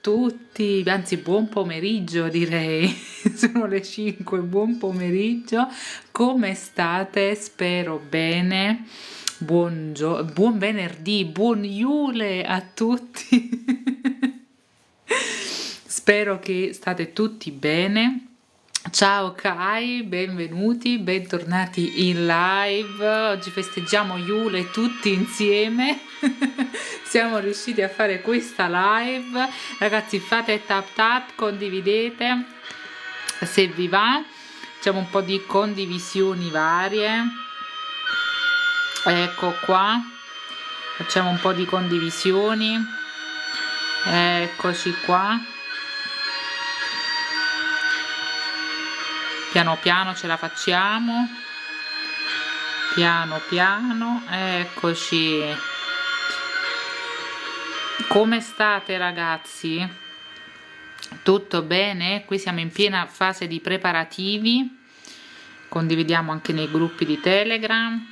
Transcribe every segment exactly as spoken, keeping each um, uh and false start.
tutti, anzi buon pomeriggio direi, sono le cinque, buon pomeriggio, come state? Spero bene, buon, buon venerdì, buon Iule a tutti, spero che state tutti bene. Ciao Kai, benvenuti, bentornati in live. Oggi festeggiamo Iule tutti insieme. Siamo riusciti a fare questa live. Ragazzi, fate tap tap, condividete se vi va. Facciamo un po' di condivisioni varie. Ecco qua. Facciamo un po' di condivisioni. Eccoci qua. Piano piano ce la facciamo, piano piano, eccoci. Come state ragazzi? Tutto bene? Qui siamo in piena fase di preparativi, condividiamo anche nei gruppi di Telegram.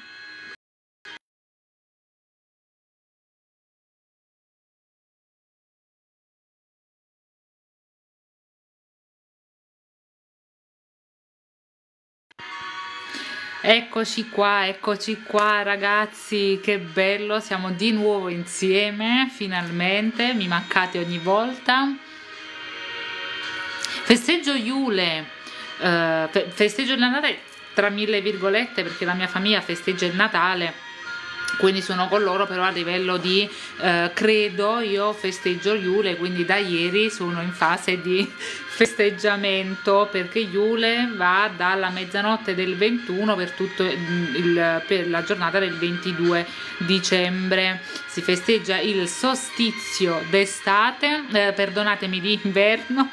Eccoci qua, eccoci qua ragazzi, che bello, siamo di nuovo insieme, finalmente, mi mancate ogni volta. Festeggio Iule, eh, festeggio il Natale tra mille virgolette perché la mia famiglia festeggia il Natale, quindi sono con loro, però a livello di eh, credo io festeggio Iule, quindi da ieri sono in fase di festeggiamento perché Iule va dalla mezzanotte del ventuno per tutto il, per la giornata del ventidue dicembre. Si festeggia il solstizio d'estate, eh, perdonatemi, di inverno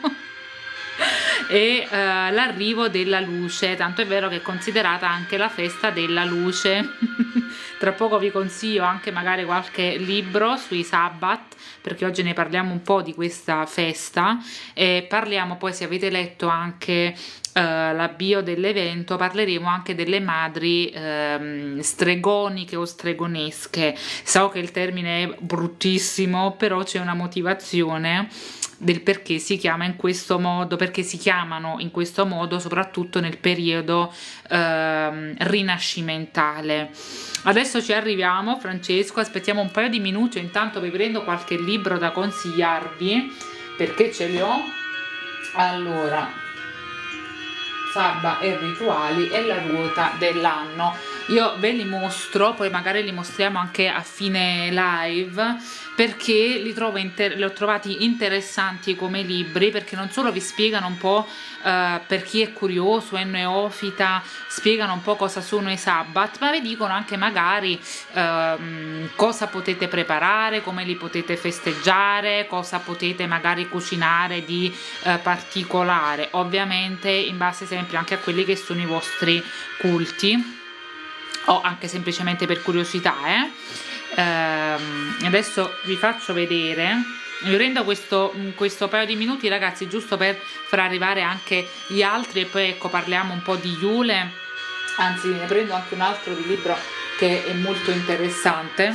e uh, l'arrivo della luce, tanto è vero che è considerata anche la festa della luce. Tra poco vi consiglio anche magari qualche libro sui Sabbat, perché oggi ne parliamo un po' di questa festa e parliamo poi, se avete letto anche uh, la bio dell'evento, parleremo anche delle madri um, stregoniche o stregonesche. So che il termine è bruttissimo, però c'è una motivazione del perché si chiama in questo modo, perché si chiamano in questo modo soprattutto nel periodo eh, rinascimentale. Adesso ci arriviamo, Francesco, aspettiamo un paio di minuti, intanto vi prendo qualche libro da consigliarvi perché ce li ho. Allora, Sabba e rituali e la ruota dell'anno. Io ve li mostro, poi magari li mostriamo anche a fine live, perché li, trovo li ho trovati interessanti come libri, perché non solo vi spiegano un po' uh, per chi è curioso, è neofita, spiegano un po' cosa sono i Sabbat, ma vi dicono anche magari uh, cosa potete preparare, come li potete festeggiare, cosa potete magari cucinare di uh, particolare, ovviamente in base sempre anche a quelli che sono i vostri culti, o anche semplicemente per curiosità. eh? Ehm, adesso vi faccio vedere, vi prendo questo, questo paio di minuti ragazzi, giusto per far arrivare anche gli altri e poi ecco parliamo un po' di Iule, anzi ne prendo anche un altro di libro che è molto interessante,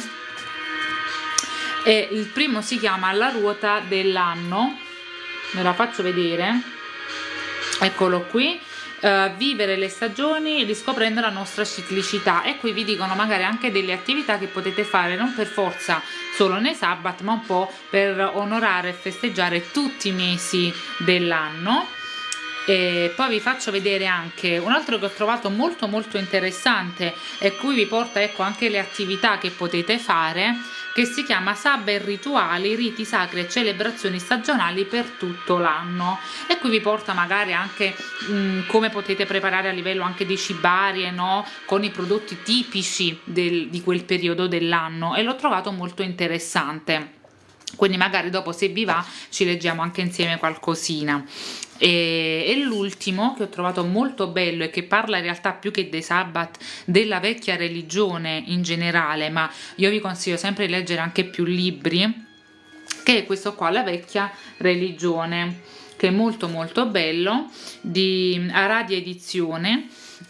e il primo si chiama La ruota dell'anno, ve la faccio vedere, eccolo qui. Uh, vivere le stagioni riscoprendo la nostra ciclicità, e qui vi dicono magari anche delle attività che potete fare non per forza solo nei Sabbat, ma un po' per onorare e festeggiare tutti i mesi dell'anno. E poi vi faccio vedere anche un altro che ho trovato molto molto interessante e qui vi porta ecco anche le attività che potete fare, che si chiama Sabba e rituali, riti sacri e celebrazioni stagionali per tutto l'anno, e qui vi porta magari anche mh, come potete preparare a livello anche di cibarie, no? Con i prodotti tipici del, di quel periodo dell'anno, e l'ho trovato molto interessante, quindi magari dopo se vi va ci leggiamo anche insieme qualcosina. E, e l'ultimo che ho trovato molto bello e che parla in realtà più che dei Sabbat della vecchia religione in generale, ma io vi consiglio sempre di leggere anche più libri, che è questo qua, La vecchia religione, che è molto molto bello, di Aradia Edizione,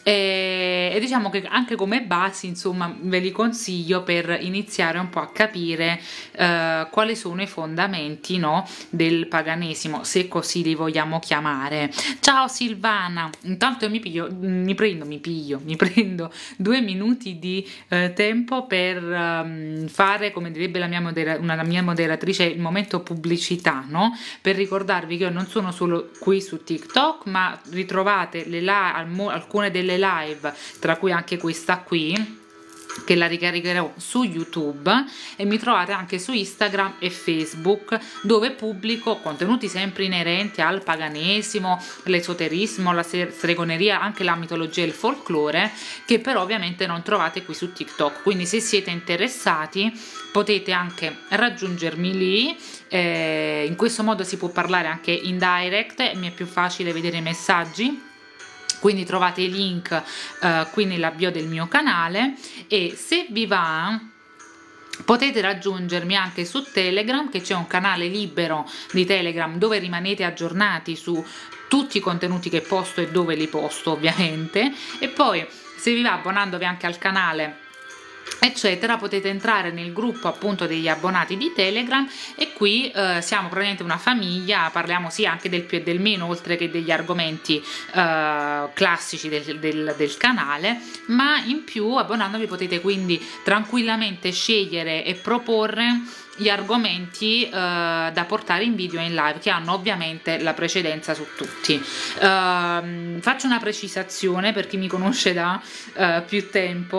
e, e diciamo che anche come basi, insomma, ve li consiglio per iniziare un po' a capire eh, quali sono i fondamenti, no, del paganesimo, se così li vogliamo chiamare. Ciao Silvana, intanto mi piglio, mi prendo, mi piglio, mi prendo due minuti di eh, tempo per um, fare, come direbbe la mia, modera una, la mia moderatrice, il momento pubblicità, no? Per ricordarvi che io non sono solo qui su TikTok, ma ritrovate le alcune delle live, tra cui anche questa qui, che la ricaricherò su YouTube, e mi trovate anche su Instagram e Facebook, dove pubblico contenuti sempre inerenti al paganesimo, l'esoterismo, la stregoneria, anche la mitologia e il folklore, che però ovviamente non trovate qui su TikTok. Quindi se siete interessati potete anche raggiungermi lì, eh, in questo modo si può parlare anche in direct e mi è più facile vedere i messaggi. Quindi trovate i link eh, qui nella bio del mio canale, e se vi va potete raggiungermi anche su Telegram, che c'è un canale libero di Telegram dove rimanete aggiornati su tutti i contenuti che posto e dove li posto ovviamente, e poi se vi va, abbonandovi anche al canale eccetera, potete entrare nel gruppo appunto degli abbonati di Telegram, e qui eh, siamo praticamente una famiglia, parliamo sì anche del più e del meno, oltre che degli argomenti eh, classici del, del, del canale, ma in più abbonandovi potete quindi tranquillamente scegliere e proporre gli argomenti eh, da portare in video e in live, che hanno ovviamente la precedenza su tutti. Uh, faccio una precisazione per chi mi conosce da uh, più tempo.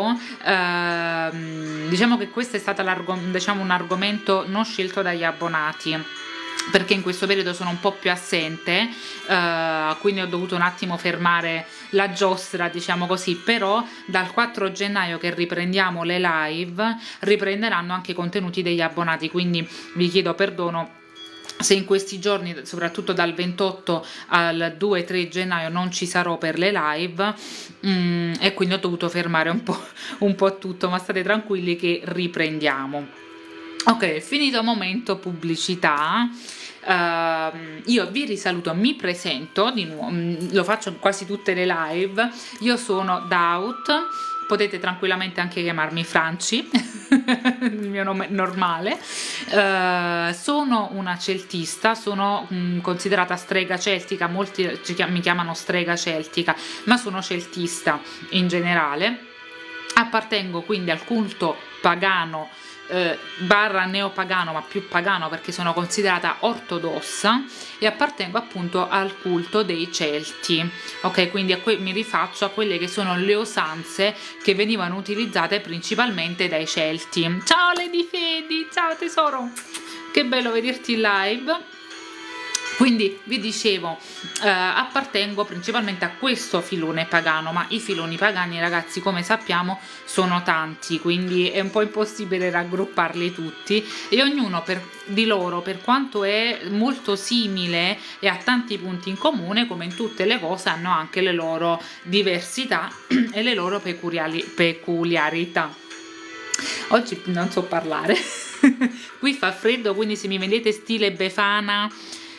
Uh, diciamo che questo è stato diciamo, un argomento non scelto dagli abbonati, perché in questo periodo sono un po' più assente, uh, quindi ho dovuto un attimo fermare la giostra, diciamo così, però dal quattro gennaio che riprendiamo le live riprenderanno anche i contenuti degli abbonati, quindi vi chiedo perdono se in questi giorni, soprattutto dal ventotto al due tre gennaio, non ci sarò per le live, mm, e quindi ho dovuto fermare un po', un po' tutto, ma state tranquilli che riprendiamo. Ok, finito momento pubblicità. Uh, io vi risaluto, mi presento di nuovo, lo faccio in quasi tutte le live. Io sono Daut, potete tranquillamente anche chiamarmi Franci, il mio nome normale. Uh, sono una celtista, sono mh, considerata strega celtica, molti mi chiamano strega celtica, ma sono celtista in generale. Appartengo quindi al culto pagano Eh, barra neopagano, ma più pagano perché sono considerata ortodossa, e appartengo appunto al culto dei Celti. Ok, quindi a mi rifaccio a quelle che sono le usanze che venivano utilizzate principalmente dai Celti. Ciao Lady Fedi, ciao tesoro, che bello vederti in live. Quindi vi dicevo, eh, appartengo principalmente a questo filone pagano, ma i filoni pagani, ragazzi, come sappiamo sono tanti, quindi è un po' impossibile raggrupparli tutti, e ognuno per, di loro, per quanto è molto simile e ha tanti punti in comune, come in tutte le cose hanno anche le loro diversità e le loro peculiarità. Oggi non so parlare, qui fa freddo, quindi se mi vedete stile Befana.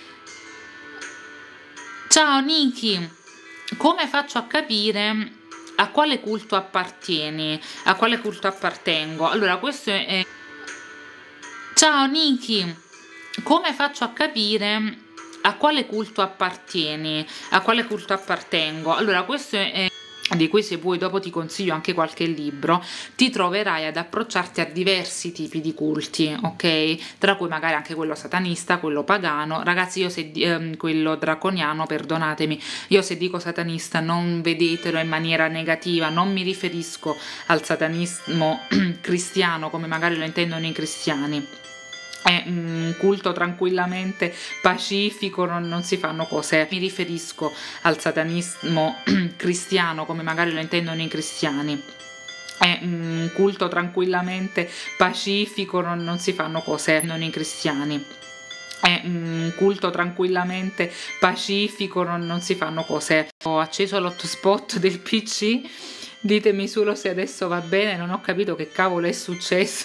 Ciao Niki, come faccio a capire a quale culto appartieni? A quale culto appartengo? Allora, questo è... Ciao Niki, come faccio a capire a quale culto appartieni? A quale culto appartengo? Allora, questo è... di cui se vuoi dopo ti consiglio anche qualche libro, ti troverai ad approcciarti a diversi tipi di culti, ok? Tra cui magari anche quello satanista, quello pagano. Ragazzi, io se ehm, quello draconiano, perdonatemi, io se dico satanista non vedetelo in maniera negativa, non mi riferisco al satanismo cristiano come magari lo intendono i cristiani. È un culto tranquillamente pacifico, non, non si fanno cose. Mi riferisco al satanismo cristiano come magari lo intendono i cristiani. È un culto tranquillamente pacifico, non, non si fanno cose, non i cristiani. È un culto tranquillamente pacifico, non, non si fanno cose. Ho acceso l'hotspot del P C, ditemi solo se adesso va bene, non ho capito che cavolo è successo.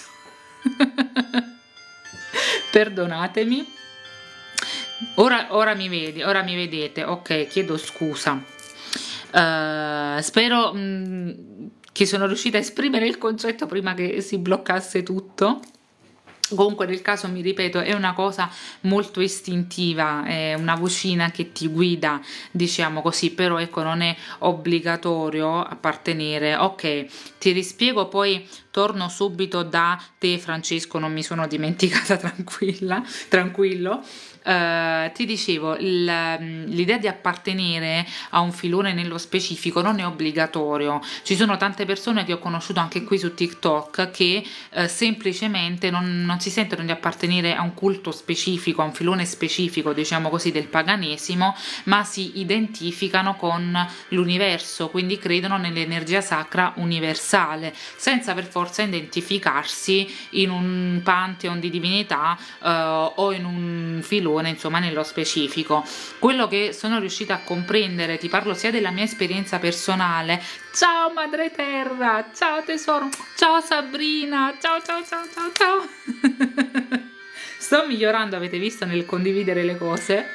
Perdonatemi. Ora, ora mi vedi, ora mi vedete, ok, chiedo scusa. Uh, spero mh, che sono riuscita a esprimere il concetto prima che si bloccasse tutto. Comunque nel caso, mi ripeto, è una cosa molto istintiva, è una vocina che ti guida, diciamo così, però ecco, non è obbligatorio appartenere. Ok, ti rispiego, poi torno subito da te, Francesco, non mi sono dimenticata, tranquilla, tranquillo. Uh, ti dicevo, l'idea di appartenere a un filone nello specifico non è obbligatorio. Ci sono tante persone che ho conosciuto anche qui su TikTok che uh, semplicemente non, non si sentono di appartenere a un culto specifico, a un filone specifico, diciamo così, del paganesimo, ma si identificano con l'universo, quindi credono nell'energia sacra universale, senza per forza identificarsi in un pantheon di divinità uh, o in un filone, insomma, nello specifico. Quello che sono riuscita a comprendere, ti parlo sia della mia esperienza personale. Ciao madre terra, ciao tesoro, ciao Sabrina, ciao ciao ciao ciao ciao. Sto migliorando, avete visto, nel condividere le cose.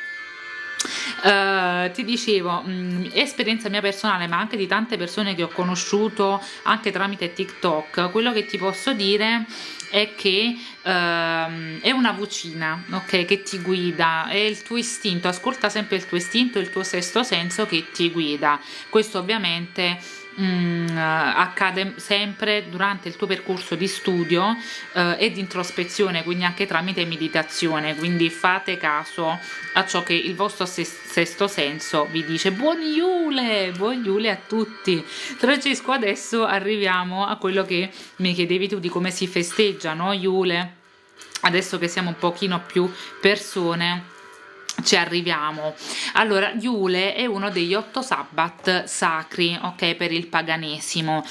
Uh, ti dicevo, mh, esperienza mia personale, ma anche di tante persone che ho conosciuto anche tramite TikTok. Quello che ti posso dire è che uh, è una vocina, ok, che ti guida, è il tuo istinto. Ascolta sempre il tuo istinto, il tuo sesto senso che ti guida. Questo ovviamente Mm, accade sempre durante il tuo percorso di studio eh, e di introspezione, quindi anche tramite meditazione, quindi fate caso a ciò che il vostro sesto senso vi dice. Buon Iule, buon Iule a tutti. Francesco, adesso arriviamo a quello che mi chiedevi tu, di come si festeggia, no, Iule? Adesso che siamo un pochino più persone ci arriviamo. Allora, Iule è uno degli otto sabbat sacri, ok, per il paganesimo.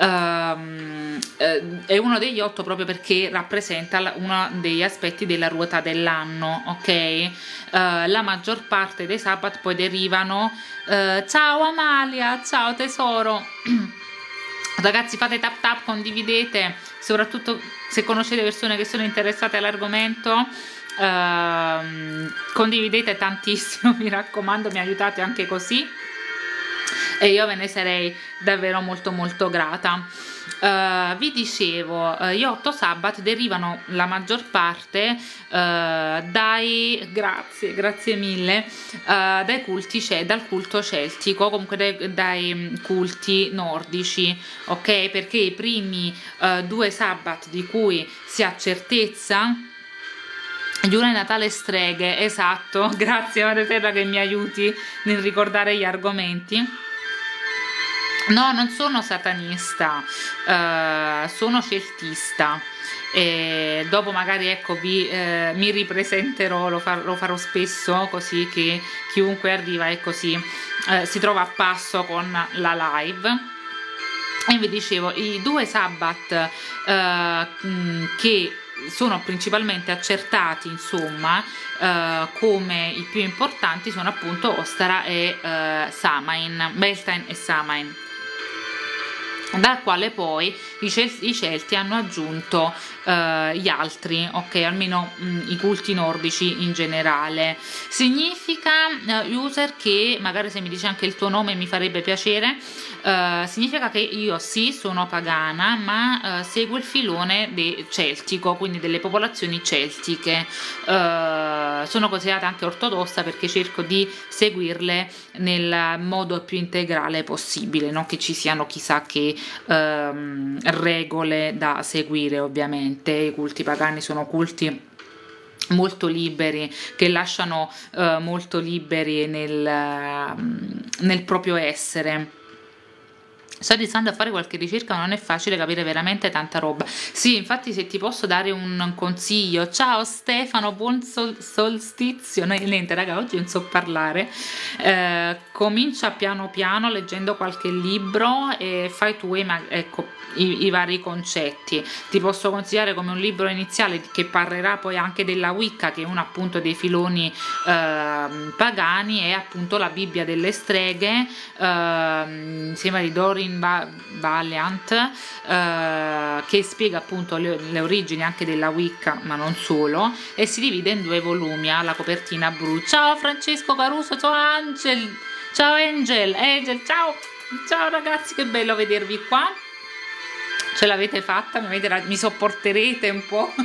Um, eh, è uno degli otto proprio perché rappresenta uno degli aspetti della ruota dell'anno, ok? Uh, la maggior parte dei sabbat poi derivano uh, ciao Amalia, ciao tesoro. Ragazzi, fate tap tap, condividete, soprattutto se conoscete persone che sono interessate all'argomento. Uh, condividete tantissimo, mi raccomando, mi aiutate anche così e io ve ne sarei davvero molto molto grata. Uh, vi dicevo, uh, gli otto sabbat derivano la maggior parte uh, dai, grazie, grazie mille, uh, dai culti, cioè dal culto celtico, comunque dai, dai culti nordici, ok? Perché i primi uh, due sabbat di cui si ha certezza, Iule, Natale e streghe, esatto, grazie Madre Terra che mi aiuti nel ricordare gli argomenti. No, non sono satanista, uh, sono celtista. E dopo magari, ecco, vi, eh, mi ripresenterò, lo, far, lo farò spesso, così che chiunque arriva e così eh, si trova a passo con la live. E vi dicevo, i due sabbat eh, che sono principalmente accertati, insomma, eh, come i più importanti sono appunto Ostara e eh, Samain, Beltane e Samain, dal quale poi i, Cel i Celti hanno aggiunto uh, gli altri, ok, almeno mh, i culti nordici in generale. Significa, uh, user, che magari se mi dici anche il tuo nome mi farebbe piacere, uh, significa che io sì sono pagana, ma uh, seguo il filone celtico, quindi delle popolazioni celtiche. Uh, sono considerata anche ortodossa perché cerco di seguirle nel modo più integrale possibile, non che ci siano chissà che Ehm, regole da seguire. Ovviamente i culti pagani sono culti molto liberi, che lasciano eh, molto liberi nel, nel proprio essere. Sto iniziando a fare qualche ricerca, non è facile capire veramente tanta roba. Sì, infatti, se ti posso dare un consiglio, ciao Stefano, buon sol solstizio. No, niente raga, oggi non so parlare. Eh, comincia piano piano leggendo qualche libro e fai tu ecco, i, i vari concetti. Ti posso consigliare come un libro iniziale che parlerà poi anche della Wicca, che è uno appunto dei filoni eh, pagani, è appunto la Bibbia delle streghe, eh, insieme di Doreen Valiant, eh, che spiega appunto le, le origini anche della Wicca, ma non solo, e si divide in due volumi, ha la copertina blu. Ciao Francesco Caruso, ciao Angel, Ciao Angel, Angel, ciao, ciao ragazzi, che bello vedervi qua. Ce l'avete fatta, mi, avete, mi sopporterete un po'?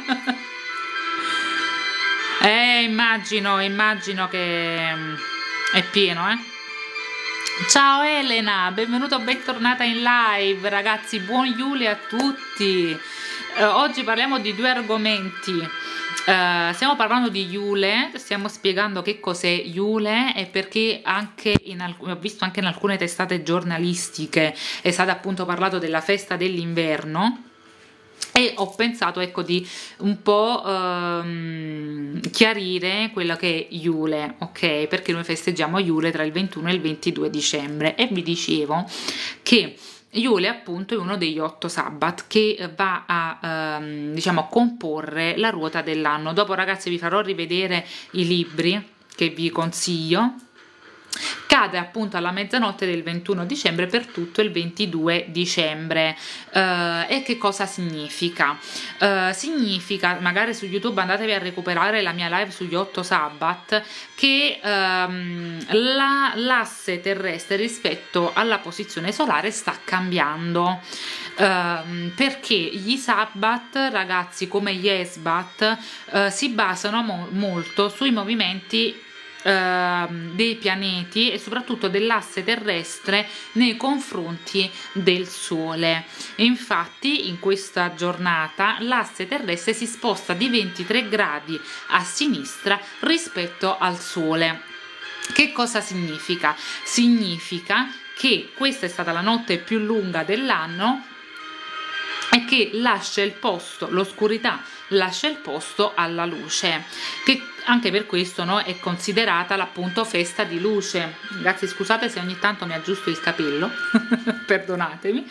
eh, immagino, immagino che è pieno, eh. Ciao Elena, benvenuto, bentornata in live, ragazzi, buon Iule a tutti. Uh, oggi parliamo di due argomenti. Uh, stiamo parlando di Iule, stiamo spiegando che cos'è Iule e perché anche in ho visto anche in alcune testate giornalistiche è stato appunto parlato della festa dell'inverno. E ho pensato, ecco, di un po' ehm, chiarire quello che è Iule, ok? Perché noi festeggiamo Iule tra il ventuno e il ventidue dicembre e vi dicevo che Iule appunto è uno degli otto sabbat che va a ehm, diciamo comporre la ruota dell'anno. Dopo, ragazzi, vi farò rivedere i libri che vi consiglio. Cade appunto alla mezzanotte del ventuno dicembre per tutto il ventidue dicembre. Uh, e che cosa significa? Uh, significa, magari su YouTube andatevi a recuperare la mia live sugli otto sabbat, che um, l'asse terrestre rispetto alla posizione solare sta cambiando. Uh, perché gli sabbat, ragazzi, come gli esbat, uh, si basano mo molto sui movimenti Uh, dei pianeti e soprattutto dell'asse terrestre nei confronti del Sole. E infatti in questa giornata l'asse terrestre si sposta di ventitré gradi a sinistra rispetto al Sole. Che cosa significa? Significa che questa è stata la notte più lunga dell'anno e che lascia il posto, l'oscurità lascia il posto alla luce, che anche per questo, no, è considerata l'appunto festa di luce. Ragazzi, scusate se ogni tanto mi aggiusto il capello, perdonatemi.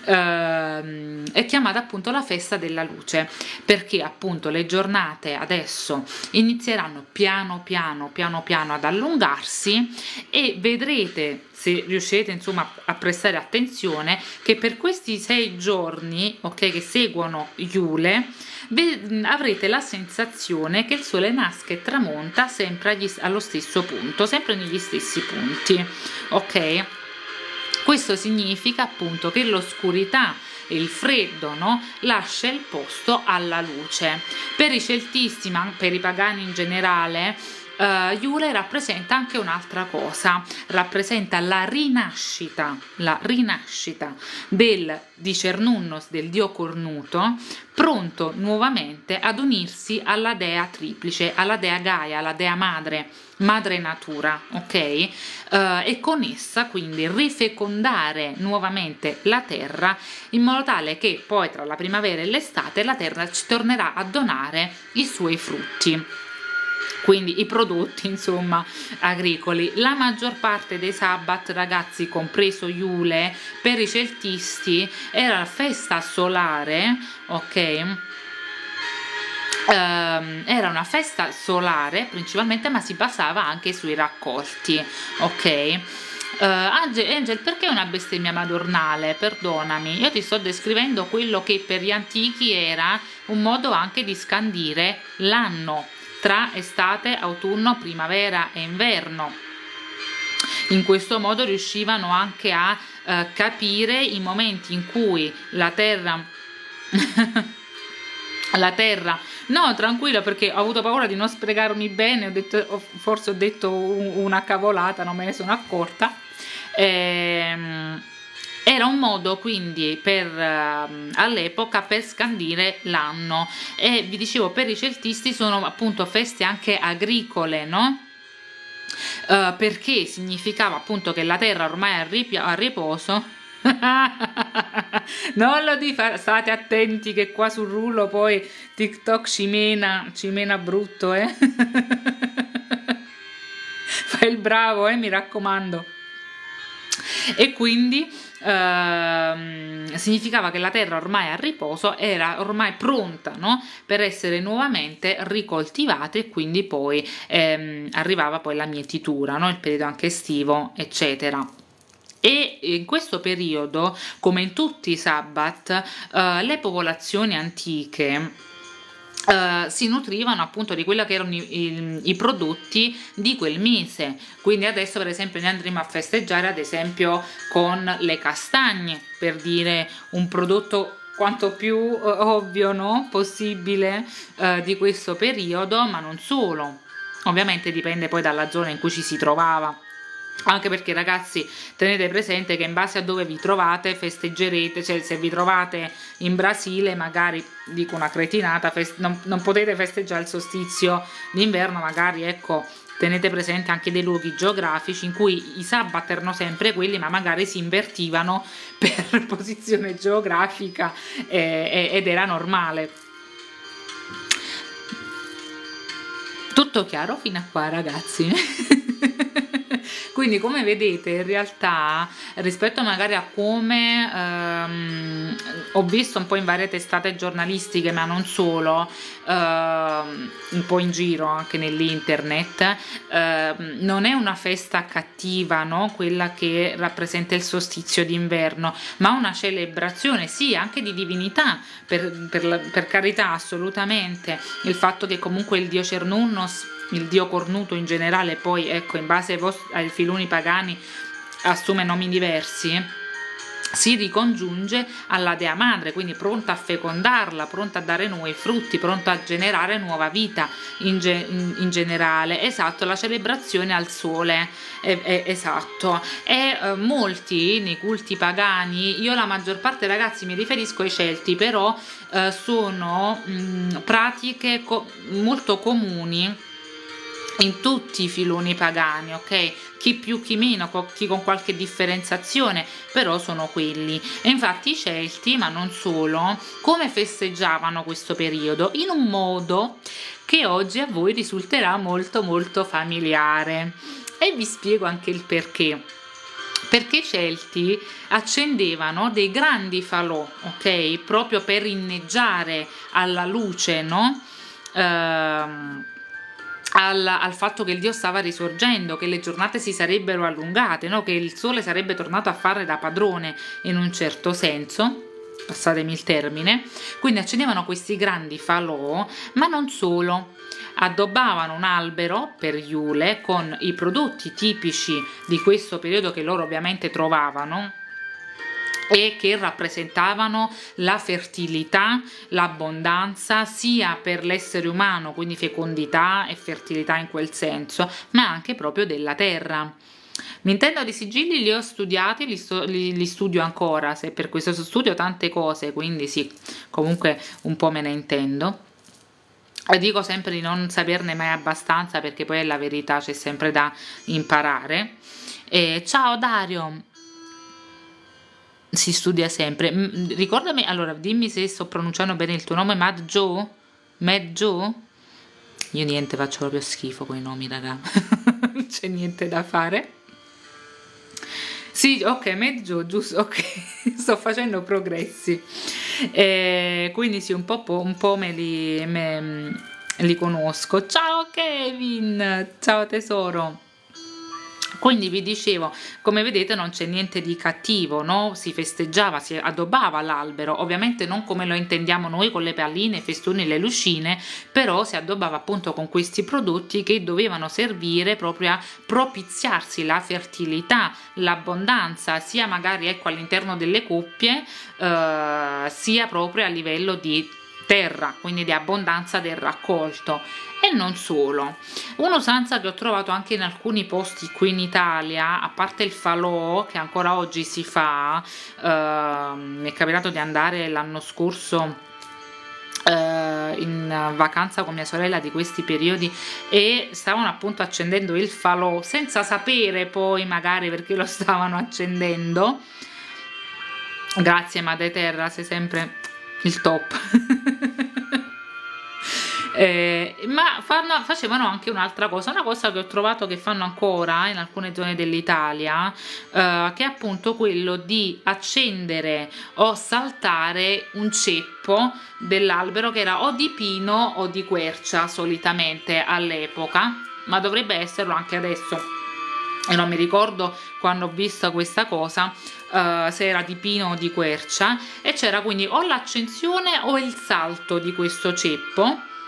Ehm, è chiamata appunto la festa della luce, perché appunto le giornate adesso inizieranno piano piano, piano piano ad allungarsi e vedrete, se riuscite insomma a prestare attenzione, che per questi sei giorni, ok, che seguono Iule, avrete la sensazione che il sole nasca e tramonta sempre agli, allo stesso punto, sempre negli stessi punti, ok? Questo significa appunto che l'oscurità e il freddo, no, lascia il posto alla luce. Per i celtisti, ma per i pagani in generale, Uh, Iule rappresenta anche un'altra cosa, rappresenta la rinascita, la rinascita del di Cernunnos, del dio cornuto, pronto nuovamente ad unirsi alla dea triplice, alla dea Gaia, alla dea madre, madre natura, ok? Uh, e con essa quindi rifecondare nuovamente la terra in modo tale che poi tra la primavera e l'estate la terra ci tornerà a donare i suoi frutti. Quindi i prodotti insomma agricoli. La maggior parte dei sabbat, ragazzi, compreso Iule, per i celtisti era festa solare, ok? Um, era una festa solare principalmente, ma si basava anche sui raccolti, ok? Uh, Angel, Angel, perché una bestemmia madornale? Perdonami, io ti sto descrivendo quello che per gli antichi era un modo anche di scandire l'anno tra estate, autunno, primavera e inverno. In questo modo riuscivano anche a eh, capire i momenti in cui la terra la terra no, tranquillo, perché ho avuto paura di non spiegarmi bene, ho detto, forse ho detto una cavolata, non me ne sono accorta. ehm Era un modo quindi per uh, all'epoca per scandire l'anno, e vi dicevo, per i celtisti sono appunto feste anche agricole, no? Uh, perché significava appunto che la terra ormai è a riposo. Non lo dico, state attenti che qua sul rullo poi TikTok ci mena, ci mena brutto, eh? Fai il bravo, eh, mi raccomando. E quindi Uh, significava che la terra ormai a riposo era ormai pronta, no? Per essere nuovamente ricoltivata, e quindi poi ehm, arrivava poi la mietitura, no? Il periodo anche estivo, eccetera. E in questo periodo, come in tutti i sabbat, uh, le popolazioni antiche Uh, si nutrivano appunto di quello che erano i, i, i prodotti di quel mese. Quindi adesso per esempio ne andremo a festeggiare ad esempio con le castagne, per dire un prodotto quanto più uh, ovvio, no? Possibile uh, di questo periodo, ma non solo, ovviamente dipende poi dalla zona in cui ci si trovava. Anche perché ragazzi, tenete presente che in base a dove vi trovate festeggerete, cioè se vi trovate in Brasile magari, dico una cretinata, non, non potete festeggiare il solstizio d'inverno, magari ecco, tenete presente anche dei luoghi geografici in cui i sabbat erano sempre quelli, ma magari si invertivano per posizione geografica eh, ed era normale. Tutto chiaro fino a qua ragazzi? Quindi come vedete in realtà rispetto magari a come ehm, ho visto un po' in varie testate giornalistiche, ma non solo, ehm, un po' in giro anche nell'internet, ehm, non è una festa cattiva, no? Quella che rappresenta il solstizio d'inverno, ma una celebrazione sì anche di divinità, per, per, la, per carità assolutamente, il fatto che comunque il dio Cernunnos, il dio cornuto in generale, poi ecco in base ai, vostri, ai filoni pagani assume nomi diversi, si ricongiunge alla dea madre, quindi pronta a fecondarla, pronta a dare nuovi frutti, pronta a generare nuova vita in, ge in, in generale. Esatto, la celebrazione al sole, è, è, esatto. E eh, molti nei culti pagani, io la maggior parte ragazzi mi riferisco ai Celti, però eh, sono mh, pratiche co molto comuni in tutti i filoni pagani, ok? Chi più chi meno, chi con qualche differenziazione, però sono quelli. E infatti i Celti, ma non solo, come festeggiavano questo periodo? In un modo che oggi a voi risulterà molto molto familiare, e vi spiego anche il perché. Perché i Celti accendevano dei grandi falò, ok? Proprio per inneggiare alla luce, no? Ehm Al, al fatto che il dio stava risorgendo, che le giornate si sarebbero allungate, no? Che il sole sarebbe tornato a fare da padrone in un certo senso, passatemi il termine. Quindi accendevano questi grandi falò, ma non solo, addobbavano un albero per Iule con i prodotti tipici di questo periodo che loro ovviamente trovavano e che rappresentavano la fertilità, l'abbondanza sia per l'essere umano, quindi fecondità e fertilità in quel senso, ma anche proprio della terra. Mi intendo di sigilli, li ho studiati, li, sto, li, li studio ancora, se per questo studio tante cose, quindi sì, comunque un po' me ne intendo. E dico sempre di non saperne mai abbastanza, perché poi è la verità, c'è sempre da imparare. E, ciao Dario! Si studia sempre. M ricordami, allora, dimmi se sto pronunciando bene il tuo nome. Mad Joe? Mad Joe? Io niente, faccio proprio schifo con i nomi, raga. Non c'è niente da fare. Sì, ok, Mad Joe, giusto, ok. Sto facendo progressi. E quindi sì, un po', un po' me li, me, li conosco. Ciao Kevin! Ciao tesoro! Quindi vi dicevo, come vedete non c'è niente di cattivo, no? Si festeggiava, si addobbava l'albero, ovviamente non come lo intendiamo noi con le palline, i festoni, le lucine, però si addobbava appunto con questi prodotti che dovevano servire proprio a propiziarsi la fertilità, l'abbondanza, sia magari ecco all'interno delle coppie, eh, sia proprio a livello di terra, quindi di abbondanza del raccolto. E non solo, un'usanza che ho trovato anche in alcuni posti qui in Italia, a parte il falò che ancora oggi si fa, eh, mi è capitato di andare l'anno scorso eh, in vacanza con mia sorella di questi periodi e stavano appunto accendendo il falò senza sapere poi magari perché lo stavano accendendo. Grazie Madre Terra, sei sempre il top. Eh, ma fanno, facevano anche un'altra cosa, una cosa che ho trovato che fanno ancora in alcune zone dell'Italia, eh, che è appunto quello di accendere o saltare un ceppo dell'albero che era o di pino o di quercia solitamente all'epoca, ma dovrebbe esserlo anche adesso. E non mi ricordo quando ho visto questa cosa, uh, se era di pino o di quercia, e c'era quindi o l'accensione o il salto di questo ceppo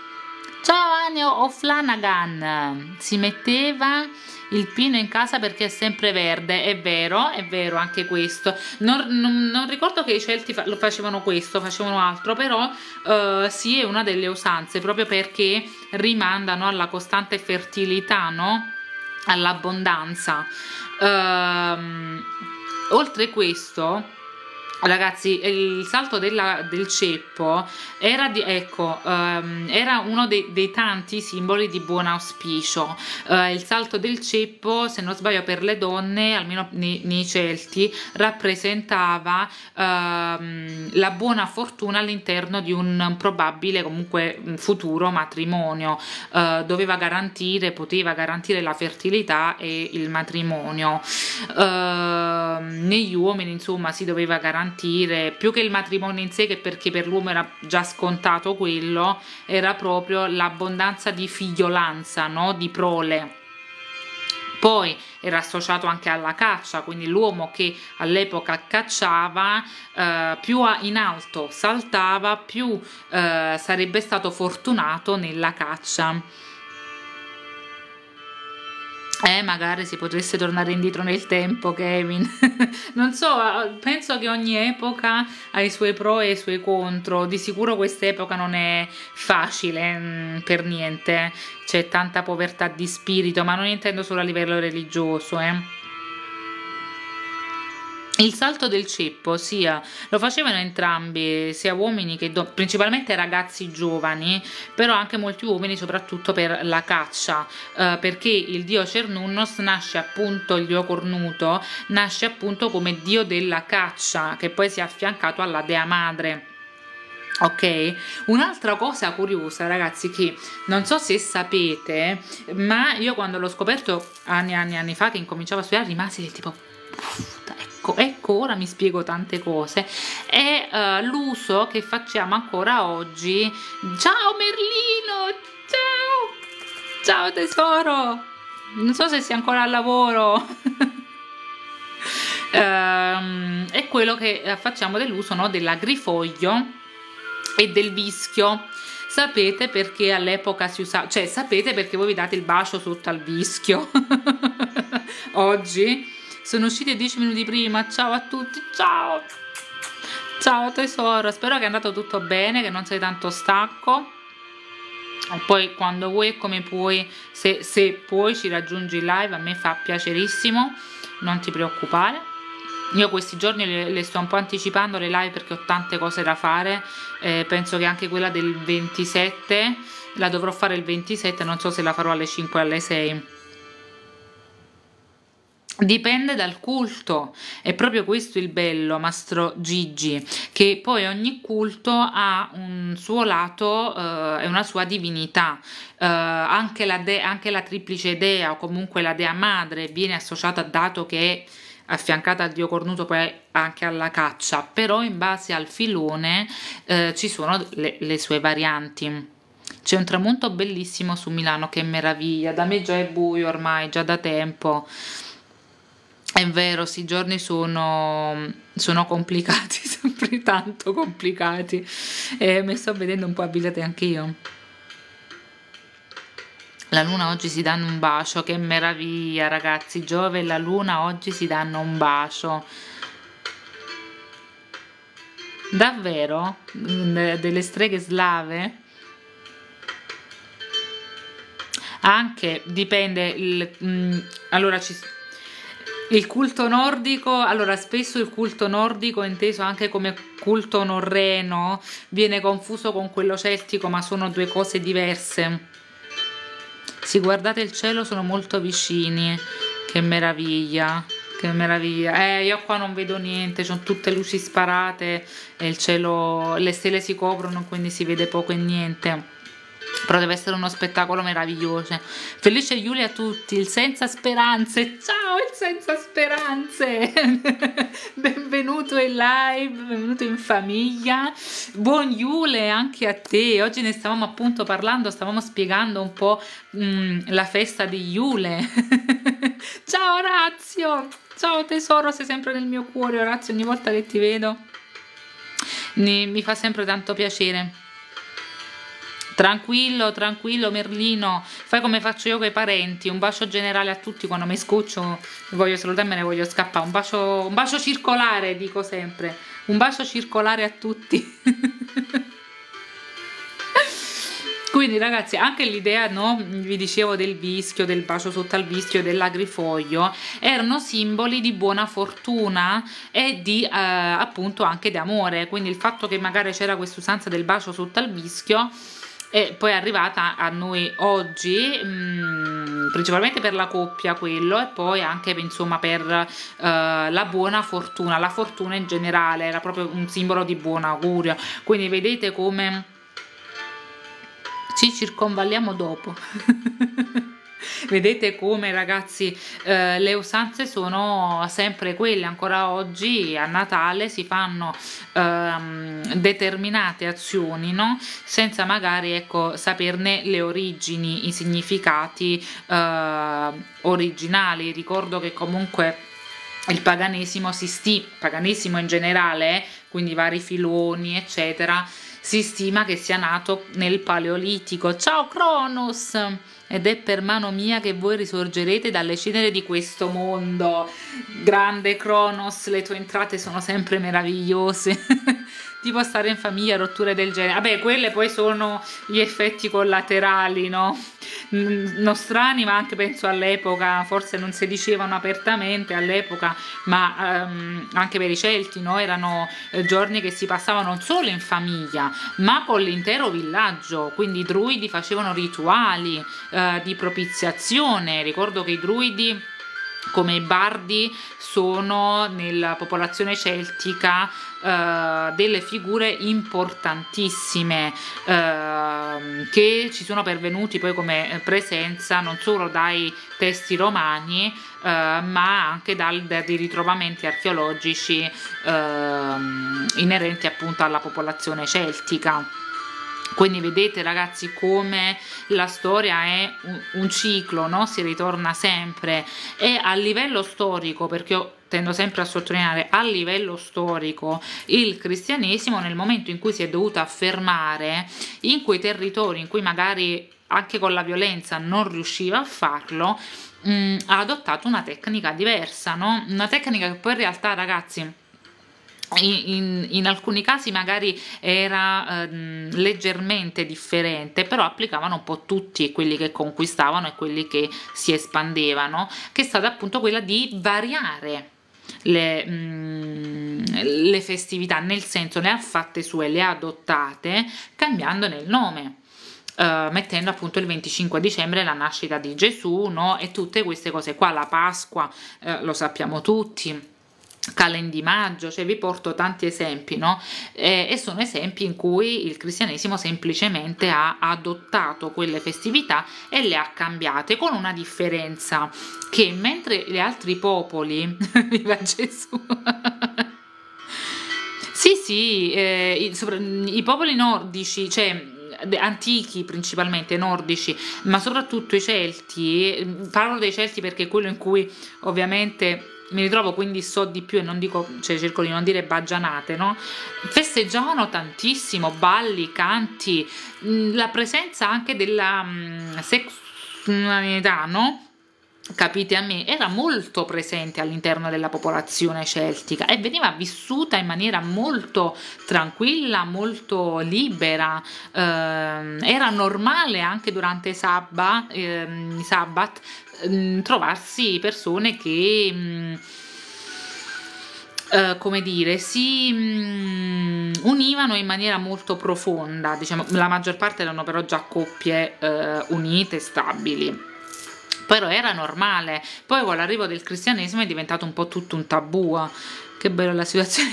Ciao Anio O'Flanagan, si metteva il pino in casa perché è sempre verde, è vero, è vero anche questo. Non, non, non ricordo che i Celti fa, lo facevano questo, facevano altro, però uh, sì, è una delle usanze, proprio perché rimandano alla costante fertilità, no? All'abbondanza. Uh, oltre questo, ragazzi, il salto della, del ceppo era, di, ecco, um, era uno dei, dei tanti simboli di buon auspicio. Uh, il salto del ceppo, se non sbaglio, per le donne, almeno nei, nei Celti, rappresentava uh, la buona fortuna all'interno di un probabile, comunque, futuro matrimonio. Uh, doveva garantire, poteva garantire la fertilità e il matrimonio. Uh, negli uomini, insomma, si doveva garantire più che il matrimonio in sé, che perché per l'uomo era già scontato quello, era proprio l'abbondanza di figliolanza, no? Di prole. Poi era associato anche alla caccia, quindi l'uomo che all'epoca cacciava, eh, più in alto saltava, più eh, sarebbe stato fortunato nella caccia. Eh, magari si potesse tornare indietro nel tempo, Kevin. Non so, penso che ogni epoca ha i suoi pro e i suoi contro. Di sicuro quest'epoca non è facile, mh, per niente. C'è tanta povertà di spirito, ma non intendo solo a livello religioso, eh. Il salto del ceppo, sia, lo facevano entrambi, sia uomini che donne, principalmente ragazzi giovani, però anche molti uomini, soprattutto per la caccia, eh, perché il dio Cernunnos nasce appunto, il dio cornuto, nasce appunto come dio della caccia, che poi si è affiancato alla dea madre. Ok, un'altra cosa curiosa, ragazzi, che non so se sapete, ma io quando l'ho scoperto anni e anni e anni fa, che incominciavo a studiare, rimasi tipo... Ecco, ecco, ora mi spiego tante cose. È uh, l'uso che facciamo ancora oggi. Ciao Merlino, ciao, ciao tesoro. Non so se sei ancora al lavoro. um, è quello che facciamo dell'uso, no, dell'agrifoglio e del vischio. Sapete perché all'epoca si usava, cioè sapete perché voi vi date il bacio sotto al vischio oggi? Sono usciti dieci minuti prima, ciao a tutti, ciao, ciao tesoro, spero che è andato tutto bene, che non sei tanto stacco. E poi quando vuoi e come puoi, se, se puoi ci raggiungi in live, a me fa piacerissimo, non ti preoccupare. Io questi giorni le, le sto un po' anticipando le live perché ho tante cose da fare, eh, penso che anche quella del ventisette la dovrò fare il ventisette, non so se la farò alle cinque o alle sei. Dipende dal culto, è proprio questo il bello, Mastro Gigi, che poi ogni culto ha un suo lato e eh, una sua divinità, eh, anche, la de anche la triplice dea o comunque la dea madre viene associata, dato che è affiancata al dio cornuto, poi anche alla caccia, però in base al filone eh, ci sono le, le sue varianti. C'è un tramonto bellissimo su Milano, che meraviglia, da me già è buio ormai, già da tempo. È vero, sì, i giorni sono, sono complicati, sempre tanto complicati, e mi sto vedendo un po' abituata anche io. La luna oggi si danno un bacio, che meraviglia ragazzi, Giove e la luna oggi si danno un bacio. Davvero? Delle streghe slave? Anche, dipende, il, mh, allora ci... Il culto nordico, allora spesso il culto nordico, inteso anche come culto norreno, viene confuso con quello celtico, ma sono due cose diverse. Se guardate il cielo sono molto vicini, che meraviglia, che meraviglia. Eh, io qua non vedo niente, sono tutte luci sparate e il cielo, le stelle si coprono, quindi si vede poco e niente. Però deve essere uno spettacolo meraviglioso. Felice Giulia a tutti, il senza speranze, ciao il senza speranze. Benvenuto in live, benvenuto in famiglia, buon Giule anche a te. Oggi ne stavamo appunto parlando, stavamo spiegando un po' mh, la festa di Giule. Ciao Orazio, ciao tesoro, sei sempre nel mio cuore Orazio, ogni volta che ti vedo mi, mi fa sempre tanto piacere. Tranquillo, tranquillo Merlino, fai come faccio io con i parenti, un bacio generale a tutti, quando mi scoccio voglio salutare e me ne voglio scappare, un bacio, un bacio circolare, dico sempre, un bacio circolare a tutti. Quindi ragazzi, anche l'idea, no, vi dicevo del vischio, del bacio sotto al vischio, dell'agrifoglio, erano simboli di buona fortuna e di eh, appunto anche di amore, quindi il fatto che magari c'era questa usanza del bacio sotto al vischio e poi è arrivata a noi oggi, mh, principalmente per la coppia quello, e poi anche insomma per uh, la buona fortuna, la fortuna in generale, era proprio un simbolo di buon augurio. Quindi vedete come ci circonvalliamo dopo. Vedete come ragazzi eh, le usanze sono sempre quelle, ancora oggi a Natale si fanno ehm, determinate azioni, no? Senza magari ecco saperne le origini, i significati eh, originali. Ricordo che comunque il paganesimo si sti, paganesimo in generale, eh, quindi vari filoni eccetera, si stima che sia nato nel Paleolitico. Ciao Cronos! Ed è per mano mia che voi risorgerete dalle ceneri di questo mondo. Grande Cronos, le tue entrate sono sempre meravigliose. Tipo stare in famiglia, rotture del genere. Vabbè, quelle poi sono gli effetti collaterali, no? Nostrani, ma anche penso all'epoca, forse non si dicevano apertamente all'epoca, ma um, anche per i Celti, no? Erano eh, giorni che si passavano non solo in famiglia, ma con l'intero villaggio. Quindi i druidi facevano rituali eh, di propiziazione. Ricordo che i druidi, come i bardi, sono nella popolazione celtica uh, delle figure importantissime uh, che ci sono pervenuti poi come presenza non solo dai testi romani uh, ma anche dal, dai ritrovamenti archeologici uh, inerenti appunto alla popolazione celtica. Quindi vedete ragazzi come la storia è un, un ciclo, no? Si ritorna sempre, e a livello storico, perché io tendo sempre a sottolineare a livello storico, il cristianesimo nel momento in cui si è dovuto affermare in quei territori in cui magari anche con la violenza non riusciva a farlo, mh, ha adottato una tecnica diversa, no? Una tecnica che poi in realtà ragazzi In, in, in alcuni casi magari era eh, leggermente differente, però applicavano un po' tutti quelli che conquistavano e quelli che si espandevano, che è stata appunto quella di variare le, mm, le festività, nel senso le ha fatte sue, le ha adottate cambiandone il nome. Uh, mettendo appunto il venticinque dicembre la nascita di Gesù, no? E tutte queste cose qua, la Pasqua, uh, lo sappiamo tutti, Calendimaggio, cioè vi porto tanti esempi, no? Eh, e sono esempi in cui il cristianesimo semplicemente ha adottato quelle festività e le ha cambiate, con una differenza, che mentre gli altri popoli, viva Gesù, sì sì, eh, i, i popoli nordici, cioè antichi principalmente, nordici, ma soprattutto i Celti, parlo dei Celti perché è quello in cui ovviamente mi ritrovo, quindi so di più e non dico, cioè cerco di non dire baggianate, no? Festeggiavano tantissimo, balli, canti, la presenza anche della mh, sessualità, no? Capite a me, era molto presente all'interno della popolazione celtica e veniva vissuta in maniera molto tranquilla, molto libera. Eh, era normale anche durante i sabbat, eh, i sabbat eh, trovarsi persone che mh, eh, come dire, si mh, univano in maniera molto profonda, diciamo, la maggior parte erano però già coppie eh, unite, stabili. Però era normale. Poi con l'arrivo del cristianesimo è diventato un po' tutto un tabù. Che bella la situazione.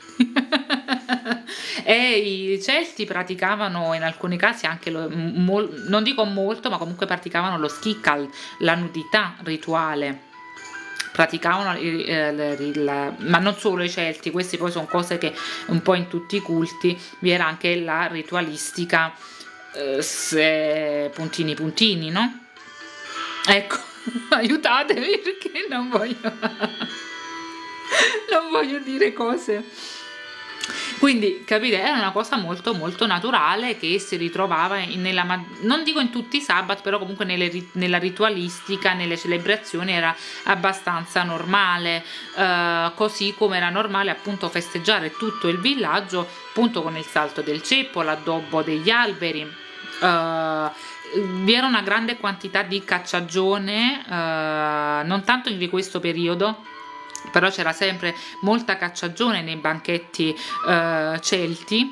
E i Celti praticavano in alcuni casi anche lo, mol, non dico molto, ma comunque praticavano lo skikkal, la nudità rituale. Praticavano il, il, il, ma non solo i Celti, queste poi sono cose che un po' in tutti i culti vi era anche la ritualistica, eh, se, puntini puntini, no? Ecco, aiutatemi perché non voglio non voglio dire cose Quindi capite, era una cosa molto molto naturale che si ritrovava in- nella, ma- non dico in tutti i sabat, però comunque nelle ri- nella ritualistica, nelle celebrazioni era abbastanza normale, eh, così come era normale appunto festeggiare tutto il villaggio appunto con il salto del ceppo, l'addobbo degli alberi. eh, Vi era una grande quantità di cacciagione, eh, non tanto di questo periodo, però c'era sempre molta cacciagione nei banchetti eh, celti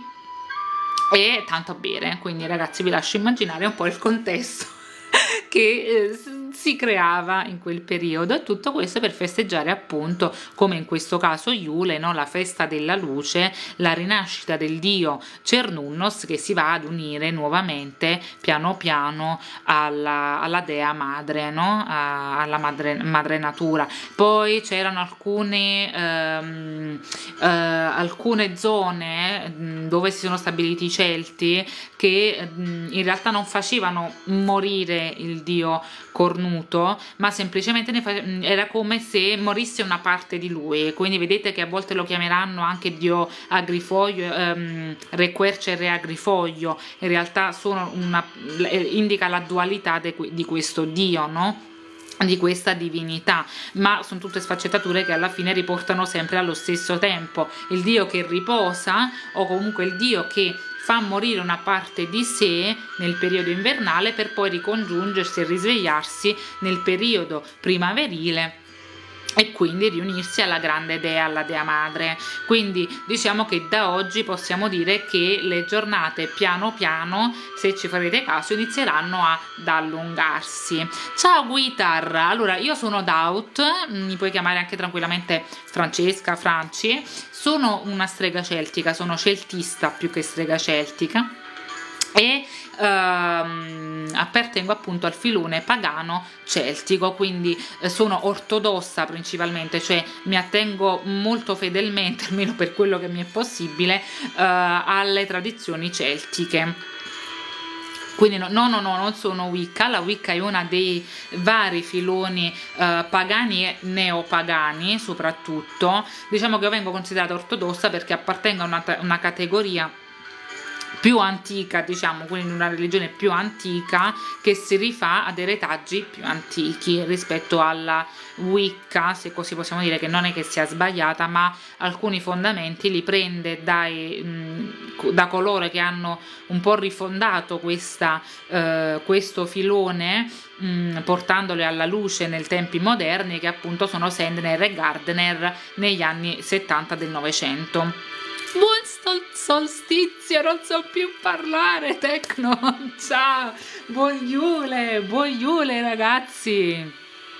e tanto a bere, quindi ragazzi vi lascio immaginare un po' il contesto che eh, s- si creava in quel periodo, e tutto questo per festeggiare appunto, come in questo caso Iule, no? La festa della luce, la rinascita del dio Cernunnos che si va ad unire nuovamente piano piano alla, alla dea madre, no? A- alla madre, madre natura. Poi c'erano alcune, ehm, eh, alcune zone mh, dove si sono stabiliti i Celti che mh, in realtà non facevano morire il dio cornuto, ma semplicemente ne fa- mh, era come se morisse una parte di lui. Quindi vedete che a volte lo chiameranno anche dio Agrifoglio, ehm, Re Quercia e Re Agrifoglio. In realtà sono una, eh, indica la dualità de- di questo dio, no? Di questa divinità, ma sono tutte sfaccettature che alla fine riportano sempre allo stesso tempo il dio che riposa, o comunque il dio che fa morire una parte di sé nel periodo invernale per poi ricongiungersi e risvegliarsi nel periodo primaverile e quindi riunirsi alla grande dea, alla dea madre. Quindi diciamo che da oggi possiamo dire che le giornate piano piano, se ci farete caso, inizieranno ad allungarsi. Ciao Guitar, allora io sono Daut, mi puoi chiamare anche tranquillamente Francesca, Franci. Sono una strega celtica, sono celtista più che strega celtica, e ehm, appartengo appunto al filone pagano celtico, quindi eh, sono ortodossa principalmente, cioè mi attengo molto fedelmente, almeno per quello che mi è possibile, eh, alle tradizioni celtiche. Quindi no, no, no, no, non sono Wicca. La Wicca è una dei vari filoni eh, pagani e neopagani soprattutto. Diciamo che io vengo considerata ortodossa perché appartengo a una, una categoria più antica, diciamo, quindi una religione più antica che si rifà a dei retaggi più antichi rispetto alla Wicca, se così possiamo dire, che non è che sia sbagliata, ma alcuni fondamenti li prende dai, mh, da coloro che hanno un po' rifondato questa, eh, questo filone, mh, portandole alla luce nei tempi moderni, che appunto sono Sandner e Gardner negli anni settanta del Novecento. Buon sol solstizio, non so più parlare, Tecno, ciao, buon Iule, buon Iule ragazzi,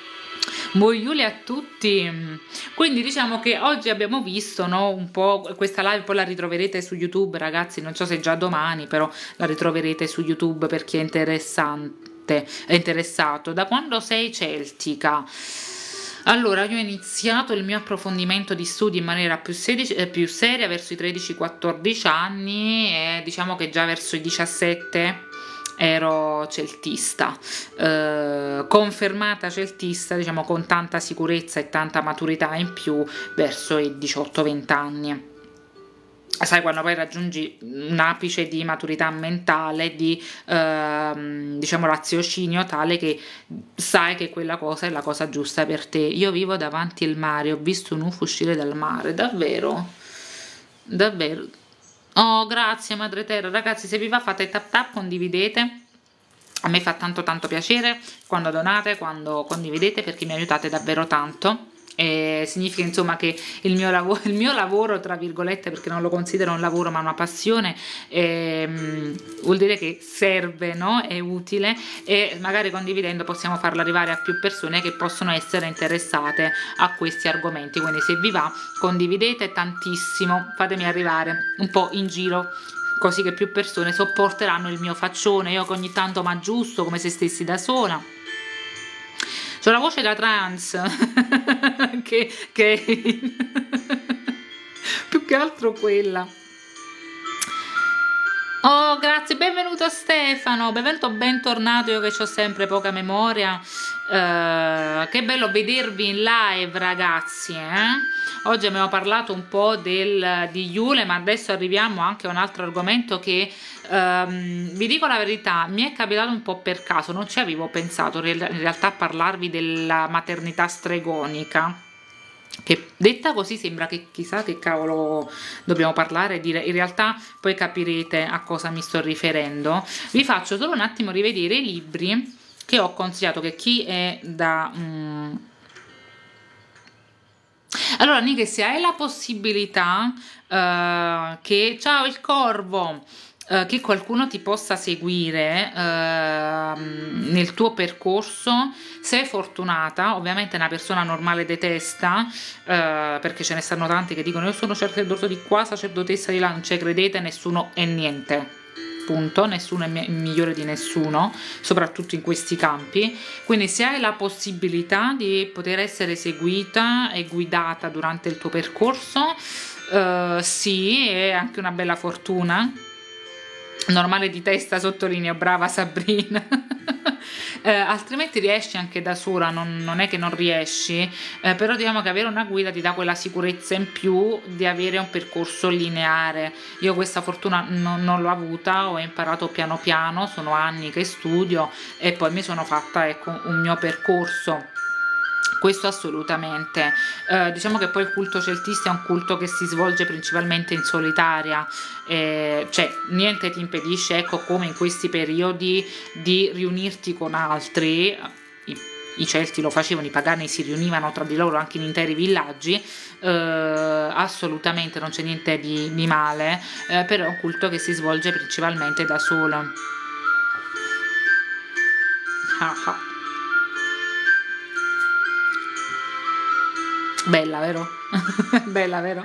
buon Iule a tutti. Quindi diciamo che oggi abbiamo visto, no, un po' questa live, poi la ritroverete su YouTube ragazzi, non so se già domani, però la ritroverete su YouTube per chi è interessante, è interessato. Da quando sei celtica? Allora, io ho iniziato il mio approfondimento di studi in maniera più, sedici, eh, più seria verso i tredici quattordici anni, e diciamo che già verso i diciassette ero celtista, eh, confermata celtista, diciamo con tanta sicurezza e tanta maturità in più verso i diciotto venti anni. Sai, quando poi raggiungi un apice di maturità mentale, di ehm, diciamo raziocinio tale che sai che quella cosa è la cosa giusta per te. Io vivo davanti al mare, ho visto un U F O uscire dal mare, davvero, davvero. Oh, grazie madre terra, ragazzi, se vi va fate tap tap, condividete. A me fa tanto tanto piacere quando donate, quando condividete, perché mi aiutate davvero tanto. E significa insomma che il mio lavoro, il mio lavoro tra virgolette, perché non lo considero un lavoro ma una passione, ehm, vuol dire che serve, no? È utile, e magari condividendo possiamo farlo arrivare a più persone che possono essere interessate a questi argomenti. Quindi se vi va, condividete tantissimo, fatemi arrivare un po' in giro, così che più persone sopporteranno il mio faccione, io che ogni tanto mi aggiusto come se stessi da sola. C'ho la voce da trans che, che più che altro quella. Oh, grazie, benvenuto Stefano, benvenuto, bentornato, io che ho sempre poca memoria. Uh, che bello vedervi in live ragazzi, eh? oggi abbiamo parlato un po' del, di Iule, ma adesso arriviamo anche a un altro argomento che ehm, vi dico la verità, mi è capitato un po' per caso, non ci avevo pensato in realtà a parlarvi della maternità stregonica, che detta così sembra che chissà che cavolo dobbiamo parlare, dire, in realtà poi capirete a cosa mi sto riferendo. Vi faccio solo un attimo rivedere i libri che ho consigliato, che chi è da... Mm... Allora Nike, se hai la possibilità uh, che... Ciao il corvo! Uh, che qualcuno ti possa seguire uh, nel tuo percorso, sei fortunata. Ovviamente una persona normale detesta, uh, perché ce ne stanno tanti che dicono io sono sacerdote di qua, sacerdotessa di là, non ci credete, nessuno è niente, punto, nessuno è migliore di nessuno, soprattutto in questi campi. Quindi se hai la possibilità di poter essere seguita e guidata durante il tuo percorso, uh, sì, è anche una bella fortuna. Normale di testa, sottolineo, brava Sabrina. eh, altrimenti riesci anche da sola, non, non è che non riesci, eh, però diciamo che avere una guida ti dà quella sicurezza in più di avere un percorso lineare. Io questa fortuna non, non l'ho avuta, ho imparato piano piano, sono anni che studio e poi mi sono fatta, ecco, un mio percorso. Questo assolutamente. Eh, diciamo che poi il culto celtista è un culto che si svolge principalmente in solitaria, eh, cioè niente ti impedisce, ecco, come in questi periodi, di riunirti con altri. I, i Celti lo facevano, i pagani si riunivano tra di loro anche in interi villaggi, eh, assolutamente non c'è niente di, di male, eh, però è un culto che si svolge principalmente da solo. Ah ah. Bella, vero? Bella, vero?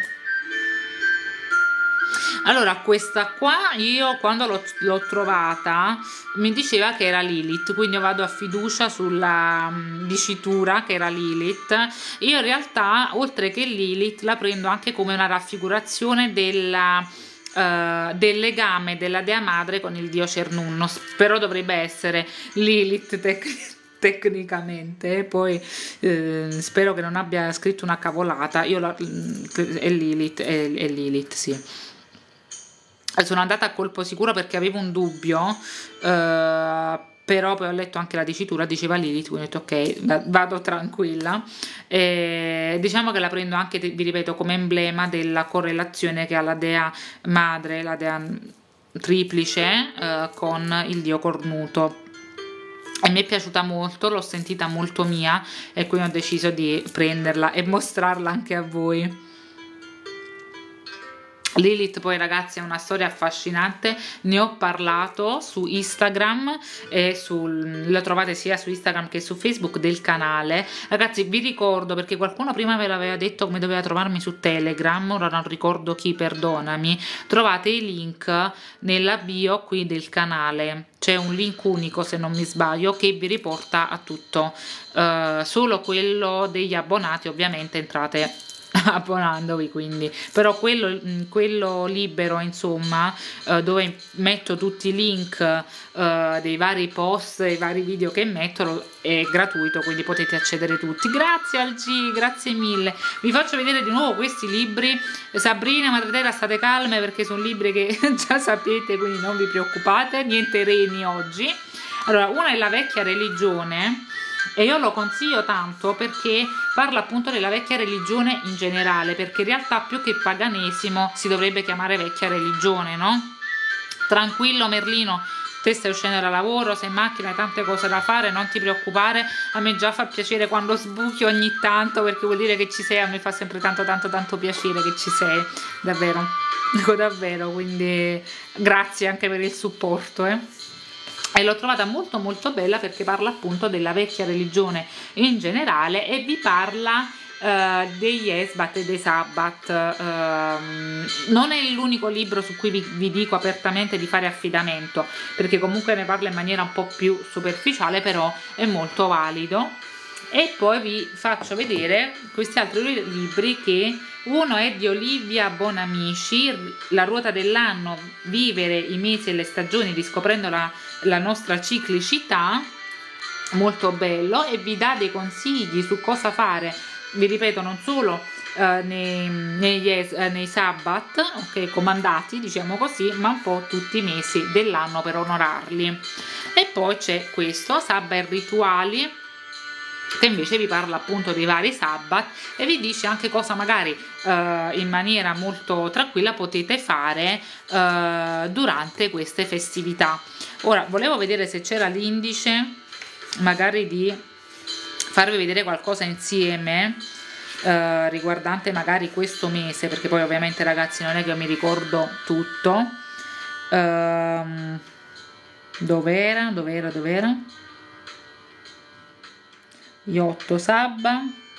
Allora, questa qua io quando l'ho trovata mi diceva che era Lilith, quindi io vado a fiducia sulla um, dicitura che era Lilith. Io in realtà, oltre che Lilith, la prendo anche come una raffigurazione della... Uh, del legame della Dea Madre con il dio Cernunno, però dovrebbe essere Lilith tec tecnicamente, poi eh, spero che non abbia scritto una cavolata. Io la, è Lilith, è, è Lilith, sì. Sono andata a colpo sicuro perché avevo un dubbio, eh, però poi ho letto anche la dicitura, diceva Lilith, quindi ho detto ok, vado tranquilla. E diciamo che la prendo anche, vi ripeto, come emblema della correlazione che ha la Dea Madre, la Dea triplice, eh, con il dio cornuto. E mi è piaciuta molto, l'ho sentita molto mia e quindi ho deciso di prenderla e mostrarla anche a voi. Lilith poi ragazzi è una storia affascinante, ne ho parlato su Instagram e sul, lo trovate sia su Instagram che su Facebook del canale. Ragazzi vi ricordo, perché qualcuno prima ve l'aveva detto come doveva trovarmi su Telegram, ora non ricordo chi, perdonami, trovate i link nella bio qui del canale, c'è un link unico se non mi sbaglio che vi riporta a tutto, uh, solo quello degli abbonati ovviamente entrate abbonandovi, quindi però quello, quello libero insomma, eh, dove metto tutti i link eh, dei vari post e vari video che metto, è gratuito, quindi potete accedere tutti. Grazie al G, grazie mille. Vi faccio vedere di nuovo questi libri. Sabrina, Madre Terra, state calme perché sono libri che già sapete, quindi non vi preoccupate, niente reni oggi. Allora, una è La vecchia religione, e io lo consiglio tanto perché parla appunto della vecchia religione in generale, perché in realtà più che paganesimo si dovrebbe chiamare vecchia religione, no? Tranquillo Merlino, te stai uscendo da lavoro, sei in macchina, hai tante cose da fare, non ti preoccupare, a me già fa piacere quando sbuchi ogni tanto, perché vuol dire che ci sei, a me fa sempre tanto tanto tanto piacere che ci sei, davvero, dico davvero, quindi grazie anche per il supporto, eh. E l'ho trovata molto molto bella perché parla appunto della vecchia religione in generale e vi parla uh, degli Esbat e dei Sabbat. Uh, non è l'unico libro su cui vi, vi dico apertamente di fare affidamento, perché comunque ne parla in maniera un po' più superficiale, però è molto valido. E poi vi faccio vedere questi altri libri, che uno è di Olivia Bonamici, La ruota dell'anno, vivere i mesi e le stagioni riscoprendo la, la nostra ciclicità, molto bello, e vi dà dei consigli su cosa fare, vi ripeto, non solo eh, nei, nei, yes, eh, nei Sabbat, ok, comandati diciamo così, ma un po' tutti i mesi dell'anno per onorarli. E poi c'è questo Sabbat Rituali, che invece vi parla appunto dei vari Sabbat e vi dice anche cosa magari eh, in maniera molto tranquilla potete fare eh, durante queste festività. Ora volevo vedere se c'era l'indice magari di farvi vedere qualcosa insieme eh, riguardante magari questo mese, perché poi ovviamente ragazzi non è che io mi ricordo tutto. ehm, dov'era dov'era dov'era gli otto Sabba,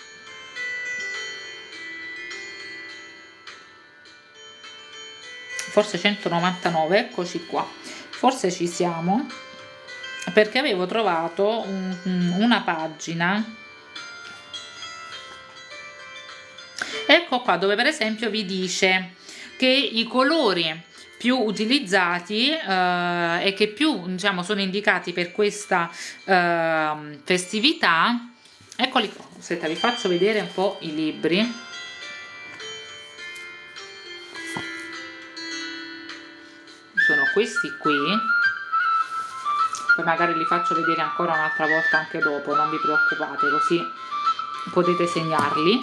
forse centonovantanove, eccoci qua, forse ci siamo, perché avevo trovato un, una pagina, ecco qua, dove per esempio vi dice che i colori più utilizzati eh, e che più diciamo sono indicati per questa eh, festività. Eccoli qua, aspetta, vi faccio vedere un po' i libri. Sono questi qui, poi magari li faccio vedere ancora un'altra volta anche dopo, non vi preoccupate, così potete segnarli.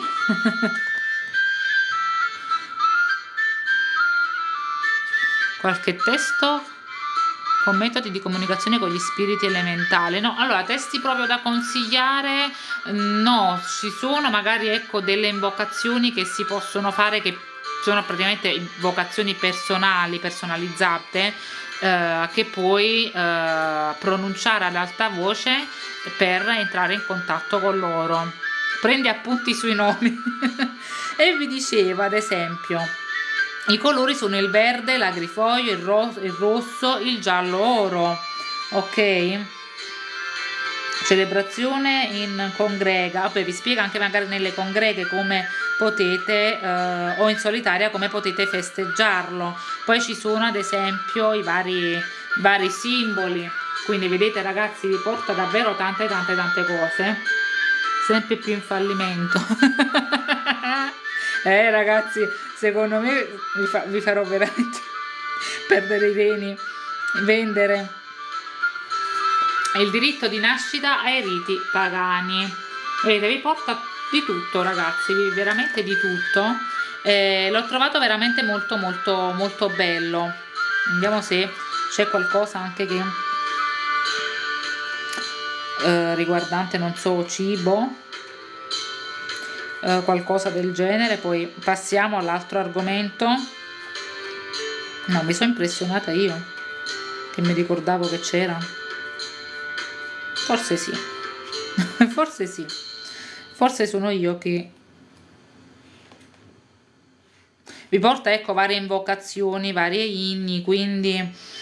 Qualche testo con metodi di comunicazione con gli spiriti elementali. No, allora testi proprio da consigliare no, ci sono magari ecco delle invocazioni che si possono fare, che sono praticamente invocazioni personali, personalizzate, eh, che puoi eh, pronunciare ad alta voce per entrare in contatto con loro. Prendi appunti sui nomi. E vi diceva ad esempio i colori sono il verde, l'agrifoglio, il, ro il rosso, il giallo oro, ok? Celebrazione in congrega, poi vi spiega anche magari nelle congreghe come potete, eh, o in solitaria come potete festeggiarlo. Poi ci sono ad esempio i vari, vari simboli, quindi vedete ragazzi vi porta davvero tante tante tante cose, sempre più in fallimento. Eh ragazzi, secondo me vi, fa, vi farò veramente perdere i reni. Vendere il diritto di nascita ai riti pagani. Vedete, vi porta di tutto ragazzi, veramente di tutto. Eh, l'ho trovato veramente molto molto molto bello. Vediamo se c'è qualcosa anche che eh, riguardante, non so, cibo, qualcosa del genere. Poi passiamo all'altro argomento. No, mi sono impressionata io che mi ricordavo che c'era, forse sì. Forse sì, forse sono io che vi porta ecco varie invocazioni, varie inni, quindi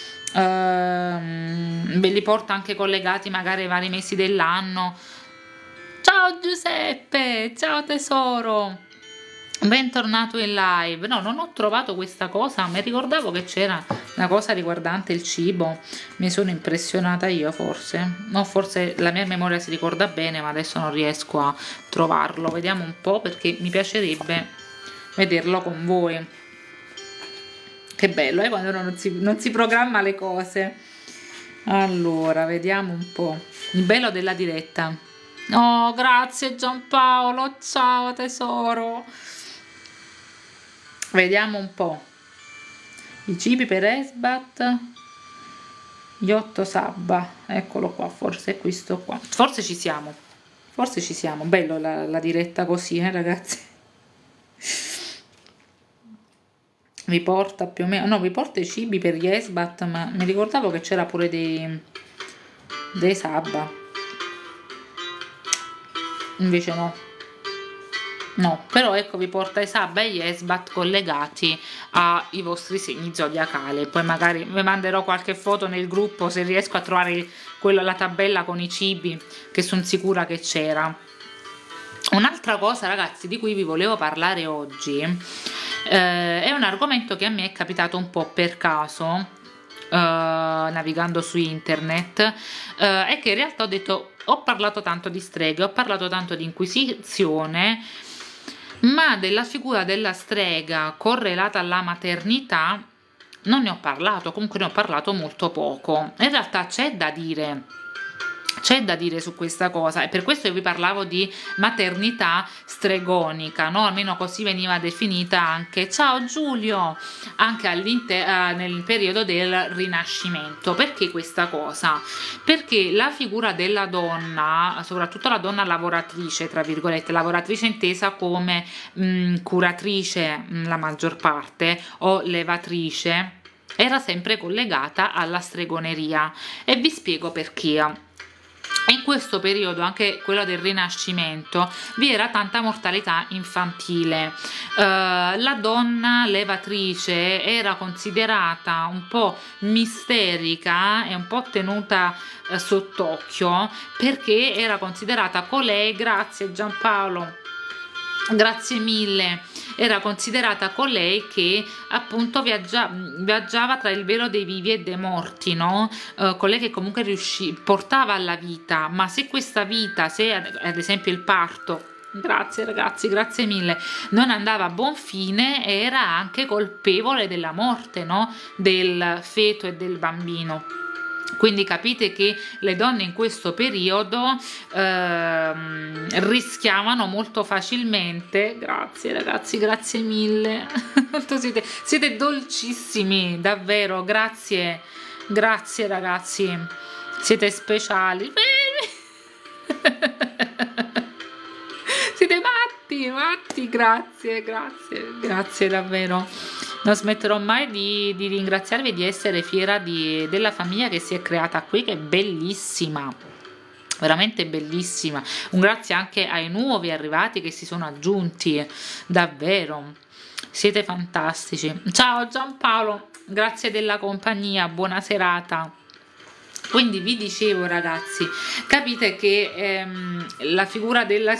ehm, ve li porta anche collegati magari ai vari mesi dell'anno. Ciao Giuseppe, ciao tesoro, bentornato in live. No, non ho trovato questa cosa, mi ricordavo che c'era una cosa riguardante il cibo, mi sono impressionata io forse, no, forse la mia memoria si ricorda bene ma adesso non riesco a trovarlo. Vediamo un po' perché mi piacerebbe vederlo con voi. Che bello, eh, quando non si, non si programma le cose. Allora, vediamo un po', il bello della diretta. Oh, grazie Giampaolo, ciao tesoro. Vediamo un po' i cibi per Esbat, gli otto Sabba, eccolo qua, forse è questo qua, forse ci siamo, forse ci siamo. Bello la, la diretta così, eh ragazzi. Vi porta più o meno, no, vi porta i cibi per gli Esbat, ma mi ricordavo che c'era pure dei, dei Sabba. Invece no, no, però ecco vi porta i Sabba e gli Esbat collegati ai vostri segni zodiacali. Poi magari vi manderò qualche foto nel gruppo se riesco a trovare quella, la tabella con i cibi, che sono sicura che c'era. Un'altra cosa ragazzi di cui vi volevo parlare oggi eh, è un argomento che a me è capitato un po' per caso. Uh, navigando su internet, uh, è che in realtà ho detto, ho parlato tanto di streghe, ho parlato tanto di inquisizione, Ma della figura della strega correlata alla maternità non ne ho parlato, comunque ne ho parlato molto poco. In realtà c'è da dire, c'è da dire su questa cosa, e per questo io vi parlavo di maternità stregonica, no? Almeno così veniva definita anche, ciao Giulio, anche all'inter- nel periodo del Rinascimento. Perché questa cosa? Perché la figura della donna, soprattutto la donna lavoratrice, tra virgolette, lavoratrice intesa come mh, curatrice mh, la maggior parte, o levatrice, era sempre collegata alla stregoneria, e vi spiego perché. In questo periodo, anche quello del Rinascimento, vi era tanta mortalità infantile. Uh, la donna levatrice era considerata un po' misterica e un po' tenuta uh, sott'occhio, perché era considerata colei, grazie Giampaolo, grazie mille, era considerata colei che appunto viaggia, viaggiava tra il velo dei vivi e dei morti, no? Uh, colei che comunque riuscì, portava alla vita, ma se questa vita, se ad, ad esempio il parto, grazie ragazzi, grazie mille, non andava a buon fine, era anche colpevole della morte, no? Del feto e del bambino. Quindi capite che le donne in questo periodo ehm, rischiavano molto facilmente. Grazie ragazzi, grazie mille. siete, siete dolcissimi, davvero, grazie, grazie ragazzi, siete speciali. Siete matti, matti, grazie, grazie, grazie davvero. Non smetterò mai di, di ringraziarvi e di essere fiera di, della famiglia che si è creata qui, che è bellissima, veramente bellissima. Un grazie anche ai nuovi arrivati che si sono aggiunti, davvero, siete fantastici. Ciao Giampaolo, grazie della compagnia, buona serata. Quindi vi dicevo ragazzi, capite che ehm, la figura della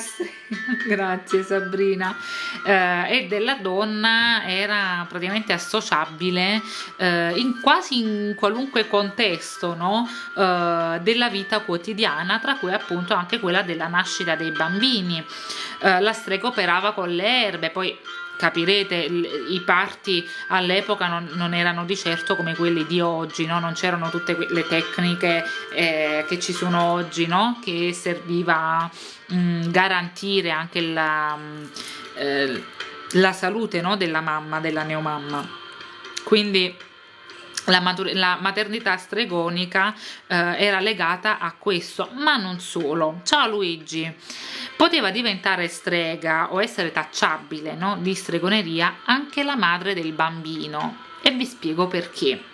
grazie Sabrina eh, e della donna era praticamente associabile eh, in quasi in qualunque contesto, no? eh, della vita quotidiana, tra cui appunto anche quella della nascita dei bambini. Eh, la strega operava con le erbe, poi capirete, i parti all'epoca non, non erano di certo come quelli di oggi, no? Non c'erano tutte le tecniche eh, che ci sono oggi, no? Che serviva a mh, garantire anche la, mh, eh, la salute, no? Della mamma, della neomamma. Quindi la, la maternità stregonica eh, era legata a questo, ma non solo. Ciao Luigi. Poteva diventare strega o essere tacciabile, no, di stregoneria anche la madre del bambino, e vi spiego perché.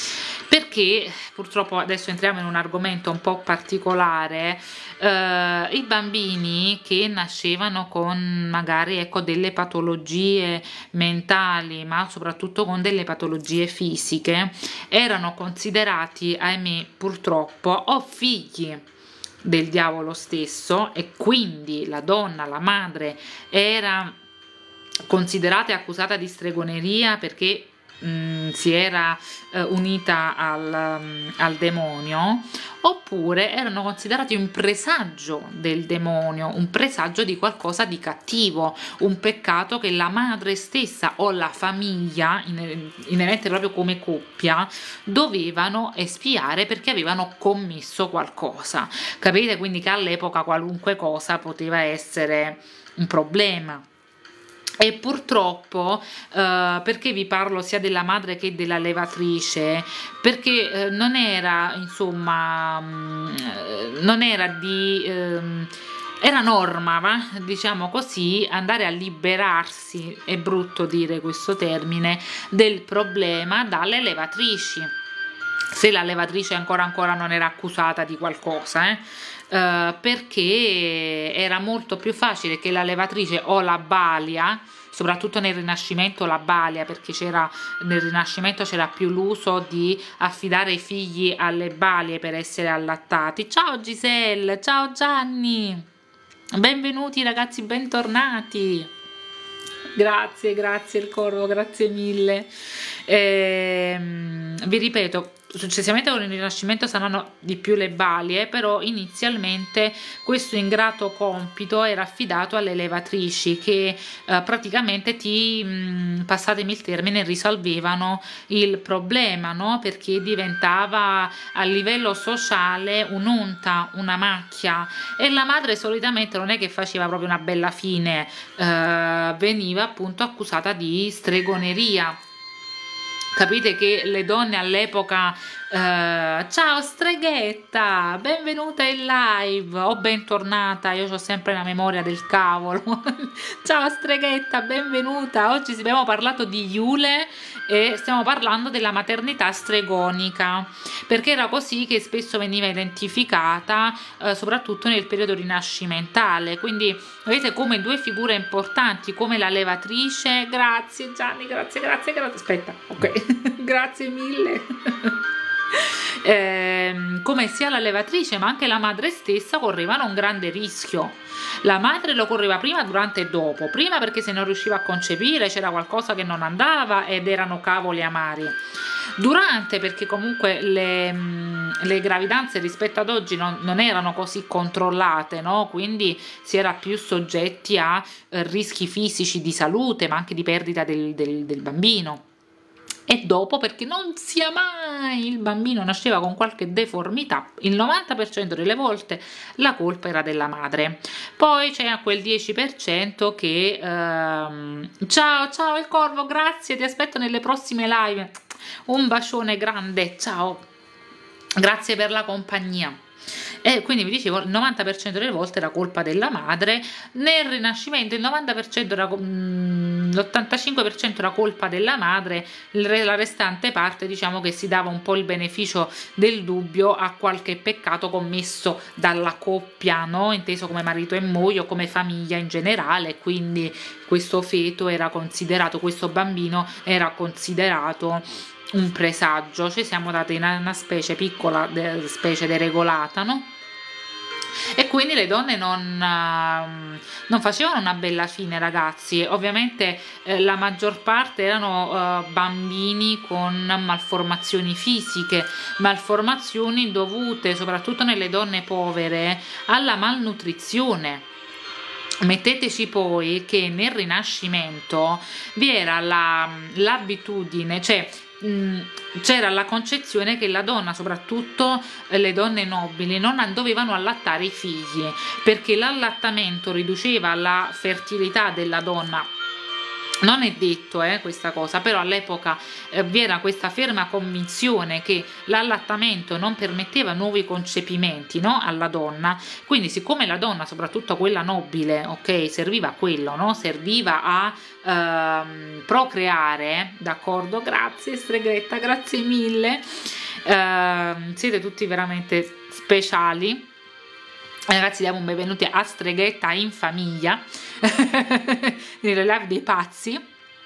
Perché purtroppo adesso entriamo in un argomento un po' particolare. Eh, i bambini che nascevano con magari ecco delle patologie mentali, ma soprattutto con delle patologie fisiche, erano considerati, ahimè, purtroppo, o figli del diavolo stesso, e quindi la donna, la madre, era considerata e accusata di stregoneria perché mh, si era eh, unita al, um, al demonio, oppure erano considerati un presagio del demonio, un presagio di qualcosa di cattivo, un peccato che la madre stessa o la famiglia, inerente proprio come coppia, dovevano espiare perché avevano commesso qualcosa. Capite quindi che all'epoca qualunque cosa poteva essere un problema. E purtroppo, eh, perché vi parlo sia della madre che della levatrice, perché eh, non era, insomma, mh, non era di... Ehm, era norma, va? Diciamo così, andare a liberarsi, è brutto dire questo termine, del problema dalle levatrici, se la levatrice ancora ancora non era accusata di qualcosa, eh? Uh, perché era molto più facile che la levatrice o la balia, soprattutto nel Rinascimento la balia, perché c'era nel Rinascimento c'era più l'uso di affidare i figli alle balie per essere allattati. Ciao Giselle, ciao Gianni, benvenuti ragazzi, bentornati. Grazie, grazie il coro, grazie mille. Ehm, vi ripeto, successivamente con il Rinascimento saranno di più le balie, però inizialmente questo ingrato compito era affidato alle levatrici che eh, praticamente ti, mh, passatemi il termine, risolvevano il problema, no? Perché diventava a livello sociale un'onta, una macchia, e la madre solitamente non è che faceva proprio una bella fine, eh, veniva appunto accusata di stregoneria. Capite che le donne all'epoca, eh, ciao streghetta, benvenuta in live o bentornata, io ho sempre la memoria del cavolo. Ciao streghetta, benvenuta. Oggi abbiamo parlato di Iule e stiamo parlando della maternità stregonica, perché era così che spesso veniva identificata, eh, soprattutto nel periodo rinascimentale. Quindi vedete come due figure importanti come la levatrice, grazie Gianni, grazie, grazie, grazie, aspetta, ok, grazie mille. Eh, come sia la levatrice ma anche la madre stessa correvano un grande rischio. La madre lo correva prima, durante e dopo. Prima perché se non riusciva a concepire, c'era qualcosa che non andava ed erano cavoli amari. Durante perché comunque le, le gravidanze rispetto ad oggi non, non erano così controllate, no? Quindi si era più soggetti a eh, rischi fisici di salute ma anche di perdita del, del, del bambino. E dopo perché non sia mai il bambino nasceva con qualche deformità, il novanta per cento delle volte la colpa era della madre. Poi c'è quel dieci per cento che ehm, ciao ciao il corvo, grazie, ti aspetto nelle prossime live, un bacione grande, ciao, grazie per la compagnia. E quindi vi dicevo, il novanta per cento delle volte era colpa della madre. Nel Rinascimento il novanta per cento era, l'ottantacinque per cento era colpa della madre, la restante parte diciamo che si dava un po' il beneficio del dubbio a qualche peccato commesso dalla coppia, no? Inteso come marito e moglie o come famiglia in generale. Quindi questo feto era considerato, questo bambino era considerato un presagio, ci siamo dati una, una specie piccola, de, specie deregolata, no? E quindi le donne non, uh, non facevano una bella fine, ragazzi. Ovviamente eh, la maggior parte erano uh, bambini con malformazioni fisiche, malformazioni dovute soprattutto nelle donne povere alla malnutrizione. Metteteci poi che nel Rinascimento vi era l'abitudine, la, cioè c'era la concezione che la donna, soprattutto le donne nobili, non dovevano allattare i figli perché l'allattamento riduceva la fertilità della donna. Non è detto eh, questa cosa, però all'epoca eh, vi era questa ferma convinzione che l'allattamento non permetteva nuovi concepimenti, no, alla donna. Quindi siccome la donna, soprattutto quella nobile, ok, serviva a quello, no? Serviva a ehm, procreare, d'accordo? Grazie streghetta, grazie mille, eh, siete tutti veramente speciali. Ragazzi, diamo un benvenuti a Streghetta in famiglia nelle live dei pazzi.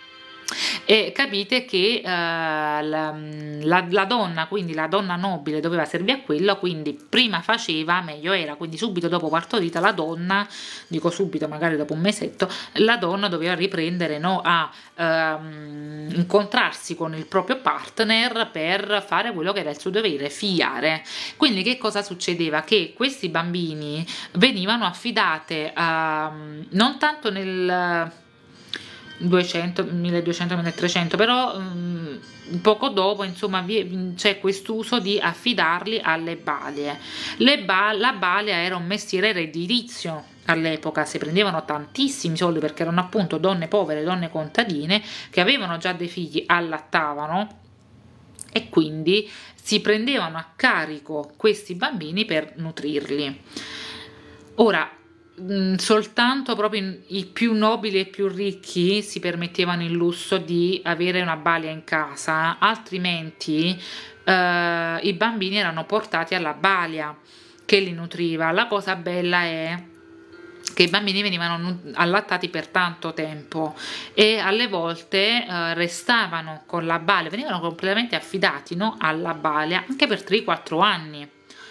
E capite che uh, la, la, la donna, quindi la donna nobile doveva servire a quello, quindi prima faceva meglio era, quindi subito dopo partorita la donna, dico subito magari dopo un mesetto, la donna doveva riprendere, no, a um, incontrarsi con il proprio partner per fare quello che era il suo dovere, figliare. Quindi che cosa succedeva? Che questi bambini venivano affidate a, non tanto nel duecento, milleduecento, milletrecento, però um, poco dopo insomma c'è quest'uso di affidarli alle balie. Le ba la balia era un mestiere redditizio all'epoca, si prendevano tantissimi soldi perché erano appunto donne povere, donne contadine che avevano già dei figli, allattavano e quindi si prendevano a carico questi bambini per nutrirli. Ora, soltanto proprio i più nobili e più ricchi si permettevano il lusso di avere una balia in casa, altrimenti eh, i bambini erano portati alla balia che li nutriva. La cosa bella è che i bambini venivano allattati per tanto tempo e alle volte eh, restavano con la balia, venivano completamente affidati, no, alla balia anche per tre quattro anni.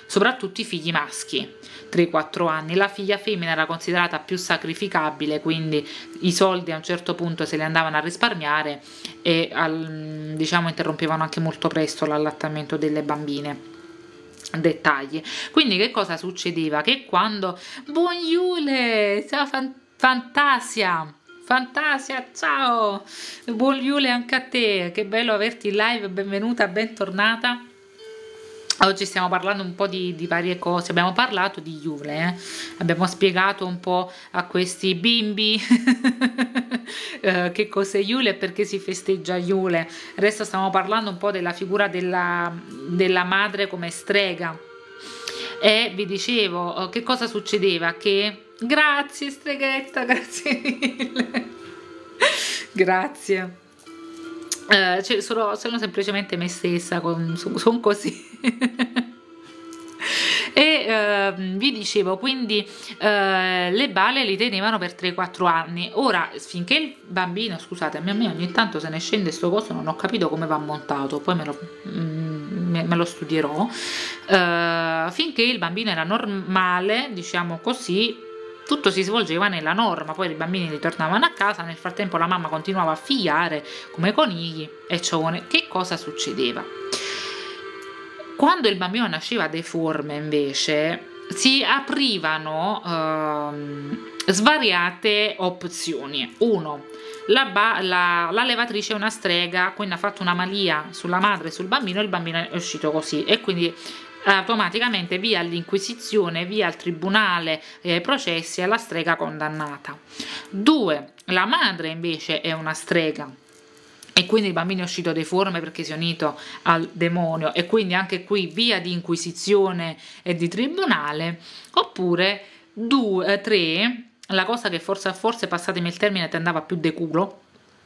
soprattutto i figli maschi, tre quattro anni. La figlia femmina era considerata più sacrificabile, quindi i soldi a un certo punto se li andavano a risparmiare e al, diciamo interrompevano anche molto presto l'allattamento delle bambine. Dettagli. Quindi che cosa succedeva? Che quando buon Iule, ciao fan Fantasia, Fantasia, ciao, buon Iule anche a te, che bello averti in live, benvenuta, bentornata. Oggi stiamo parlando un po' di, di varie cose, abbiamo parlato di Iule, eh? Abbiamo spiegato un po' a questi bimbi eh, che cos'è Iule e perché si festeggia Iule. Adesso stiamo parlando un po' della figura della, della madre come strega e vi dicevo che cosa succedeva, che grazie streghetta, grazie mille, grazie. Uh, cioè, sono, sono semplicemente me stessa, con, sono così. E uh, vi dicevo, quindi uh, le bale li tenevano per tre quattro anni. Ora, finché il bambino, scusate, a me ogni tanto se ne scende sto coso, non ho capito come va montato, poi me lo, mm, me, me lo studierò. Uh, finché il bambino era normale, diciamo così, tutto si svolgeva nella norma, poi i bambini ritornavano a casa, nel frattempo la mamma continuava a figliare come conigli e cione. Che cosa succedeva? Quando il bambino nasceva deforme invece si aprivano ehm, svariate opzioni. Uno, la, la, la levatrice è una strega, quindi ha fatto una malia sulla madre e sul bambino e il bambino è uscito così, e quindi automaticamente via all'inquisizione, via al tribunale e ai processi, alla strega condannata. Due, la madre invece è una strega e quindi il bambino è uscito deforme perché si è unito al demonio, e quindi anche qui via di inquisizione e di tribunale. Oppure due, eh, tre, la cosa che forse, forse passatemi il termine, ti andava più de culo,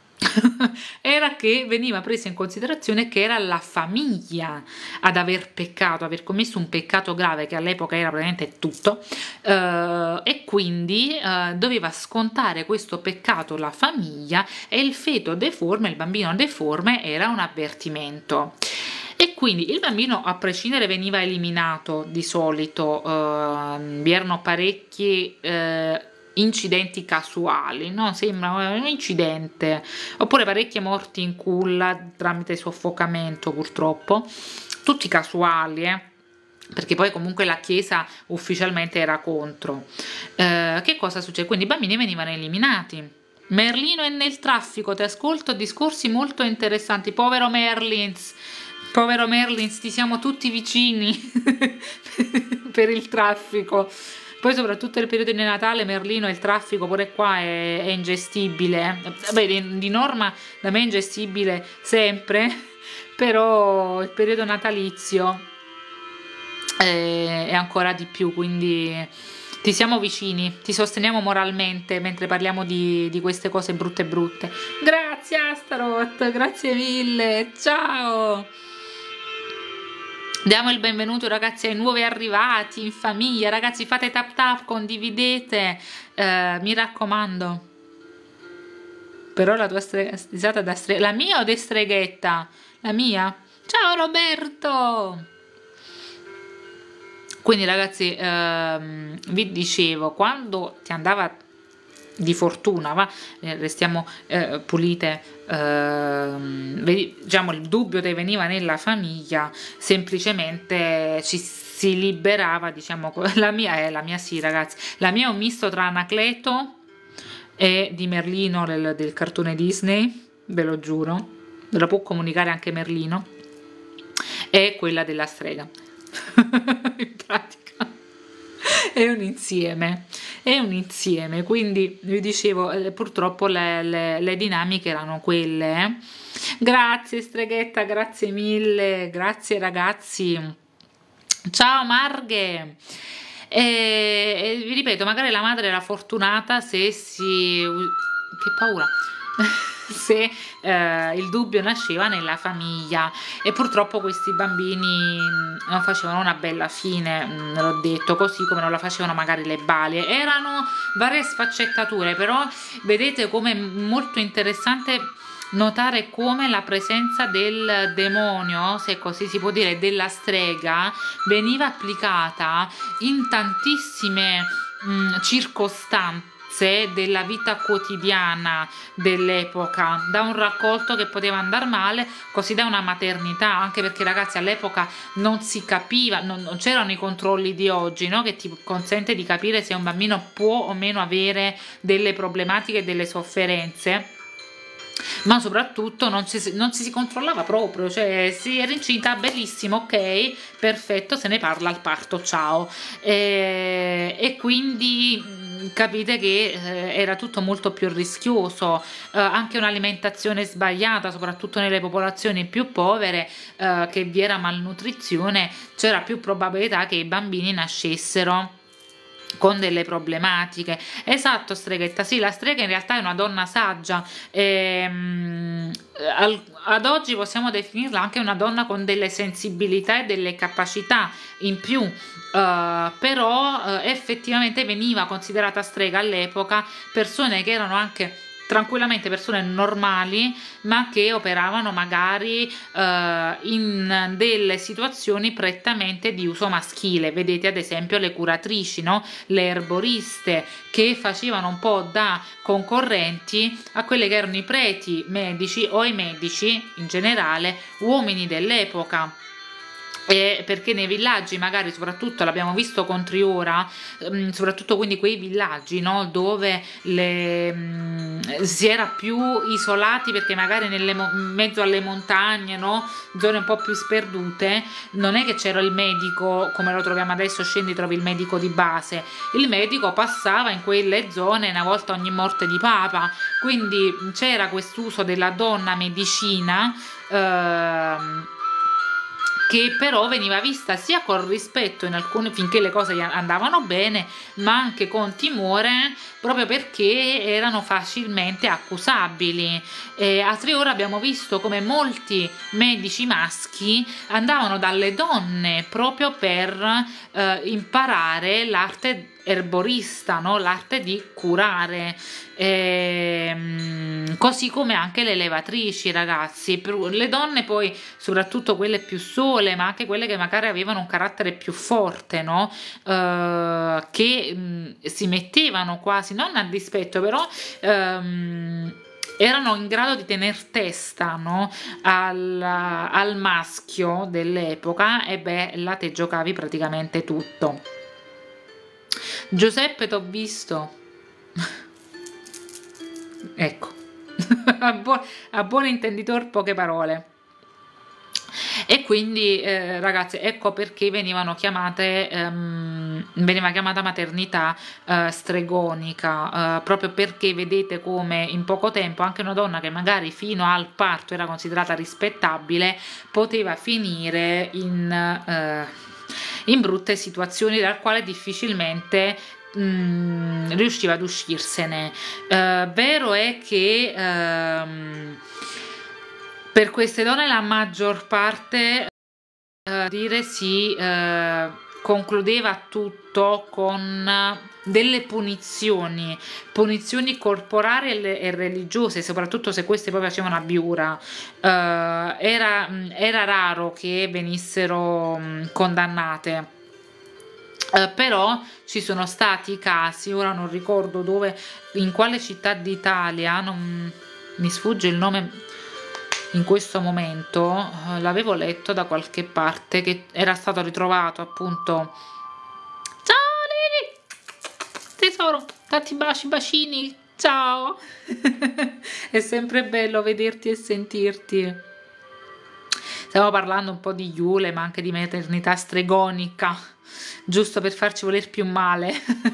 era che veniva presa in considerazione che era la famiglia ad aver peccato, aver commesso un peccato grave, che all'epoca era praticamente tutto, eh, e quindi eh, doveva scontare questo peccato la famiglia, e il feto deforme, il bambino deforme era un avvertimento. E quindi il bambino a prescindere veniva eliminato di solito, eh, vi erano parecchi eh, incidenti casuali, no? Sembra un incidente, oppure parecchie morti in culla tramite soffocamento, purtroppo, tutti casuali, eh? Perché poi comunque la chiesa ufficialmente era contro. Eh, che cosa succede? Quindi i bambini venivano eliminati. Merlino è nel traffico, ti ascolto, discorsi molto interessanti, povero Merlins, povero Merlins, ti siamo tutti vicini per il traffico. Poi soprattutto nel periodo di Natale, Merlino e il traffico pure qua è, è ingestibile. Beh, di, di norma da me è ingestibile sempre, però il periodo natalizio è, è ancora di più, quindi ti siamo vicini, ti sosteniamo moralmente mentre parliamo di, di queste cose brutte brutte. Grazie Astaroth, grazie mille, ciao! Diamo il benvenuto ragazzi ai nuovi arrivati in famiglia, ragazzi fate tap tap, condividete, eh, mi raccomando. Però la tua risata da strega, la mia o de streghetta? La mia? Ciao Roberto! Quindi ragazzi, ehm, vi dicevo, quando ti andava di fortuna, va, eh, restiamo eh, pulite, eh, diciamo il dubbio che veniva nella famiglia, semplicemente ci si liberava, diciamo, la mia è la mia sì ragazzi, la mia è un misto tra Anacleto e di Merlino del, del cartone Disney, ve lo giuro, ve lo può comunicare anche Merlino, e quella della strega. In pratica è un insieme, è un insieme, quindi vi dicevo, eh, purtroppo le, le, le dinamiche erano quelle, eh. Grazie streghetta, grazie mille, grazie ragazzi, ciao Marghe. E, e vi ripeto, magari la madre era fortunata se si, che paura, se eh, il dubbio nasceva nella famiglia, e purtroppo questi bambini non facevano una bella fine, me l'ho detto, così come non la facevano magari le bali. Erano varie sfaccettature, però vedete come è molto interessante notare come la presenza del demonio, se così si può dire, della strega, veniva applicata in tantissime mh, circostanze della vita quotidiana dell'epoca, da un raccolto che poteva andare male, così da una maternità, anche perché ragazzi all'epoca non si capiva, non, non c'erano i controlli di oggi, no? Che ti consente di capire se un bambino può o meno avere delle problematiche e delle sofferenze, ma soprattutto non ci, non ci si controllava proprio, cioè si era incinta, bellissimo, ok, perfetto, se ne parla al parto, ciao. E, e quindi mh, capite che eh, era tutto molto più rischioso, eh, anche un'alimentazione sbagliata, soprattutto nelle popolazioni più povere, eh, che vi era malnutrizione, c'era più probabilità che i bambini nascessero con delle problematiche. Esatto, streghetta, sì, la strega in realtà è una donna saggia, ehm, al, ad oggi possiamo definirla anche una donna con delle sensibilità e delle capacità in più, uh, però uh, effettivamente veniva considerata strega all'epoca persone che erano anche tranquillamente persone normali, ma che operavano magari uh, in delle situazioni prettamente di uso maschile. Vedete ad esempio le curatrici, no? Le erboriste, che facevano un po' da concorrenti a quelli che erano i preti medici o i medici in generale, uomini dell'epoca. E perché nei villaggi magari, soprattutto l'abbiamo visto con Triora, mh, soprattutto quindi quei villaggi, no, dove le, mh, si era più isolati, perché magari nelle, in mezzo alle montagne, no, zone un po' più sperdute, non è che c'era il medico come lo troviamo adesso, scendi trovi il medico di base, il medico passava in quelle zone una volta ogni morte di papa, quindi c'era quest'uso della donna medicina, ehm, che però veniva vista sia con rispetto in alcune, finché le cose andavano bene, ma anche con timore, proprio perché erano facilmente accusabili. E a Triora abbiamo visto come molti medici maschi andavano dalle donne proprio per eh, imparare l'arte erborista, no? L'arte di curare, ehm, così come anche le levatrici, ragazzi. Le donne poi, soprattutto quelle più sole, ma anche quelle che magari avevano un carattere più forte, no? Eh, che mh, si mettevano quasi, non a dispetto, però ehm, erano in grado di tener testa, no? al, al maschio dell'epoca, e beh, là te giocavi praticamente tutto. Giuseppe, t'ho visto. Ecco, a, buon, a buon intenditor poche parole. E quindi eh, ragazzi, ecco perché venivano chiamate ehm, veniva chiamata maternità eh, stregonica, eh, proprio perché vedete come in poco tempo anche una donna che magari fino al parto era considerata rispettabile poteva finire in eh, in brutte situazioni dal quale difficilmente mh, riusciva ad uscirsene. Uh, vero è che uh, per queste donne la maggior parte uh, dire si uh, concludeva tutto con delle punizioni, punizioni corporali e, e religiose, soprattutto se queste poi facevano a biura. Uh, era, era raro che venissero um, condannate. Uh, però ci sono stati casi, ora non ricordo dove, in quale città d'Italia, non mi sfugge il nome in questo momento, uh, l'avevo letto da qualche parte, che era stato ritrovato appunto. Ciao Lili, tesoro, tanti baci, bacini, ciao. È sempre bello vederti e sentirti. Stiamo parlando un po' di Iule, ma anche di maternità stregonica, giusto per farci voler più male.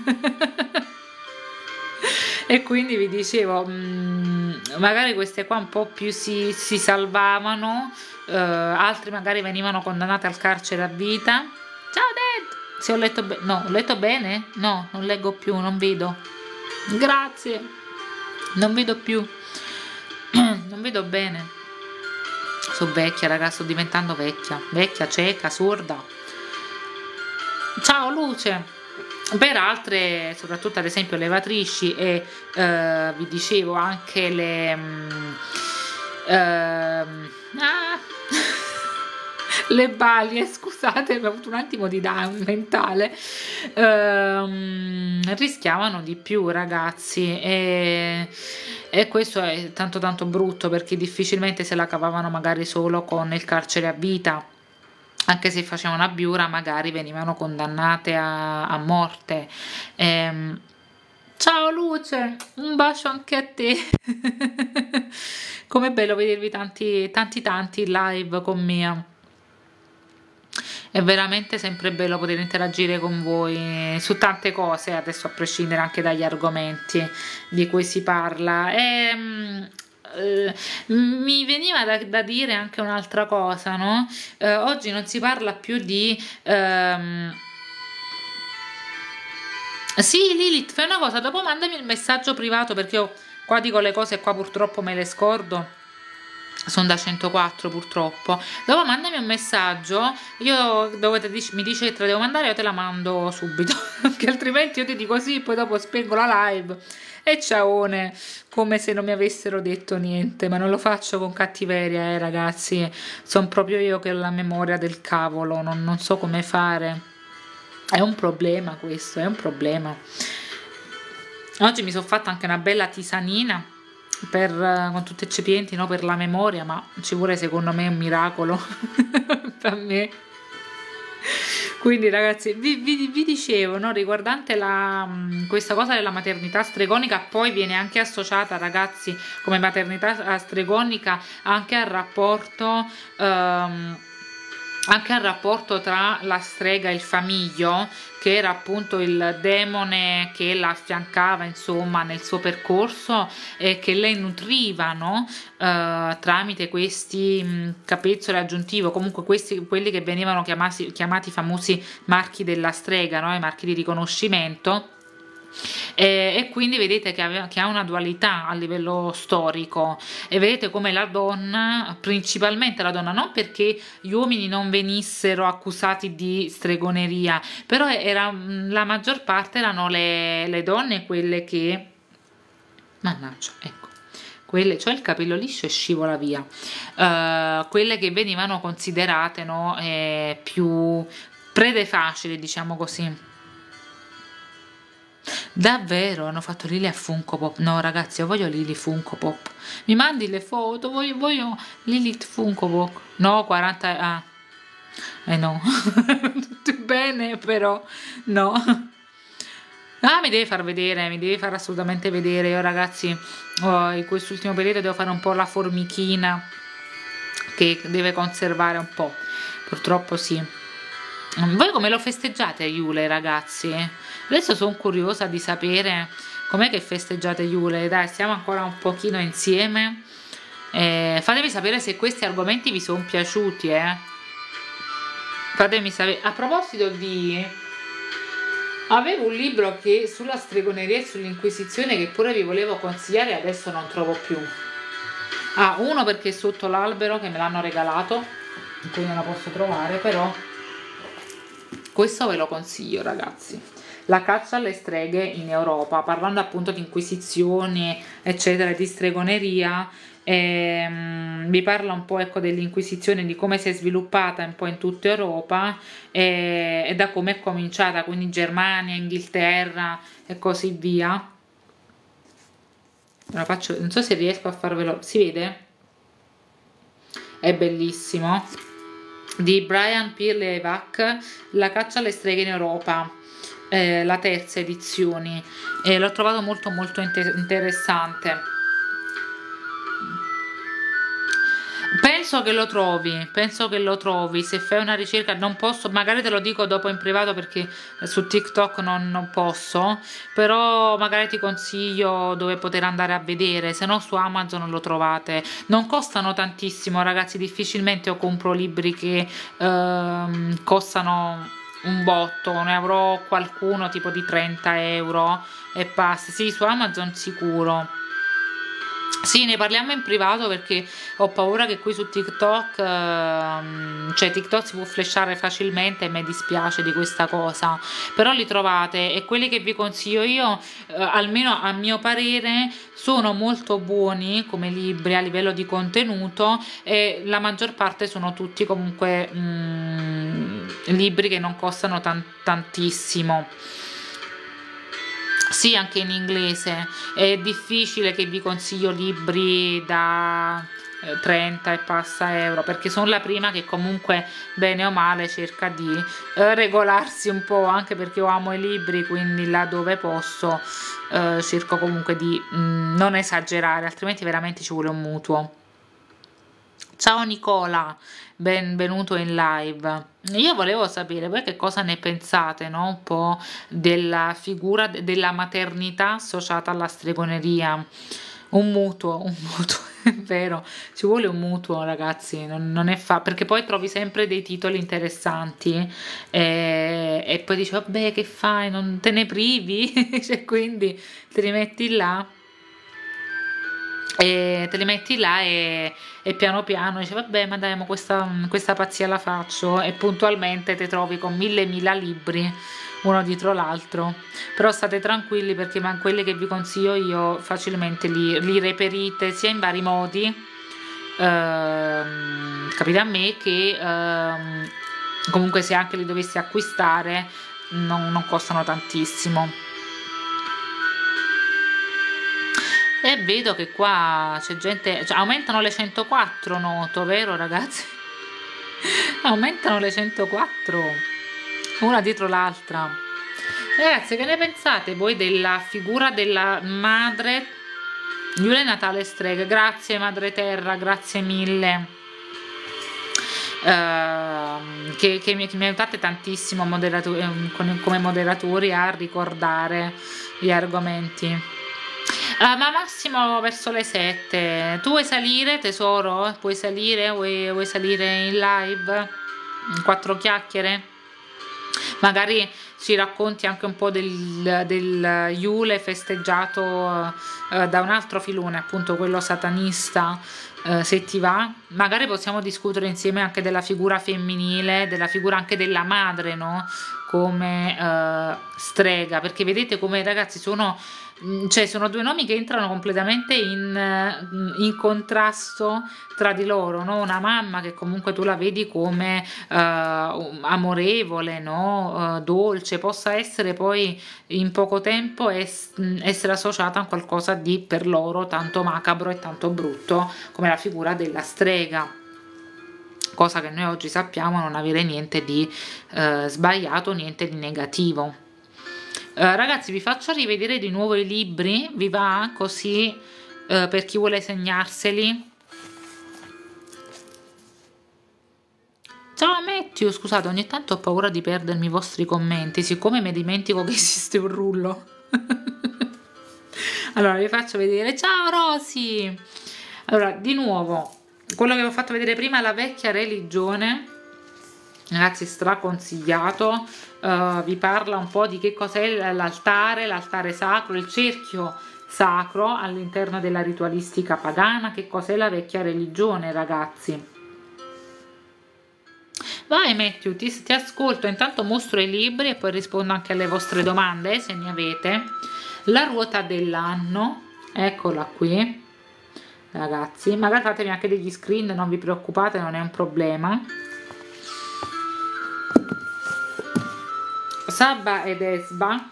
E quindi vi dicevo, mh, magari queste qua un po' più si, si salvavano, eh, altre magari venivano condannate al carcere a vita. Ciao Dad! Se ho letto bene, no, ho letto bene? No, non leggo più, non vedo. Grazie, non vedo più, non vedo bene. Sono vecchia, ragazzi, sto diventando vecchia, vecchia, cieca, sorda. Ciao Luce. Per altre, soprattutto ad esempio levatrici e eh, vi dicevo anche le, mh, Ehm, ah, le balie, scusate, ho avuto un attimo di down mentale, ehm, rischiavano di più, ragazzi, e, e questo è tanto tanto brutto, perché difficilmente se la cavavano magari solo con il carcere a vita. Anche se facevano una biura magari venivano condannate a, a morte. Ehm, ciao Luce, un bacio anche a te. Com'è bello vedervi tanti tanti tanti live con me. È veramente sempre bello poter interagire con voi su tante cose, adesso a prescindere anche dagli argomenti di cui si parla. E, eh, mi veniva da, da dire anche un'altra cosa, no? Eh, oggi non si parla più di... Ehm... Sì, Lilith, fai una cosa, dopo mandami il messaggio privato, perché io qua dico le cose e qua purtroppo me le scordo. Sono da centoquattro purtroppo. Dopo mandami un messaggio, io dove te dici, mi dice che te la devo mandare, io te la mando subito, perché altrimenti io ti dico sì, poi dopo spengo la live e ciaone, come se non mi avessero detto niente. Ma non lo faccio con cattiveria, eh ragazzi, sono proprio io che ho la memoria del cavolo, non, non so come fare. È un problema questo, è un problema. Oggi mi sono fatta anche una bella tisanina per, con tutti i eccipienti, no, per la memoria, ma ci vuole secondo me un miracolo per me. Quindi ragazzi, vi, vi, vi dicevo, no, riguardante la, questa cosa della maternità stregonica, poi viene anche associata, ragazzi, come maternità stregonica anche al rapporto um, anche al rapporto tra la strega e il famiglio, che era appunto il demone che la affiancava insomma nel suo percorso e che lei nutriva, no? Uh, tramite questi mh, capezzoli aggiuntivo, comunque questi, quelli che venivano chiamati, chiamati famosi marchi della strega, no? I marchi di riconoscimento. E, e quindi vedete che, aveva, che ha una dualità a livello storico, e vedete come la donna, principalmente la donna, non perché gli uomini non venissero accusati di stregoneria, però era, la maggior parte erano le, le donne quelle che, mannaggia, ecco, quelle, cioè il capello liscio e scivola via, uh, quelle che venivano considerate, no, eh, più prede facili, diciamo così. Davvero hanno fatto Lily a Funko Pop? No ragazzi, io voglio Lily Funko Pop. Mi mandi le foto, voglio, voglio Lilith Funko Pop. No, quaranta... Ah, eh no. Tutto bene, però no. Ah, mi devi far vedere, mi devi far assolutamente vedere. Io ragazzi, oh, in quest'ultimo periodo devo fare un po' la formichina che deve conservare un po'. Purtroppo sì. Voi come lo festeggiate Iule, ragazzi? Adesso sono curiosa di sapere com'è che festeggiate Iule. Dai, stiamo ancora un pochino insieme. Eh, fatemi sapere se questi argomenti vi sono piaciuti, eh. Fatemi sapere. A proposito di... avevo un libro che sulla stregoneria e sull'inquisizione che pure vi volevo consigliare, adesso non trovo più. Ah, uno perché è sotto l'albero che me l'hanno regalato, quindi non la posso trovare, però questo ve lo consiglio, ragazzi. La caccia alle streghe in Europa, parlando appunto di inquisizioni, eccetera, di stregoneria. Ehm, vi parla un po', ecco, dell'inquisizione, di come si è sviluppata un po' in tutta Europa e, e da come è cominciata, quindi Germania, Inghilterra e così via. Lo faccio, non so se riesco a farvelo, si vede? È bellissimo, di Brian P. Levac, La caccia alle streghe in Europa, eh, la terza edizione, e l'ho trovato molto molto inter interessante. Penso che lo trovi, penso che lo trovi, se fai una ricerca. Non posso, magari te lo dico dopo in privato perché su TikTok non, non posso, però magari ti consiglio dove poter andare a vedere, se no su Amazon lo trovate. Non costano tantissimo, ragazzi, difficilmente io compro libri che ehm, costano un botto, ne avrò qualcuno tipo di trenta euro e passa. Sì, su Amazon sicuro. Sì, ne parliamo in privato perché ho paura che qui su TikTok, ehm, cioè TikTok si può flashare facilmente e mi dispiace di questa cosa, però li trovate e quelli che vi consiglio io, eh, almeno a mio parere, sono molto buoni come libri a livello di contenuto e la maggior parte sono tutti comunque mm, libri che non costano tan- tantissimo. Sì, anche in inglese. È difficile che vi consiglio libri da eh, trenta e passa euro, perché sono la prima che comunque bene o male cerca di eh, regolarsi un po', anche perché io amo i libri, quindi là dove posso eh, cerco comunque di mm, non esagerare, altrimenti veramente ci vuole un mutuo. Ciao Nicola, benvenuto in live. Io volevo sapere voi che cosa ne pensate, no? Un po' della figura de- della maternità associata alla stregoneria. Un mutuo, un mutuo, è vero, ci vuole un mutuo, ragazzi, non, non è fa perché poi trovi sempre dei titoli interessanti e, e poi dici, vabbè, che fai? Non te ne privi? Cioè, quindi te li metti là e te li metti là e, e piano piano dici vabbè ma dai ma questa, questa pazzia la faccio e puntualmente ti trovi con mille mila libri uno dietro l'altro, però state tranquilli perché ma quelli che vi consiglio io facilmente li, li reperite sia in vari modi, ehm, capite a me, che ehm, comunque se anche li dovessi acquistare non, non costano tantissimo. E vedo che qua c'è gente, cioè aumentano le centoquattro, noto, vero ragazzi? Aumentano le centoquattro, una dietro l'altra. Ragazzi, che ne pensate voi della figura della madre Giulia Natale Streghe? Grazie Madre Terra, grazie mille. Uh, che, che, mi, che mi aiutate tantissimo moderato, come moderatori a ricordare gli argomenti. Uh, ma massimo verso le sette. Tu vuoi salire, tesoro? Puoi salire? Vuoi, vuoi salire in live? In quattro chiacchiere? Magari ci racconti anche un po' del, del Iule festeggiato uh, da un altro filone, appunto quello satanista, uh, se ti va. Magari possiamo discutere insieme anche della figura femminile, della figura anche della madre, no? Come uh, strega, perché vedete come ragazzi sono, cioè sono due nomi che entrano completamente in, in contrasto tra di loro, no? Una mamma che comunque tu la vedi come uh, amorevole, no? Uh, dolce, possa essere poi in poco tempo es essere associata a qualcosa di per loro tanto macabro e tanto brutto come la figura della strega, cosa che noi oggi sappiamo non avere niente di uh, sbagliato, niente di negativo. Uh, ragazzi, vi faccio rivedere di nuovo i libri, vi va? Così uh, per chi vuole segnarseli. Ciao Matthew, scusate, ogni tanto ho paura di perdermi i vostri commenti, siccome mi dimentico che esiste un rullo. Allora, vi faccio vedere. Ciao Rosy! Allora, di nuovo, quello che vi ho fatto vedere prima è La vecchia religione. Ragazzi, straconsigliato. Uh, vi parla un po' di che cos'è l'altare, l'altare sacro, il cerchio sacro all'interno della ritualistica pagana, che cos'è la vecchia religione, ragazzi. Vai Matthew, ti, ti ascolto, intanto mostro i libri e poi rispondo anche alle vostre domande se ne avete. La ruota dell'anno, eccola qui, ragazzi, magari fatevi anche degli screen, non vi preoccupate, non è un problema. Sabba ed Esba,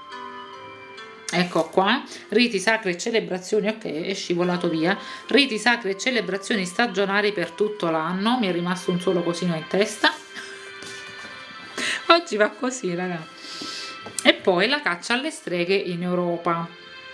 ecco qua, riti sacri e celebrazioni, ok, è scivolato via, riti sacri e celebrazioni stagionali per tutto l'anno, mi è rimasto un solo cosino in testa, oggi va così raga, e poi la caccia alle streghe in Europa.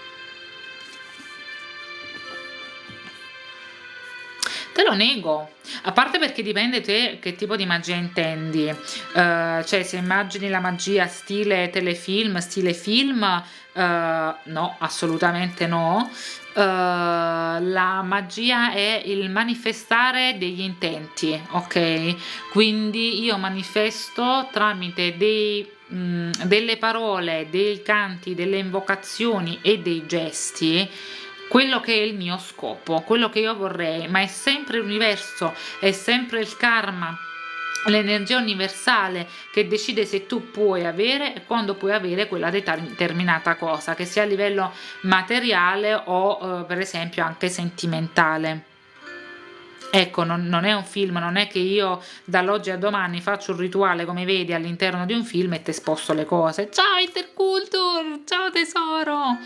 Te lo nego, a parte perché dipende te che tipo di magia intendi, uh, cioè se immagini la magia stile telefilm, stile film, uh, no, assolutamente no. Uh, la magia è il manifestare degli intenti, ok? Quindi io manifesto tramite dei, mh, delle parole, dei canti, delle invocazioni e dei gesti quello che è il mio scopo, quello che io vorrei, ma è sempre l'universo, è sempre il karma, l'energia universale che decide se tu puoi avere e quando puoi avere quella determinata cosa, che sia a livello materiale o eh, per esempio anche sentimentale. Ecco, non, non è un film, non è che io dall'oggi a domani faccio un rituale come vedi all'interno di un film e ti sposto le cose. Ciao Interculture, ciao tesoro!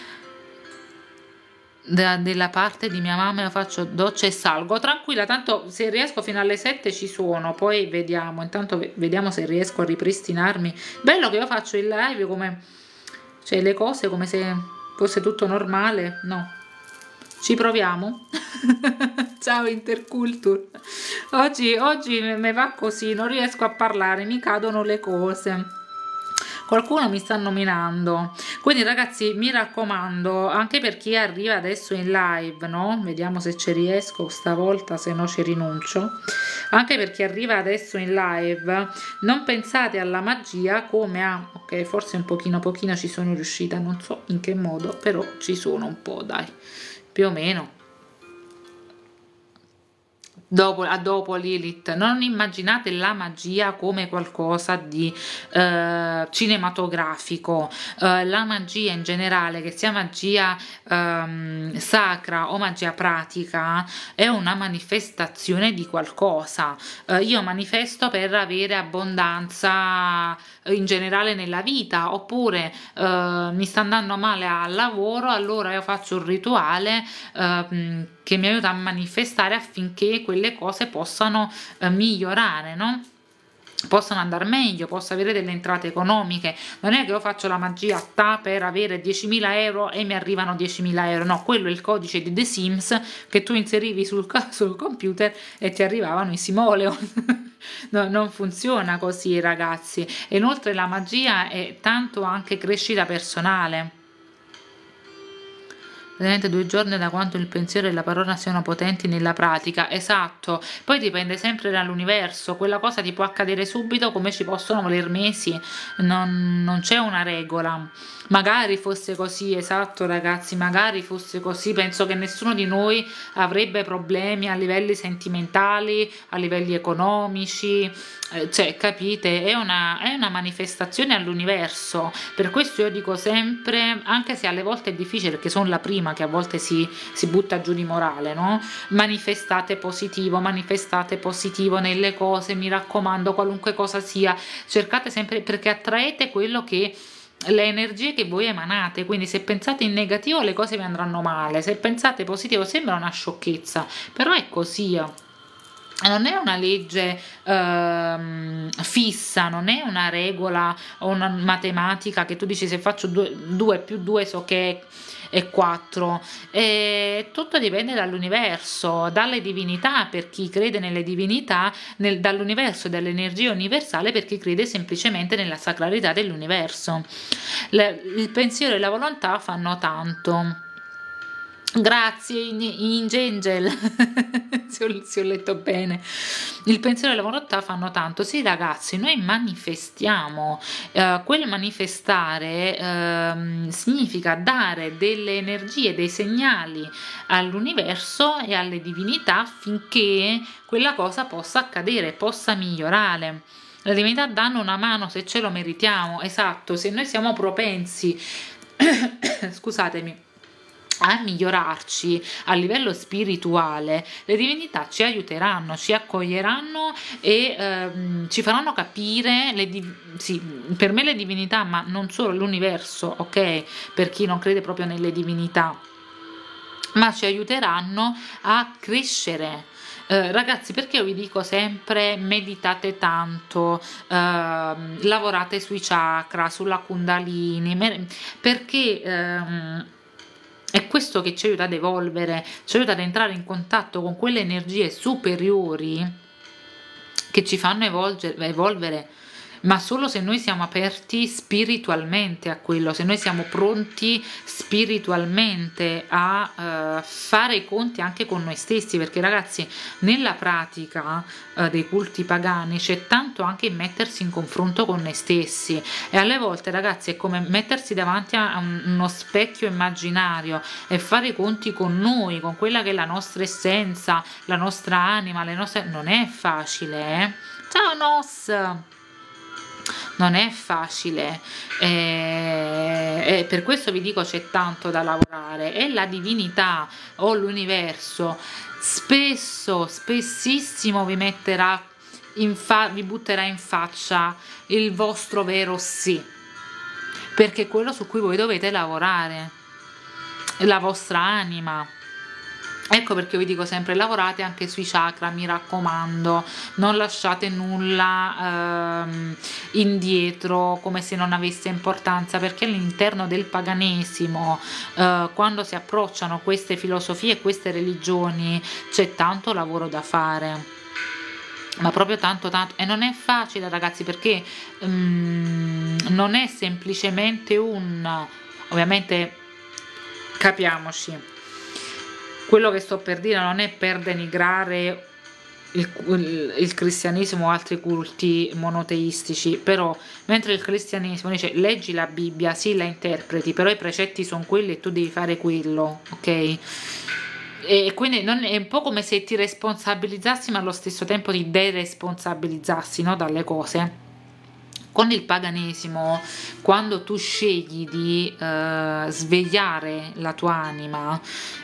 Da, della parte di mia mamma io faccio doccia e salgo, tranquilla, tanto se riesco fino alle sette ci suono, poi vediamo, intanto vediamo se riesco a ripristinarmi. Bello che io faccio il live come, cioè le cose come se fosse tutto normale, no, ci proviamo. Ciao Interculture, oggi, oggi mi va così, non riesco a parlare, mi cadono le cose. Qualcuno mi sta nominando, quindi ragazzi mi raccomando, anche per chi arriva adesso in live, no? Vediamo se ci riesco stavolta, se no ci rinuncio. Anche per chi arriva adesso in live, non pensate alla magia come a, ok, forse un pochino pochino ci sono riuscita, non so in che modo, però ci sono un po', dai, più o meno. Dopo, a dopo Lilith, non immaginate la magia come qualcosa di eh, cinematografico, eh, la magia in generale, che sia magia ehm, sacra o magia pratica, è una manifestazione di qualcosa. Eh, io manifesto per avere abbondanza in generale nella vita, oppure eh, mi sta andando male al lavoro, allora io faccio un rituale eh, che mi aiuta a manifestare affinché quelle cose possano eh, migliorare, no? Possano andare meglio, posso avere delle entrate economiche. Non è che io faccio la magia ta per avere diecimila euro e mi arrivano diecimila euro, no, quello è il codice di The Sims che tu inserivi sul, sul computer e ti arrivavano i simoleon. No, non funziona così ragazzi. E inoltre la magia è tanto anche crescita personale. Praticamente due giorni da quanto il pensiero e la parola siano potenti nella pratica. Esatto, poi dipende sempre dall'universo, quella cosa ti può accadere subito come ci possono voler mesi, non, non c'è una regola. Magari fosse così, esatto ragazzi, magari fosse così, penso che nessuno di noi avrebbe problemi a livelli sentimentali, a livelli economici, eh, cioè capite, è una, è una manifestazione all'universo. Per questo io dico sempre, anche se alle volte è difficile perché sono la prima che a volte si, si butta giù di morale, no? Manifestate positivo, manifestate positivo nelle cose, mi raccomando, qualunque cosa sia, cercate sempre, perché attraete quello che le energie che voi emanate, quindi se pensate in negativo le cose vi andranno male, se pensate positivo sembra una sciocchezza, però è così. Non è una legge ehm, fissa, non è una regola o una matematica che tu dici se faccio due più due so che è quattro, e tutto dipende dall'universo, dalle divinità per chi crede nelle divinità, nel, dall'universo e dall'energia universale per chi crede semplicemente nella sacralità dell'universo. Il pensiero e la volontà fanno tanto. Grazie Ingengel, se, ho, se ho letto bene. Il pensiero e la volontà fanno tanto. Sì ragazzi, noi manifestiamo, eh, quel manifestare eh, significa dare delle energie, dei segnali all'universo e alle divinità affinché quella cosa possa accadere, possa migliorare. Le divinità danno una mano se ce lo meritiamo, esatto, se noi siamo propensi scusatemi a migliorarci a livello spirituale, le divinità ci aiuteranno, ci accoglieranno e ehm, ci faranno capire, le sì, per me le divinità, ma non solo l'universo, ok, per chi non crede proprio nelle divinità, ma ci aiuteranno a crescere. Eh, ragazzi, perché io vi dico sempre meditate tanto, eh, lavorate sui chakra, sulla kundalini, perché ehm, è questo che ci aiuta ad evolvere, ci aiuta ad entrare in contatto con quelle energie superiori che ci fanno evolvere, evolvere ma solo se noi siamo aperti spiritualmente a quello, se noi siamo pronti spiritualmente a uh, fare i conti anche con noi stessi, perché ragazzi nella pratica uh, dei culti pagani c'è tanto anche mettersi in confronto con noi stessi, e alle volte ragazzi è come mettersi davanti a un, uno specchio immaginario e fare i conti con noi, con quella che è la nostra essenza, la nostra anima, le nostre... non è facile, eh? Ciao Nos! Non è facile, e, e per questo vi dico c'è tanto da lavorare, e la divinità o l'universo spesso, spessissimo vi metterà in fa vi butterà in faccia il vostro vero sì, perché è quello su cui voi dovete lavorare, la vostra anima. Ecco perché io vi dico sempre lavorate anche sui chakra, mi raccomando, non lasciate nulla ehm, indietro come se non avesse importanza, perché all'interno del paganesimo eh, quando si approcciano queste filosofie e queste religioni c'è tanto lavoro da fare, ma proprio tanto tanto, e non è facile ragazzi, perché um, non è semplicemente un, ovviamente capiamoci, quello che sto per dire non è per denigrare il, il, il cristianesimo o altri culti monoteistici, però mentre il cristianesimo dice leggi la Bibbia, sì la interpreti, però i precetti sono quelli e tu devi fare quello, ok? E quindi non è un po' come se ti responsabilizzassi ma allo stesso tempo ti deresponsabilizzassi, no, dalle cose. Con il paganesimo, quando tu scegli di eh, svegliare la tua anima,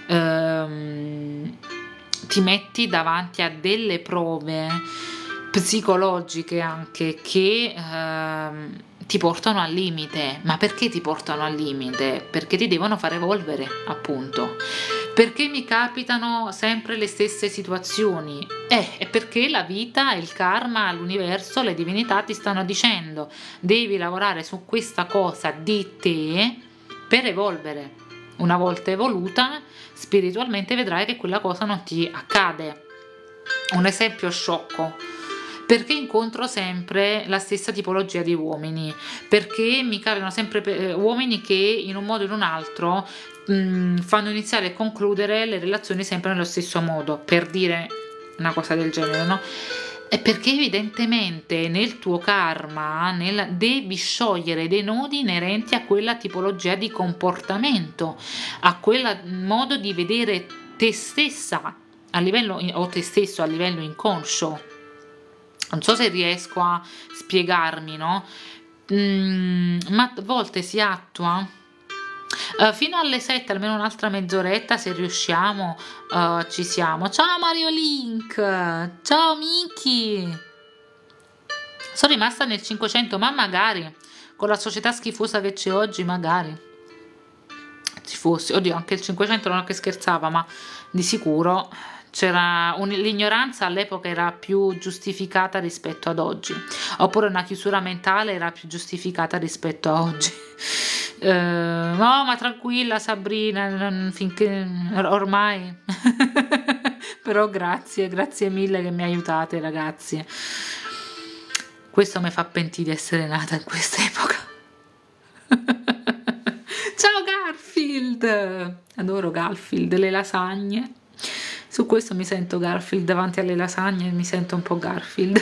ehm, ti metti davanti a delle prove psicologiche anche che ehm, ti portano al limite. Ma perché ti portano al limite? Perché ti devono far evolvere, appunto. Perché mi capitano sempre le stesse situazioni? Eh, è perché la vita, il karma, l'universo, le divinità ti stanno dicendo devi lavorare su questa cosa di te per evolvere. Una volta evoluta, spiritualmente vedrai che quella cosa non ti accade. Un esempio sciocco. Perché incontro sempre la stessa tipologia di uomini? Perché mi capitano sempre eh, uomini che in un modo o in un altro mh, fanno iniziare e concludere le relazioni sempre nello stesso modo, per dire una cosa del genere, no? È perché evidentemente nel tuo karma nel, devi sciogliere dei nodi inerenti a quella tipologia di comportamento, a quel modo di vedere te stessa a livello, o te stesso a livello inconscio. Non so se riesco a spiegarmi, no? Mm, ma a volte si attua uh, fino alle sette, almeno un'altra mezz'oretta se riusciamo, uh, ci siamo. Ciao Mario Link, ciao Miki, sono rimasta nel cinquecento, ma magari con la società schifosa che c'è oggi magari ci fosse, oddio anche il cinquecento non è che scherzava, ma di sicuro c'era l'ignoranza all'epoca era più giustificata rispetto ad oggi, oppure una chiusura mentale era più giustificata rispetto a oggi. Uh, no, ma tranquilla Sabrina, finché ormai però grazie, grazie mille che mi aiutate ragazzi, questo mi fa pentire di essere nata in questa epoca. Ciao Garfield, adoro Garfield, le lasagne. Su questo mi sento Garfield, davanti alle lasagne mi sento un po' Garfield.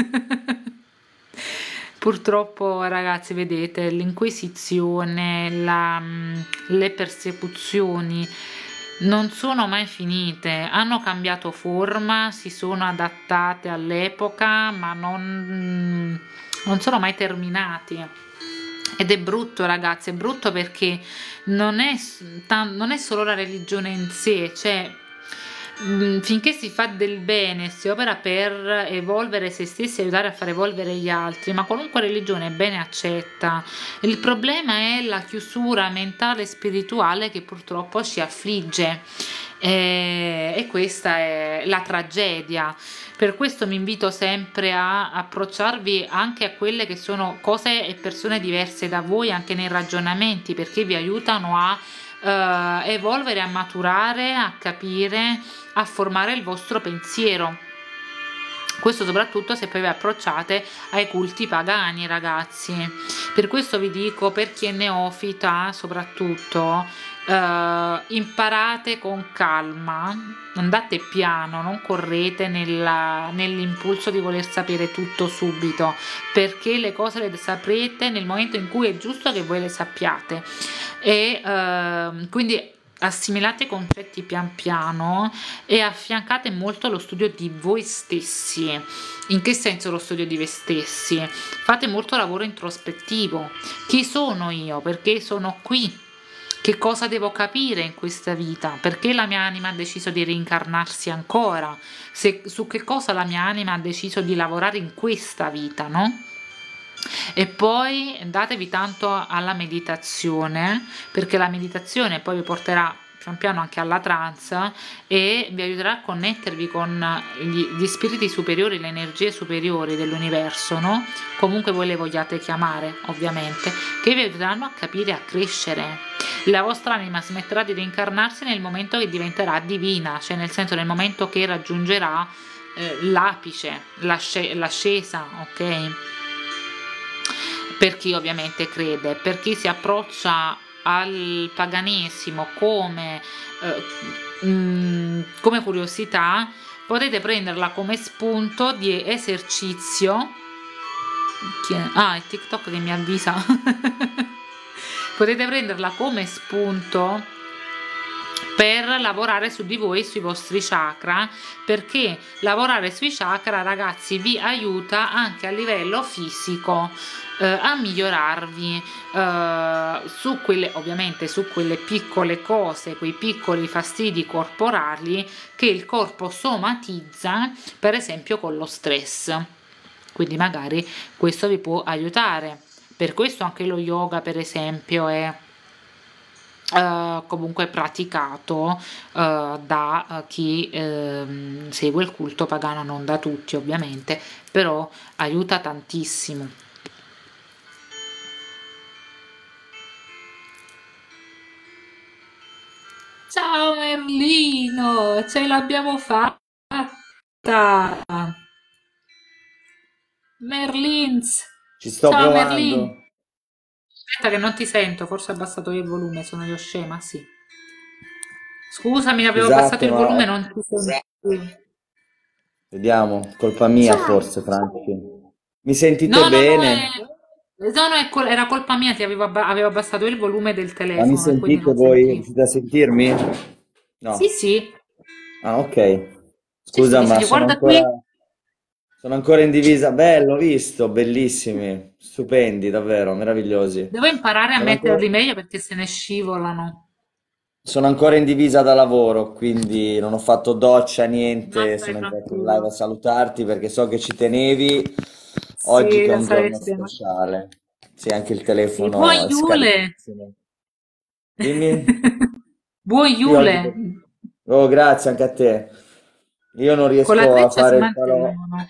Purtroppo ragazzi vedete l'inquisizione, la, le persecuzioni non sono mai finite, hanno cambiato forma, si sono adattate all'epoca ma non, non sono mai terminati. Ed è brutto ragazzi, è brutto perché non è, non è solo la religione in sé, cioè finché si fa del bene, si opera per evolvere se stessi e aiutare a far evolvere gli altri, ma qualunque religione è bene accetta. Il problema è la chiusura mentale e spirituale che purtroppo ci affligge, e, e questa è la tragedia. Per questo mi invito sempre a approcciarvi anche a quelle che sono cose e persone diverse da voi anche nei ragionamenti, perché vi aiutano a Uh, evolvere, a maturare, a capire, a formare il vostro pensiero. Questo soprattutto se poi vi approcciate ai culti pagani, ragazzi. Per questo vi dico, per chi è neofita, soprattutto, eh, imparate con calma, andate piano, non correte nella- nell'impulso di voler sapere tutto subito, perché le cose le saprete nel momento in cui è giusto che voi le sappiate. E ehm, quindi assimilate i concetti pian piano e affiancate molto lo studio di voi stessi. In che senso lo studio di voi stessi? Fate molto lavoro introspettivo. Chi sono io? Perché sono qui? Che cosa devo capire in questa vita? Perché la mia anima ha deciso di reincarnarsi ancora? Se, su che cosa la mia anima ha deciso di lavorare in questa vita, no? E poi datevi tanto alla meditazione, perché la meditazione poi vi porterà pian piano anche alla trance e vi aiuterà a connettervi con gli, gli spiriti superiori, le energie superiori dell'universo, no? Comunque voi le vogliate chiamare, ovviamente, che vi aiuteranno a capire, a crescere. La vostra anima smetterà di reincarnarsi nel momento che diventerà divina, cioè nel senso nel momento che raggiungerà eh, l'apice, l'ascesa, ok? Per chi ovviamente crede, per chi si approccia al paganesimo come, eh, mh, come curiosità, potete prenderla come spunto di esercizio. Chi è? Ah, è TikTok che mi avvisa. Potete prenderla come spunto per lavorare su di voi, sui vostri chakra, perché lavorare sui chakra, ragazzi, vi aiuta anche a livello fisico eh, a migliorarvi eh, su quelle, ovviamente su quelle piccole cose, quei piccoli fastidi corporali che il corpo somatizza, per esempio con lo stress. Quindi magari questo vi può aiutare. Per questo anche lo yoga, per esempio, è Uh, comunque praticato uh, da uh, chi uh, segue il culto pagano, non da tutti ovviamente, però aiuta tantissimo. Ciao Merlino, ce l'abbiamo fatta! Merlins! Ci sto Ciao Merlin! provando. Aspetta che non ti sento, forse ho abbassato io il volume, sono io scema, sì. Scusami, avevo abbassato Scusate, il ma volume, ho- non ti sento più. vediamo, colpa mia Ciao! forse, Franci. Mi sentite No, no, no, è... bene? no, no, è col- era colpa mia, ti avevo, abba- avevo abbassato il volume del Ma mi telefono e quindi sentite non voi? sentivo. Riuscite a sentirmi? Sì, No. sì, Ah, ok. sì, sì, Scusa, ti ma senti. sono Guarda ancora, qui. sono ancora in divisa. Bello, visto, bellissimi, stupendi, davvero, meravigliosi. Devo imparare a Sono ancora, metterli meglio perché se ne scivolano. sono ancora in divisa da lavoro, quindi non ho fatto doccia, Non niente. fai Sono entrato in live tranquillo. a salutarti perché so che ci tenevi. Oggi Sì, che è lo un giorno saresti. speciale. Sì, anche il Sì, buon telefono è Iule! scarichissimo. Dimmi? Buon Sì, oggi... Iule! Oh, grazie anche a te. Io non Con la riesco a treccia si fare il falò. mantengono.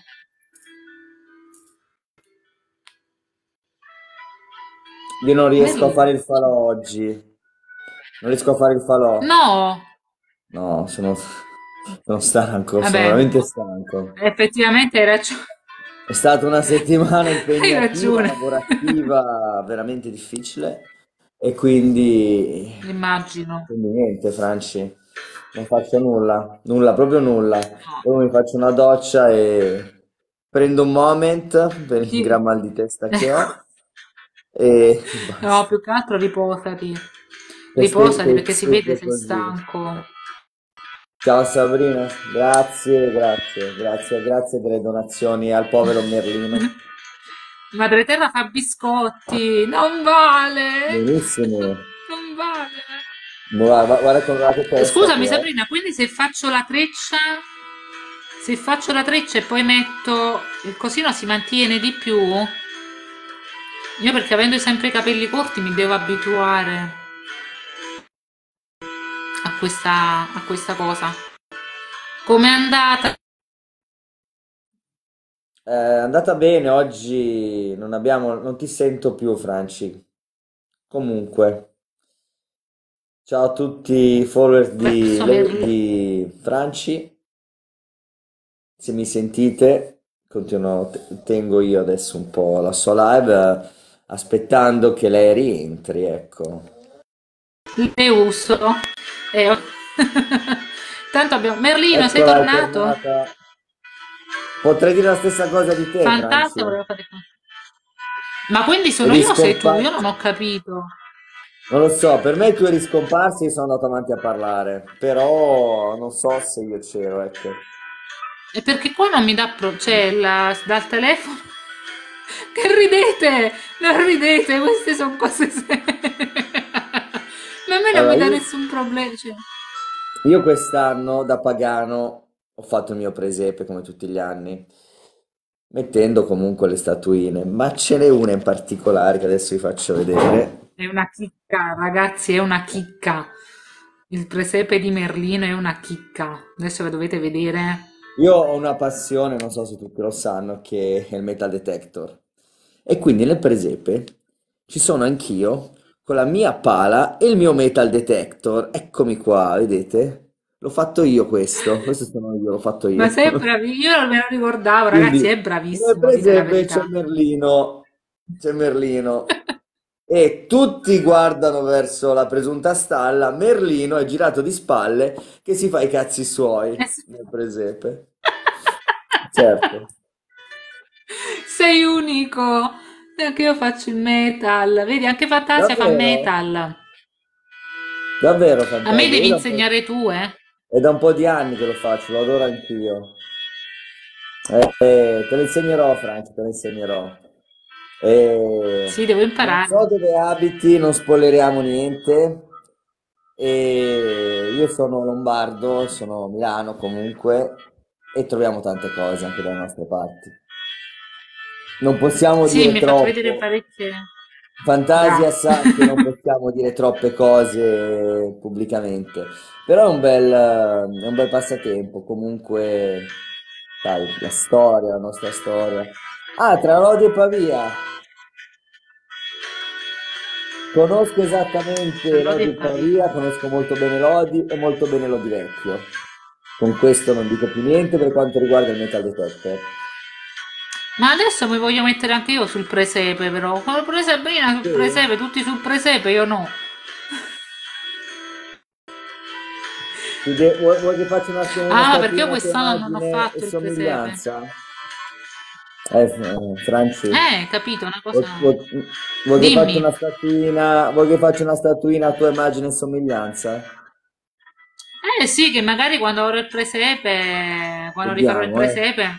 Io non riesco a Merlino. fare il falò oggi. Non riesco a fare il falò. No! No, sono, sono stanco, sono Vabbè, veramente stanco. effettivamente hai ragione. È stata una settimana Hai impegnativa, ragione. lavorativa, veramente difficile e quindi, Immagino. quindi niente, Franci, non faccio nulla, nulla, proprio nulla. No. Poi mi faccio una doccia e prendo un moment per il Ti- gran mal di testa che ho e No, basta. più che altro riposati. Che, ste- Riposati che perché si vede seguo sei così. stanco. Ciao Sabrina, grazie, grazie, grazie, grazie delle donazioni al povero Merlino. Madre Terra fa biscotti. Non vale. Benissimo. Non vale. Guarda, guarda con la che testa che Scusami ho. Sabrina, quindi se faccio la treccia, se faccio la treccia e poi metto il cosino si mantiene di più? Io perché avendo sempre i capelli corti mi devo abituare a questa, a questa cosa. Com'è andata? È andata bene oggi, non abbiamo, non ti sento più, Franci. Comunque, ciao a tutti i follower di, Verso Le- Merlino. di Franci, se mi sentite. continuo, te- tengo io adesso un po' la sua live, eh, aspettando che lei rientri, ecco. Le uso. E ho- Tanto abbiamo... Merlino, sei Eccola, è tornato? tornata. Potrei dire la stessa cosa di te, Franci. Fantastico, volevo fare... Ma quindi sono Eri io o sei tu? Io scomparso. non ho capito. Non lo so, per me tu eri scomparso e sono andato avanti a parlare, però non so se io c'ero, ecco. E perché qua non mi dà pro... cioè la- dal telefono? Che ridete? Non ridete, queste sono cose serie. Ma a me non Allora, mi dà io, nessun problema. Cioè. io quest'anno da pagano ho fatto il mio presepe come tutti gli anni, mettendo comunque le statuine, ma ce n'è una in particolare che adesso vi faccio vedere. È una chicca, ragazzi, è una chicca. Il presepe di Merlino è una chicca. Adesso la dovete vedere. Io ho una passione, non so se tutti lo sanno, che è il metal detector. E quindi nel presepe ci sono anch'io con la mia pala e il mio metal detector. Eccomi qua, vedete? L'ho fatto io questo, questo sono io, l'ho fatto Ma io. sei bravissimo, io non me lo ricordavo, ragazzi, Quindi è nel bravissimo, dite la presepe c'è verità. Merlino, c'è Merlino. E tutti guardano verso la presunta stalla. Merlino è girato di spalle che si fa i cazzi suoi Eh sì. nel presepe. Certo, Sei unico. Anche io faccio il metal. Vedi, anche Fantasia fa davvero, metal. davvero A me fantasia. Io devi da un po', insegnare tu, eh? è da un po' di anni che lo faccio, lo adoro anch'io. Eh, eh, te lo insegnerò, Franci, te lo insegnerò. Eh, Sì, devo non imparare. so dove abiti, non spoileriamo niente. E io sono lombardo, sono a Milano comunque, e troviamo tante cose anche dalle nostre parti. Non possiamo Sì, dire mi hai fatto vedere troppo. parecchie. Fantasia Grazie. sa che non possiamo dire troppe cose pubblicamente, però è un bel, è un bel passatempo. Comunque, sai, la storia, la nostra storia. Ah, tra Lodi e Pavia. Conosco esattamente Allora Lodi di e Pavia. Pavia, conosco molto bene Lodi e molto bene Lodi Vecchio. Con questo non dico più niente per quanto riguarda il metal detector. Ma adesso mi voglio mettere anche io sul presepe, però. Con la presepeina sul Sì? presepe, tutti sul presepe, io no. Ti de- vuoi, vuoi che faccia una, una Ah, ma perché io statuina a tua quest'anno non ho immagine e fatto il presepe. somiglianza? Eh, eh, Franci, Eh, capito, una vuoi, cosa... vuoi- vuoi che faccia Dimmi. una statuina, vuoi che faccia una statuina a tua immagine e somiglianza? Eh sì, che magari quando avrò il presepe, quando rifarò il Vediamo, eh. presepe,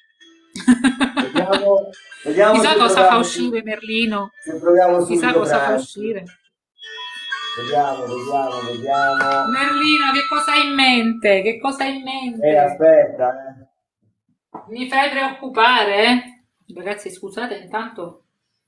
Vediamo, vediamo chissà se cosa fa troviamo, su- uscire Merlino, se troviamo chissà subito cosa fa Franci. uscire. Vediamo, vediamo, vediamo. Merlino, che cosa hai in mente? Che cosa hai in Eh, mente? aspetta, eh. Mi fai preoccupare, eh? Ragazzi, scusate, intanto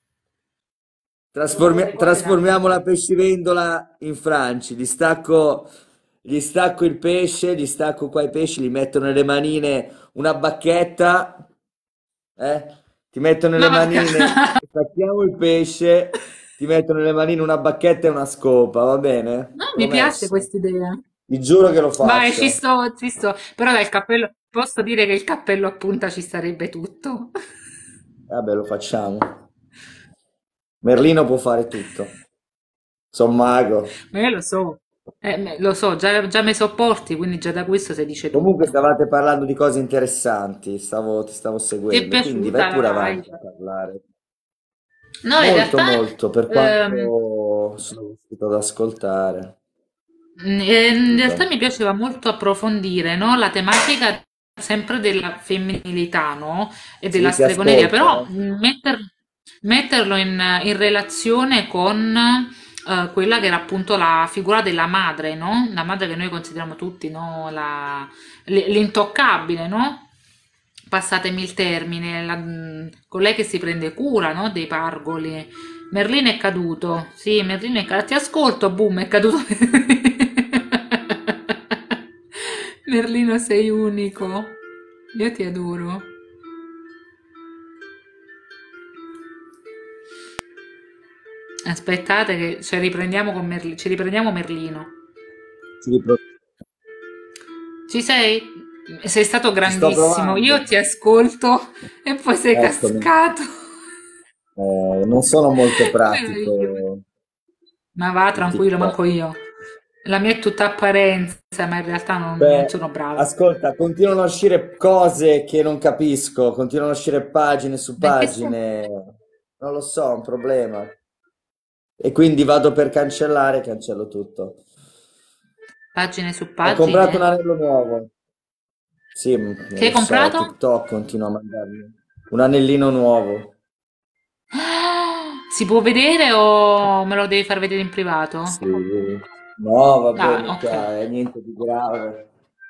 trovo Trasformi- delle cose da trasformiamo la fare. pescivendola in Franci. Gli stacco, gli stacco il pesce, gli stacco qua i pesci, li metto nelle manine una bacchetta, eh? Ti metto nelle No, ma perché... manine, stacchiamo il pesce, ti metto nelle manine una bacchetta e una scopa, va bene? No, mi piace Promesso. questa idea. Ti giuro che lo Vai, ci faccio. sto, ci sto. Però dal cappello, posso dire che il cappello a punta ci sarebbe tutto. Vabbè, lo facciamo. Merlino può fare tutto. Sono mago. Ma io lo so, eh, me- lo so, già, già mi sopporti, quindi già da questo si dice Comunque tutto. stavate parlando di cose interessanti, stavo, ti stavo Ti è seguendo, quindi vai piaciuta pure la avanti a live? parlare. No, in Molto, realtà molto, per ehm, quanto sono riuscito ad ascoltare. mm, eh, in realtà Capito? mi piaceva molto approfondire, no, la tematica sempre della femminilità, no, e della Sì, ti stregoneria, però ascolto. mm, metter- metterlo in, in relazione con eh, quella che era appunto la figura della madre, no? La madre che noi consideriamo tutti, no? La- l- l'intoccabile, no? Passatemi il termine, la- mm, colei che si prende cura, no? Dei pargoli. Merlino è caduto. Sì, Merlino è caduto. Ti ascolto, boom, è caduto. Merlino sei unico. Io ti adoro. Aspettate che ci riprendiamo con Merlino. Ci riprendiamo Merlino. Sì, pro- Ci sei? Sei stato Ci sto grandissimo, io provando. ti ascolto e poi sei Eccomi. cascato. Eh, non sono molto Meraviglioso. pratico Ma va, su tranquillo, TikTok. manco io. La mia è tutta apparenza, ma in realtà non, non Beh, sono brava. ascolta, continuano a uscire cose che non capisco, continuano a uscire pagine su Ma in che senso? pagine, non lo so, è un problema. E quindi vado per cancellare e cancello tutto. Pagine su Ho comprato un pagine? anello nuovo. Sì, mm, Che lo hai so, comprato? TikTok continua a mandarmi un anellino nuovo. Ah, si può vedere o me lo devi far vedere in privato? Sì. No, vabbè, Ah, ok. mica è niente di grave.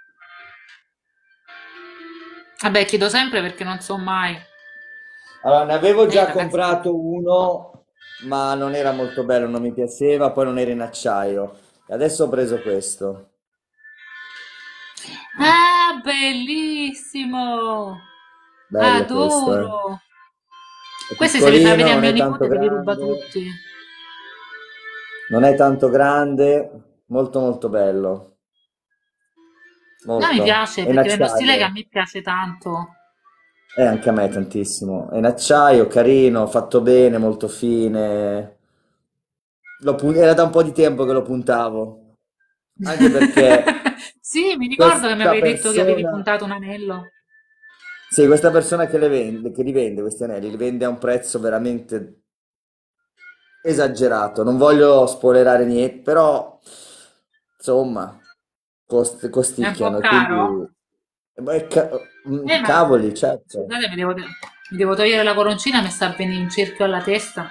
Vabbè, chiedo sempre perché non so mai. Allora, ne avevo Eh, già ragazzi. comprato uno, ma non era molto bello, non mi piaceva, poi non era in acciaio. E adesso ho preso questo. Ah, bellissimo! Bello questo, eh. Adoro! È Questi se li fai piccolino, vedere a non mio è tanto nipote che li ruba grande, tutti. non è tanto grande, molto molto bello, No, mi molto. piace È in perché è uno stile che a acciaio. me piace tanto. E anche a me tantissimo. È in acciaio, carino, fatto bene, molto fine. Lo pu- era da un po' di tempo che lo puntavo. Anche perché Sì, mi ricordo che mi questa avevi detto che avevi persona, puntato un anello. sì, questa persona che, le vende, che li vende questi anelli, li vende a un prezzo veramente esagerato. Non voglio spoilerare niente, però insomma, cost- È un po' costicchiano e quindi... caro? Beh, ca- mm, Eh, ma cavoli, certo. scusate, mi devo, mi devo togliere la coroncina, mi sta avvenendo un cerchio alla testa.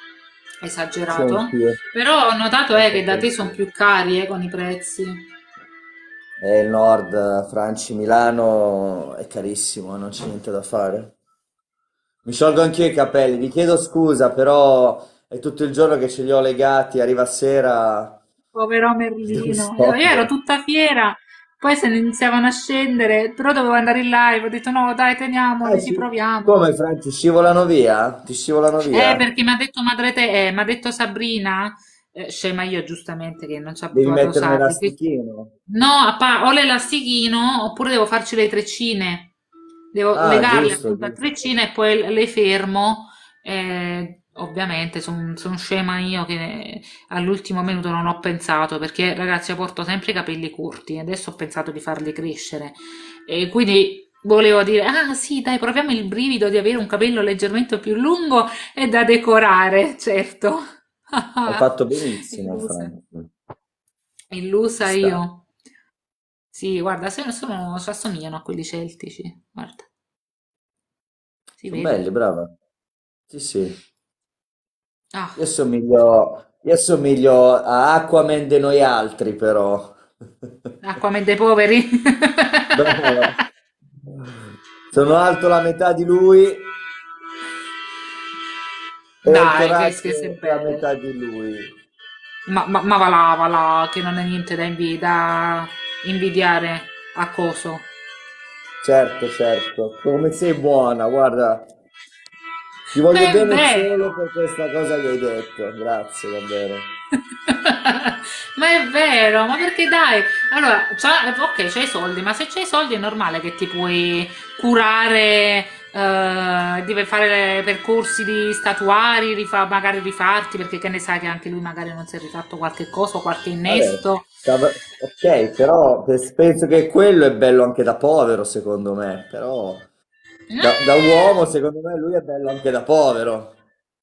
Sì, Esagerato. anch'io. Però ho notato eh, Anche che da te sono anch'io. più cari eh, con i prezzi. E il nord, Franci, Milano è carissimo, non c'è niente da fare. Mi sciolgo anch'io i capelli, vi chiedo scusa, però è tutto il giorno che ce li ho legati, arriva sera, Povero mi devo Merlino. Io, io ero sciogliere. tutta fiera, poi se ne iniziavano a scendere, però dovevo andare in live. Ho detto no, dai, Eh, teniamoli, ci sci- proviamo. come Franci, scivolano via? Ti scivolano Eh, via? perché mi ha detto madre te, eh, mi ha detto Sabrina, eh, scema io giustamente che non ci Devi abituato a mettere un usarli, che elastichino. no, a pa- o l'elastichino oppure devo farci le treccine. Devo Ah, legarle giusto, appunto a giusto. treccine e poi le fermo. Eh, ovviamente sono scema io che all'ultimo minuto non ho pensato perché ragazzi io porto sempre i capelli corti e adesso ho pensato di farli crescere e quindi volevo dire ah sì dai proviamo il brivido di avere un capello leggermente più lungo e da decorare, certo. Hai fatto benissimo, Illusa, Franci. Ci illusa sta. io. Sì, guarda, se sono, si assomigliano a quelli celtici, guarda, si Sono vede. belli, brava. Sì, sì. Ah, Io somiglio, io somiglio a Aquaman de noi altri, però. Aquaman dei poveri. Brava. Sono alto la metà di lui e ho il Dai, che, che sei coraggio la bello. metà di lui. Ma, ma, ma va là, va là, che non è niente da, invi- da invidiare a coso. Certo, certo. Come sei buona, guarda. Ti Ma voglio è bene vero! solo per questa cosa che hai detto. Grazie, davvero. Ma è vero, ma perché dai? Allora, c'ha- ok, c'hai i soldi, ma se c'hai i soldi è normale che ti puoi curare, eh, devi fare percorsi di statuari, rifa- magari rifarti, perché che ne sai che anche lui magari non si è rifatto qualche cosa o qualche Vabbè, innesto. stava- ok, però pes- penso che quello è bello anche da povero, secondo me. Però da, da uomo, Eh, secondo me, lui è bello anche da povero.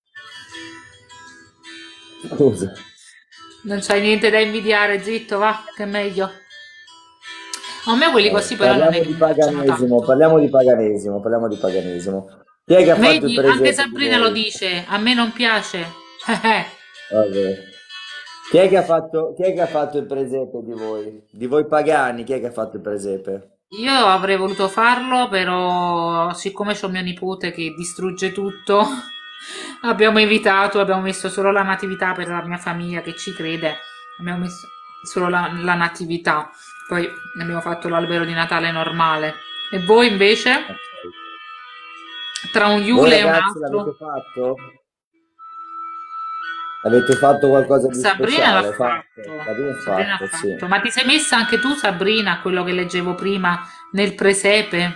Scusa. non c'hai niente da invidiare, zitto, va, che è meglio. A me quelli Eh, così però non è parliamo che di mi piacciono paganesimo, tanto. parliamo di paganesimo, parliamo di paganesimo. Chi è che ha fatto il Vedi, anche presepe di Sabrina lo voi? dice, a me non piace. Vabbè. Chi è che ha fatto, chi è che ha fatto il presepe di voi? Di voi pagani, chi è che ha fatto il presepe? Io avrei voluto farlo, però siccome c'ho mio nipote che distrugge tutto, abbiamo evitato, abbiamo messo solo la natività per la mia famiglia che ci crede, abbiamo messo solo la, la natività, poi abbiamo fatto l'albero di Natale normale. E voi invece, Ok. tra un Voi Yule e un ragazzi l'avete altro? fatto? Avete fatto qualcosa di Sabrina l'ha speciale? Fatto? fatto, L'abbiamo Sabrina l'ha fatto, sì. fatto. Ma ti sei messa anche tu, Sabrina, a quello che leggevo prima nel presepe?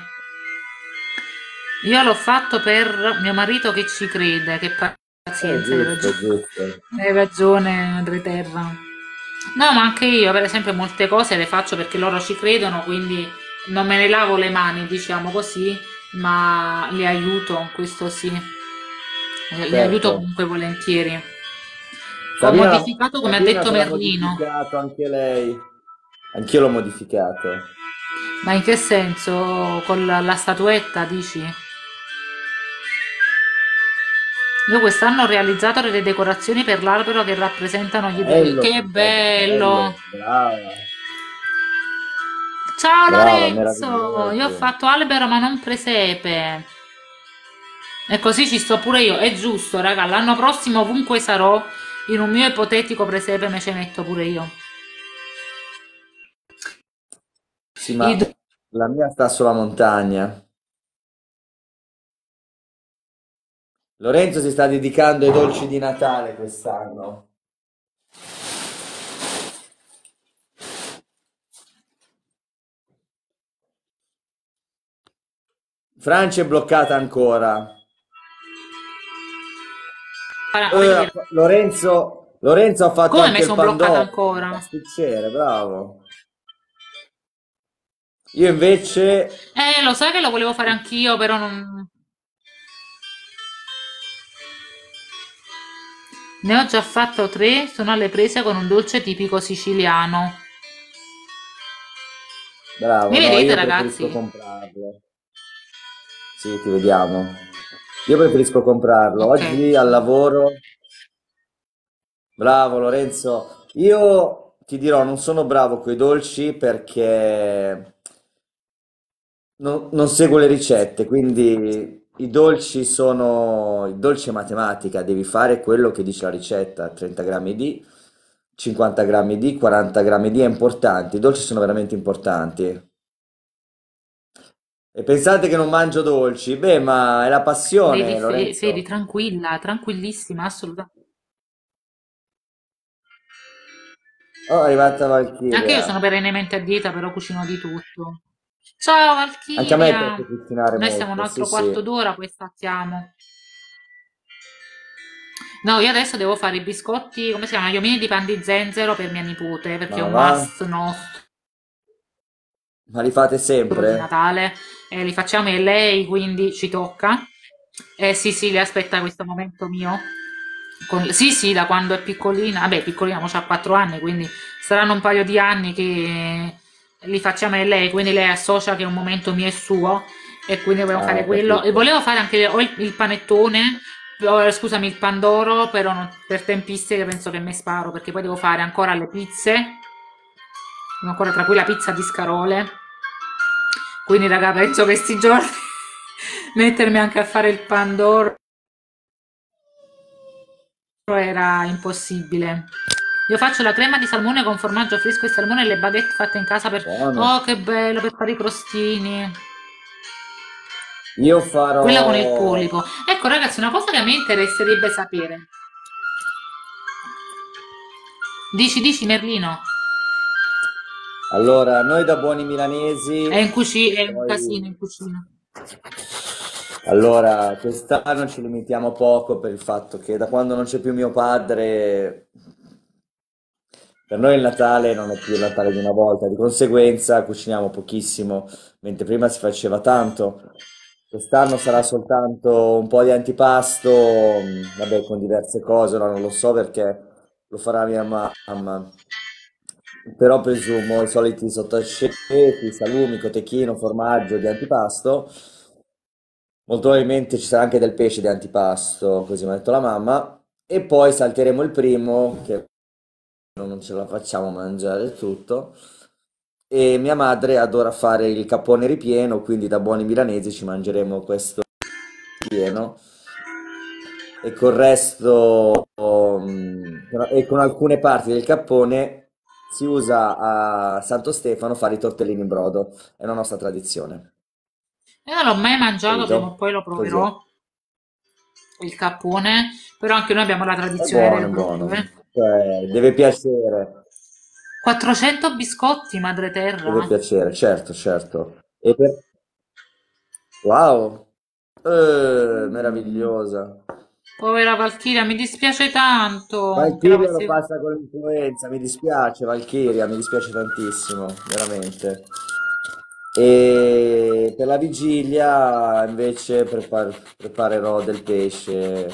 Io l'ho fatto per mio marito che ci crede, che È pazienza, hai giusto, è ragione, giusto. hai ragione, Madre Terra. No, ma anche io, per esempio, molte cose le faccio perché loro ci credono, quindi non me ne lavo le mani, diciamo così, ma li aiuto, questo sì, Eh, li aiuto Certo. comunque volentieri. Ho Sabrina, l'ha- modificato come ha Sabrina detto se l'ha Merlino. modificato anche lei. Anch'io l'ho modificato. Ma in che senso? Con la, la statuetta, dici? Io quest'anno ho realizzato delle decorazioni per l'albero che rappresentano gli dei. Bello, Che bello! bello, brava, Ciao brava, Lorenzo! Io ho meraviglioso. fatto albero ma non presepe. E così ci sto pure io. È giusto, raga. L'anno prossimo, ovunque sarò, in un mio ipotetico presepe me ci metto pure io. Sì, I ma la mia sta sulla montagna. Lorenzo si sta dedicando ai dolci di Natale quest'anno. Francia è bloccata ancora. voglio Eh, dire, Lorenzo, Lorenzo ha fatto come mi anche il sono bloccata Pandoro, il ancora? pasticcere, bravo. Io invece, Eh, lo sai che lo volevo fare anch'io, però non... Ne ho già fatto tre, sono alle prese con un dolce tipico siciliano. Mi bravo, no, vedete, io preferisco ragazzi? comprarlo. Sì, ti vediamo. Io preferisco comprarlo. Ok. Oggi al lavoro, bravo Lorenzo. Io ti dirò, non sono bravo con i dolci perché non, non seguo le ricette, quindi i dolci sono, il dolce è matematica, devi fare quello che dice la ricetta, trenta grammi di, cinquanta grammi di, quaranta grammi di, è importante, i dolci sono veramente importanti. E pensate che non mangio dolci? Beh, ma è la Devi, passione, fe- Fedi, Lorenzo. tranquilla, tranquillissima, assolutamente. Oh, è arrivata Anche io sono Valchiria. perennemente a dieta, però cucino di tutto. Ciao Anche a me Valchiria! piace cucinare Noi siamo un molto, sì, altro sì. quarto d'ora, poi stacchiamo. No, io adesso devo fare i biscotti, come si chiama? Gli omini di pan di zenzero per mia nipote, perché è Ma un va? must nostro Ma li fate di sempre? Natale. Eh, li facciamo e lei, quindi ci tocca. Eh sì, sì, le aspetta questo momento mio. Con- Sì, sì, da quando è piccolina, vabbè, piccolina, mo c'ha quattro anni, quindi saranno un paio di anni che li facciamo e lei, quindi lei associa che è un momento mio e suo e quindi vogliamo Ah, fare ho quello. E capito. volevo fare anche o il, il panettone, o, scusami, il pandoro, però non- per tempistiche penso che mi sparo, perché poi devo fare ancora le pizze, devo ancora tra cui la pizza di scarole. Quindi, raga, penso che sti giorni mettermi anche a fare il pandoro era impossibile. Io faccio la crema di salmone con formaggio fresco e salmone e le baguette fatte in casa per... Buono. Oh, che bello, per fare i crostini. Io Quella con il farò... polipo. Ecco, ragazzi, una cosa che a me interesserebbe sapere. Dici, dici, Merlino. Allora, noi da buoni È milanesi, in cucina, è un casino poi... in cucina. Allora, quest'anno ci limitiamo poco per il fatto che da quando non c'è più mio padre, per noi il Natale non è più il Natale di una volta, di conseguenza cuciniamo pochissimo, mentre prima si faceva tanto. Quest'anno sarà soltanto un po' di antipasto, mh, vabbè, con diverse cose, ora non lo so perché lo farà mia mamma. Però presumo i soliti sottaceti, salumi, cotechino, formaggio di antipasto. Molto probabilmente ci sarà anche del pesce di antipasto, così mi ha detto la mamma. E poi salteremo il primo, che non ce la facciamo mangiare tutto. E mia madre adora fare il cappone ripieno, quindi da buoni milanesi ci mangeremo questo pieno. E col resto, um, e con alcune parti del cappone si usa a Santo Stefano fare i tortellini in brodo. È una nostra tradizione, Io non l'ho mai mangiato, prima o capito? poi lo Così è. proverò. il cappone, però anche noi abbiamo la È tradizione buono, del è brodo, buono. eh. Cioè, deve piacere, quattrocento biscotti, madre deve terra. piacere, certo, certo. E per... Wow! Eh, Mm, meravigliosa. povera Valchiria, mi dispiace tanto che la Valkyria lo volessi... passa con l'influenza, mi dispiace, Valkyria, mi dispiace tantissimo, veramente. E per la vigilia invece prepar- preparerò del pesce,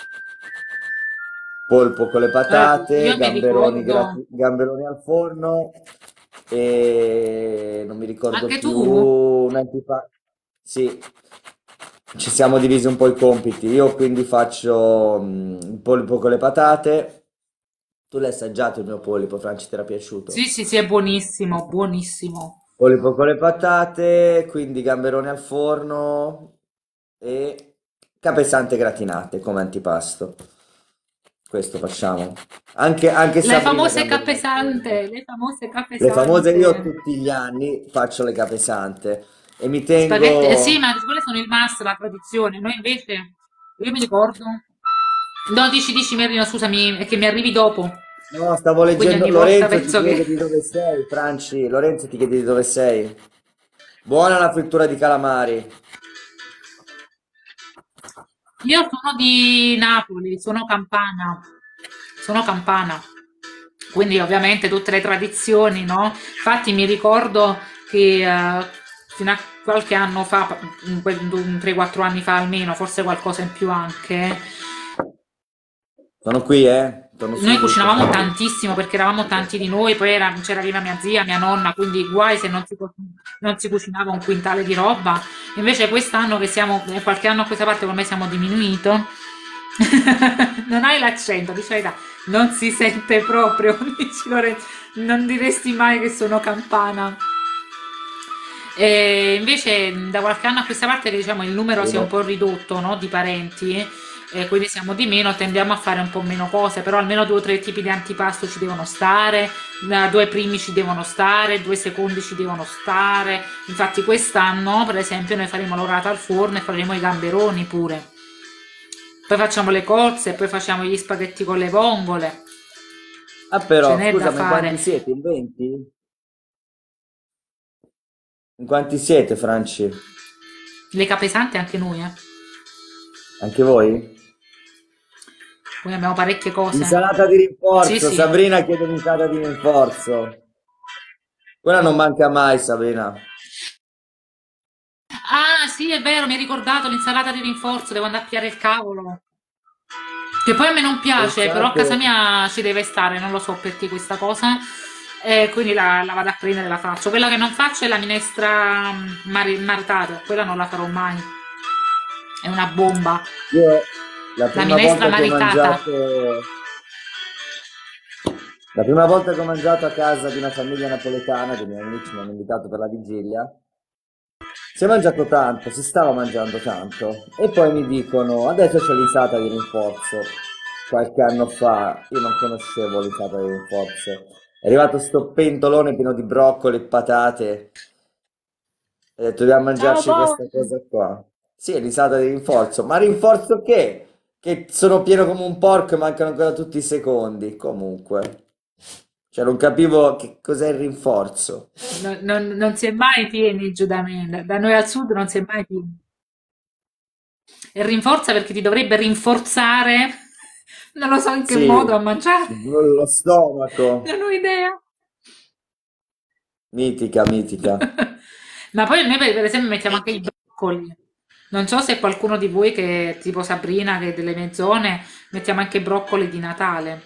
polpo con le Eh, patate, io mi gamberoni, ricordo, grat- gamberoni al forno e non mi ricordo anche più, tu? un antipasto. Sì, ci siamo divisi un po' i compiti. Io quindi faccio mm, il polpo con le patate. Tu l'hai assaggiato il mio polipo, Franci, ti era Sì, piaciuto? sì, sì, è buonissimo, buonissimo. Polipo con le patate, quindi gamberoni al forno e capesante gratinate come antipasto. Questo facciamo. Anche, anche Le Sabrina famose gamberoni al forno. capesante, le famose Le famose io capesante. tutti gli anni faccio le capesante e mi Spaghetti, eh sì, tengo... ma quelle sono il must, la tradizione. Noi invece, io mi ricordo. No, dici, dici, Merlino, scusami, è che mi arrivi dopo. No, stavo Quindi leggendo. ogni volta Lorenzo ti penso che... chiede di dove sei, Franci. Lorenzo ti chiede di dove sei. Buona la frittura di calamari. Io sono di Napoli, sono campana, sono campana, quindi ovviamente tutte le tradizioni, no? Infatti mi ricordo che eh, fino a qualche anno fa, un que- un tre quattro anni fa almeno, forse qualcosa in più anche, Sono qui, eh. Sono noi subito, cucinavamo sono qui. tantissimo perché eravamo tanti di noi, poi era- c'era viva mia zia, mia nonna, quindi guai se non si, co- non si cucinava un quintale di roba. Invece quest'anno che siamo, eh, qualche anno a questa parte come siamo diminuito, non hai l'accento, dici la verità, non si sente proprio, dici Lorenzo, non diresti mai che sono campana. E invece da qualche anno a questa parte che diciamo il numero si è un Uno. po' ridotto, no, di parenti, e quindi siamo di meno, tendiamo a fare un po' meno cose, però almeno due o tre tipi di antipasto ci devono stare, eh, due primi ci devono stare, due secondi ci devono stare. Infatti quest'anno, per esempio, noi faremo l'orata al forno e faremo i gamberoni pure. Poi facciamo le cozze, poi facciamo gli spaghetti con le vongole. Ah, Ce però, n'è da scusami, in quanti fare. siete? In venti? In quanti siete, Franci? Le capesanti anche noi, eh. Anche voi? Poi abbiamo parecchie cose. Insalata di Sì, rinforzo. sì. Sabrina chiede un'insalata di rinforzo. Quella non manca mai, Sabrina. Ah, sì, è vero, mi hai ricordato l'insalata di rinforzo, devo andare a piare il cavolo. Che poi a me non piace, però a Pensate... casa mia ci deve stare, non lo so perché questa cosa. E quindi la, la vado a prendere e la faccio. Quella che non faccio è la minestra mm, mari- maritata, quella non la farò mai. È una bomba. Io la La prima minestra volta che ho maritata. mangiato... La prima volta che ho mangiato a casa di una famiglia napoletana, che i miei amici mi hanno invitato per la vigilia, si è mangiato tanto, si stava mangiando tanto, e poi mi dicono, adesso c'è l'insalata di rinforzo. Qualche anno fa io non conoscevo l'insalata di rinforzo. È arrivato sto pentolone pieno di broccoli e patate, e ho detto, dobbiamo Ciao mangiarci Paolo. questa cosa qua. Sì, è l'insalata di rinforzo, ma rinforzo che? Che sono pieno come un porco e mancano ancora tutti i secondi. Comunque. Cioè, non capivo che cos'è il rinforzo. Non, non- non si è mai pieni giù da me, da da noi al sud non si è mai pieni. E rinforza perché ti dovrebbe rinforzare, non lo so in che modo, Sì, a mangiare, lo stomaco. non ho idea. Mitica, mitica. Ma poi noi per per esempio mettiamo anche i broccoli. Non so se qualcuno di voi che è tipo Sabrina, che è delle mie zone, mettiamo anche i broccoli di Natale.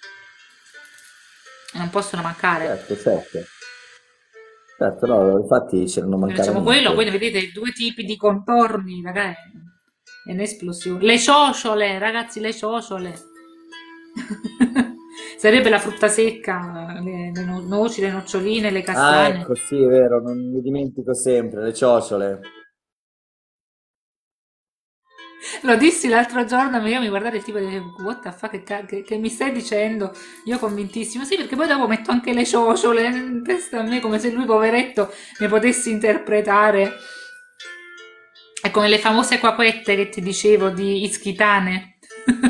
E non possono mancare. Certo, certo. Certo, no, infatti ce non Noi mancava facciamo quello, poi niente. ne vedete due tipi di contorni, ragazzi. È un'esplosione. Le ciociole, ragazzi, le ciociole. Sarebbe la frutta secca, le, le no- noci, le noccioline, le Ah, castagne. ecco, sì, è vero, non mi dimentico sempre, le ciociole. Lo dissi l'altro giorno, ma io mi guardavo il tipo e dicevo, what the fuck, che, ca- che- che mi stai dicendo? Io convintissimo, sì, perché poi dopo metto anche le ciociole in testa a me, come se lui, poveretto, mi potesse interpretare. È come le famose quaquette che ti dicevo di Ischitane.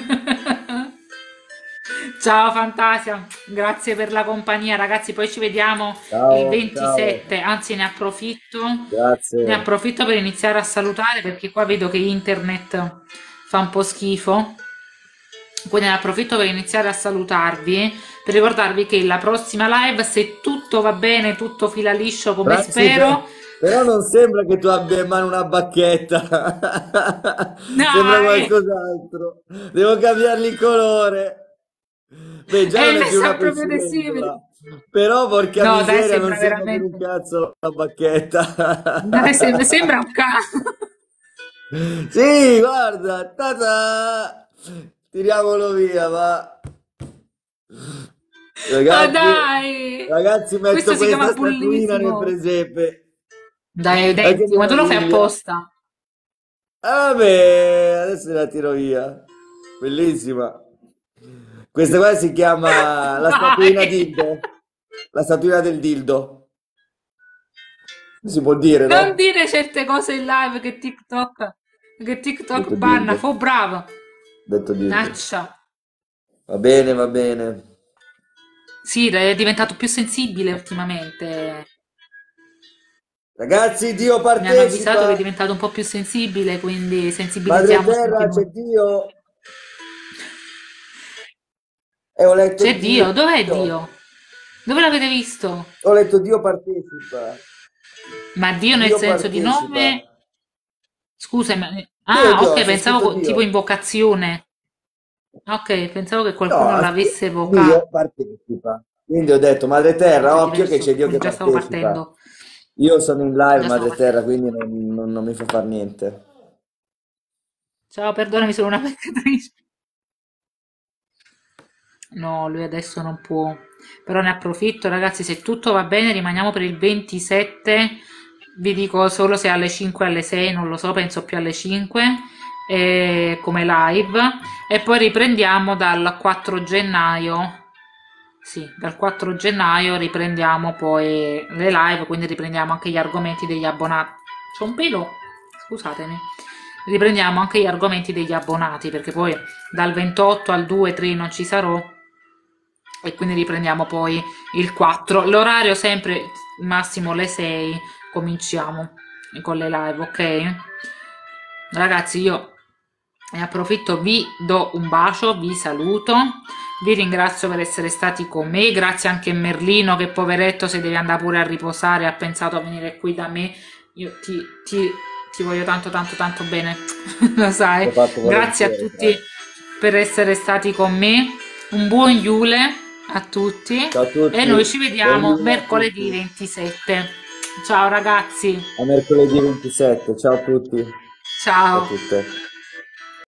Ciao Fantasia, grazie per la compagnia, ragazzi. Poi ci vediamo il Ciao, ciao, ventisette, anzi ne approfitto, ne grazie. approfitto per iniziare a salutare perché qua vedo che internet fa un po' schifo. Quindi ne approfitto per iniziare a salutarvi, per ricordarvi che la prossima live, se tutto va bene, tutto fila liscio come Franzi, pe- spero. però non sembra che tu abbia in mano una bacchetta. Sembra Dai! qualcos'altro. Devo cambiargli il colore. Beh, già E non è me più sa una proprio di sì. pensola. Però, porca No, dai, miseria, non sembra sembra per un veramente. cazzo la Dai, sem- bacchetta. sembra un caso. Sì, guarda. Ta-ta! Tiriamolo via, va. Ma Ragazzi, dai! ragazzi, Questo metto si chiama questa statuina nel bullissimo. presepe. Dai, Ma che identico, ma tu lo fai meraviglia. apposta. Ah, beh, adesso la tiro via. Bellissima. Questa qua si chiama la statuina Dai! dildo. La statuina del dildo. Si può dire, Non no? dire certe cose in live che TikTok, che Ho TikTok detto banna. dildo. Fu bravo. Ho detto dildo. Naccia. Va bene, va bene. Sì, è diventato più sensibile ultimamente. Ragazzi, Dio Mi hanno avvisato che è partecipa. diventato un po' più sensibile, quindi Madre sensibilizziamoci anche terra, c'è noi. Dio. E ho letto C'è Dio. Dio, dov'è Dio? Dove l'avete visto? Ho letto Dio partecipa. Ma Dio nel Dio senso di partecipa. nome? Scusa, ma... Dio, Ah, Dio, ok, c'è pensavo scritto co- tipo Dio. invocazione. Ok, pensavo che No, qualcuno aspe- l'avesse evocato. Dio partecipa. Quindi ho detto, Madre Ok, Terra, occhio che diverso. c'è Dio che Già stavo partecipa. partendo. Io sono in live, Già stavo Madre Terra, partendo. quindi non, non- non mi fa fare niente. Ciao, perdonami, sono una peccatrice. No, lui adesso non può. Però ne approfitto, ragazzi, se tutto va bene, rimaniamo per il ventisette. Vi dico solo se alle cinque o alle sei, non lo so, penso più alle cinque, eh, come live. E poi riprendiamo dal quattro gennaio. Sì, dal quattro gennaio riprendiamo poi le live, quindi riprendiamo anche gli argomenti degli abbonati. C'è un pelo? Scusatemi. Riprendiamo anche gli argomenti degli abbonati, perché poi dal ventotto al due tre non ci sarò e quindi riprendiamo poi il quattro. L'orario sempre massimo le sei, cominciamo con le live, ok? Ragazzi, io ne approfitto, vi do un bacio, vi saluto, vi ringrazio per essere stati con me, grazie anche a Merlino che poveretto se deve andare pure a riposare, ha pensato a venire qui da me, io ti, ti, ti voglio tanto tanto tanto bene, lo sai, L'ho fatto grazie a volentieri, tutti dai. per essere stati con me, un buon Iule a tutti Ciao a e noi tutti, ci buon vediamo Yule a mercoledì tutti. ventisette. Ciao ragazzi, A mercoledì ventisette, ciao a tutti e a ciao. tutte.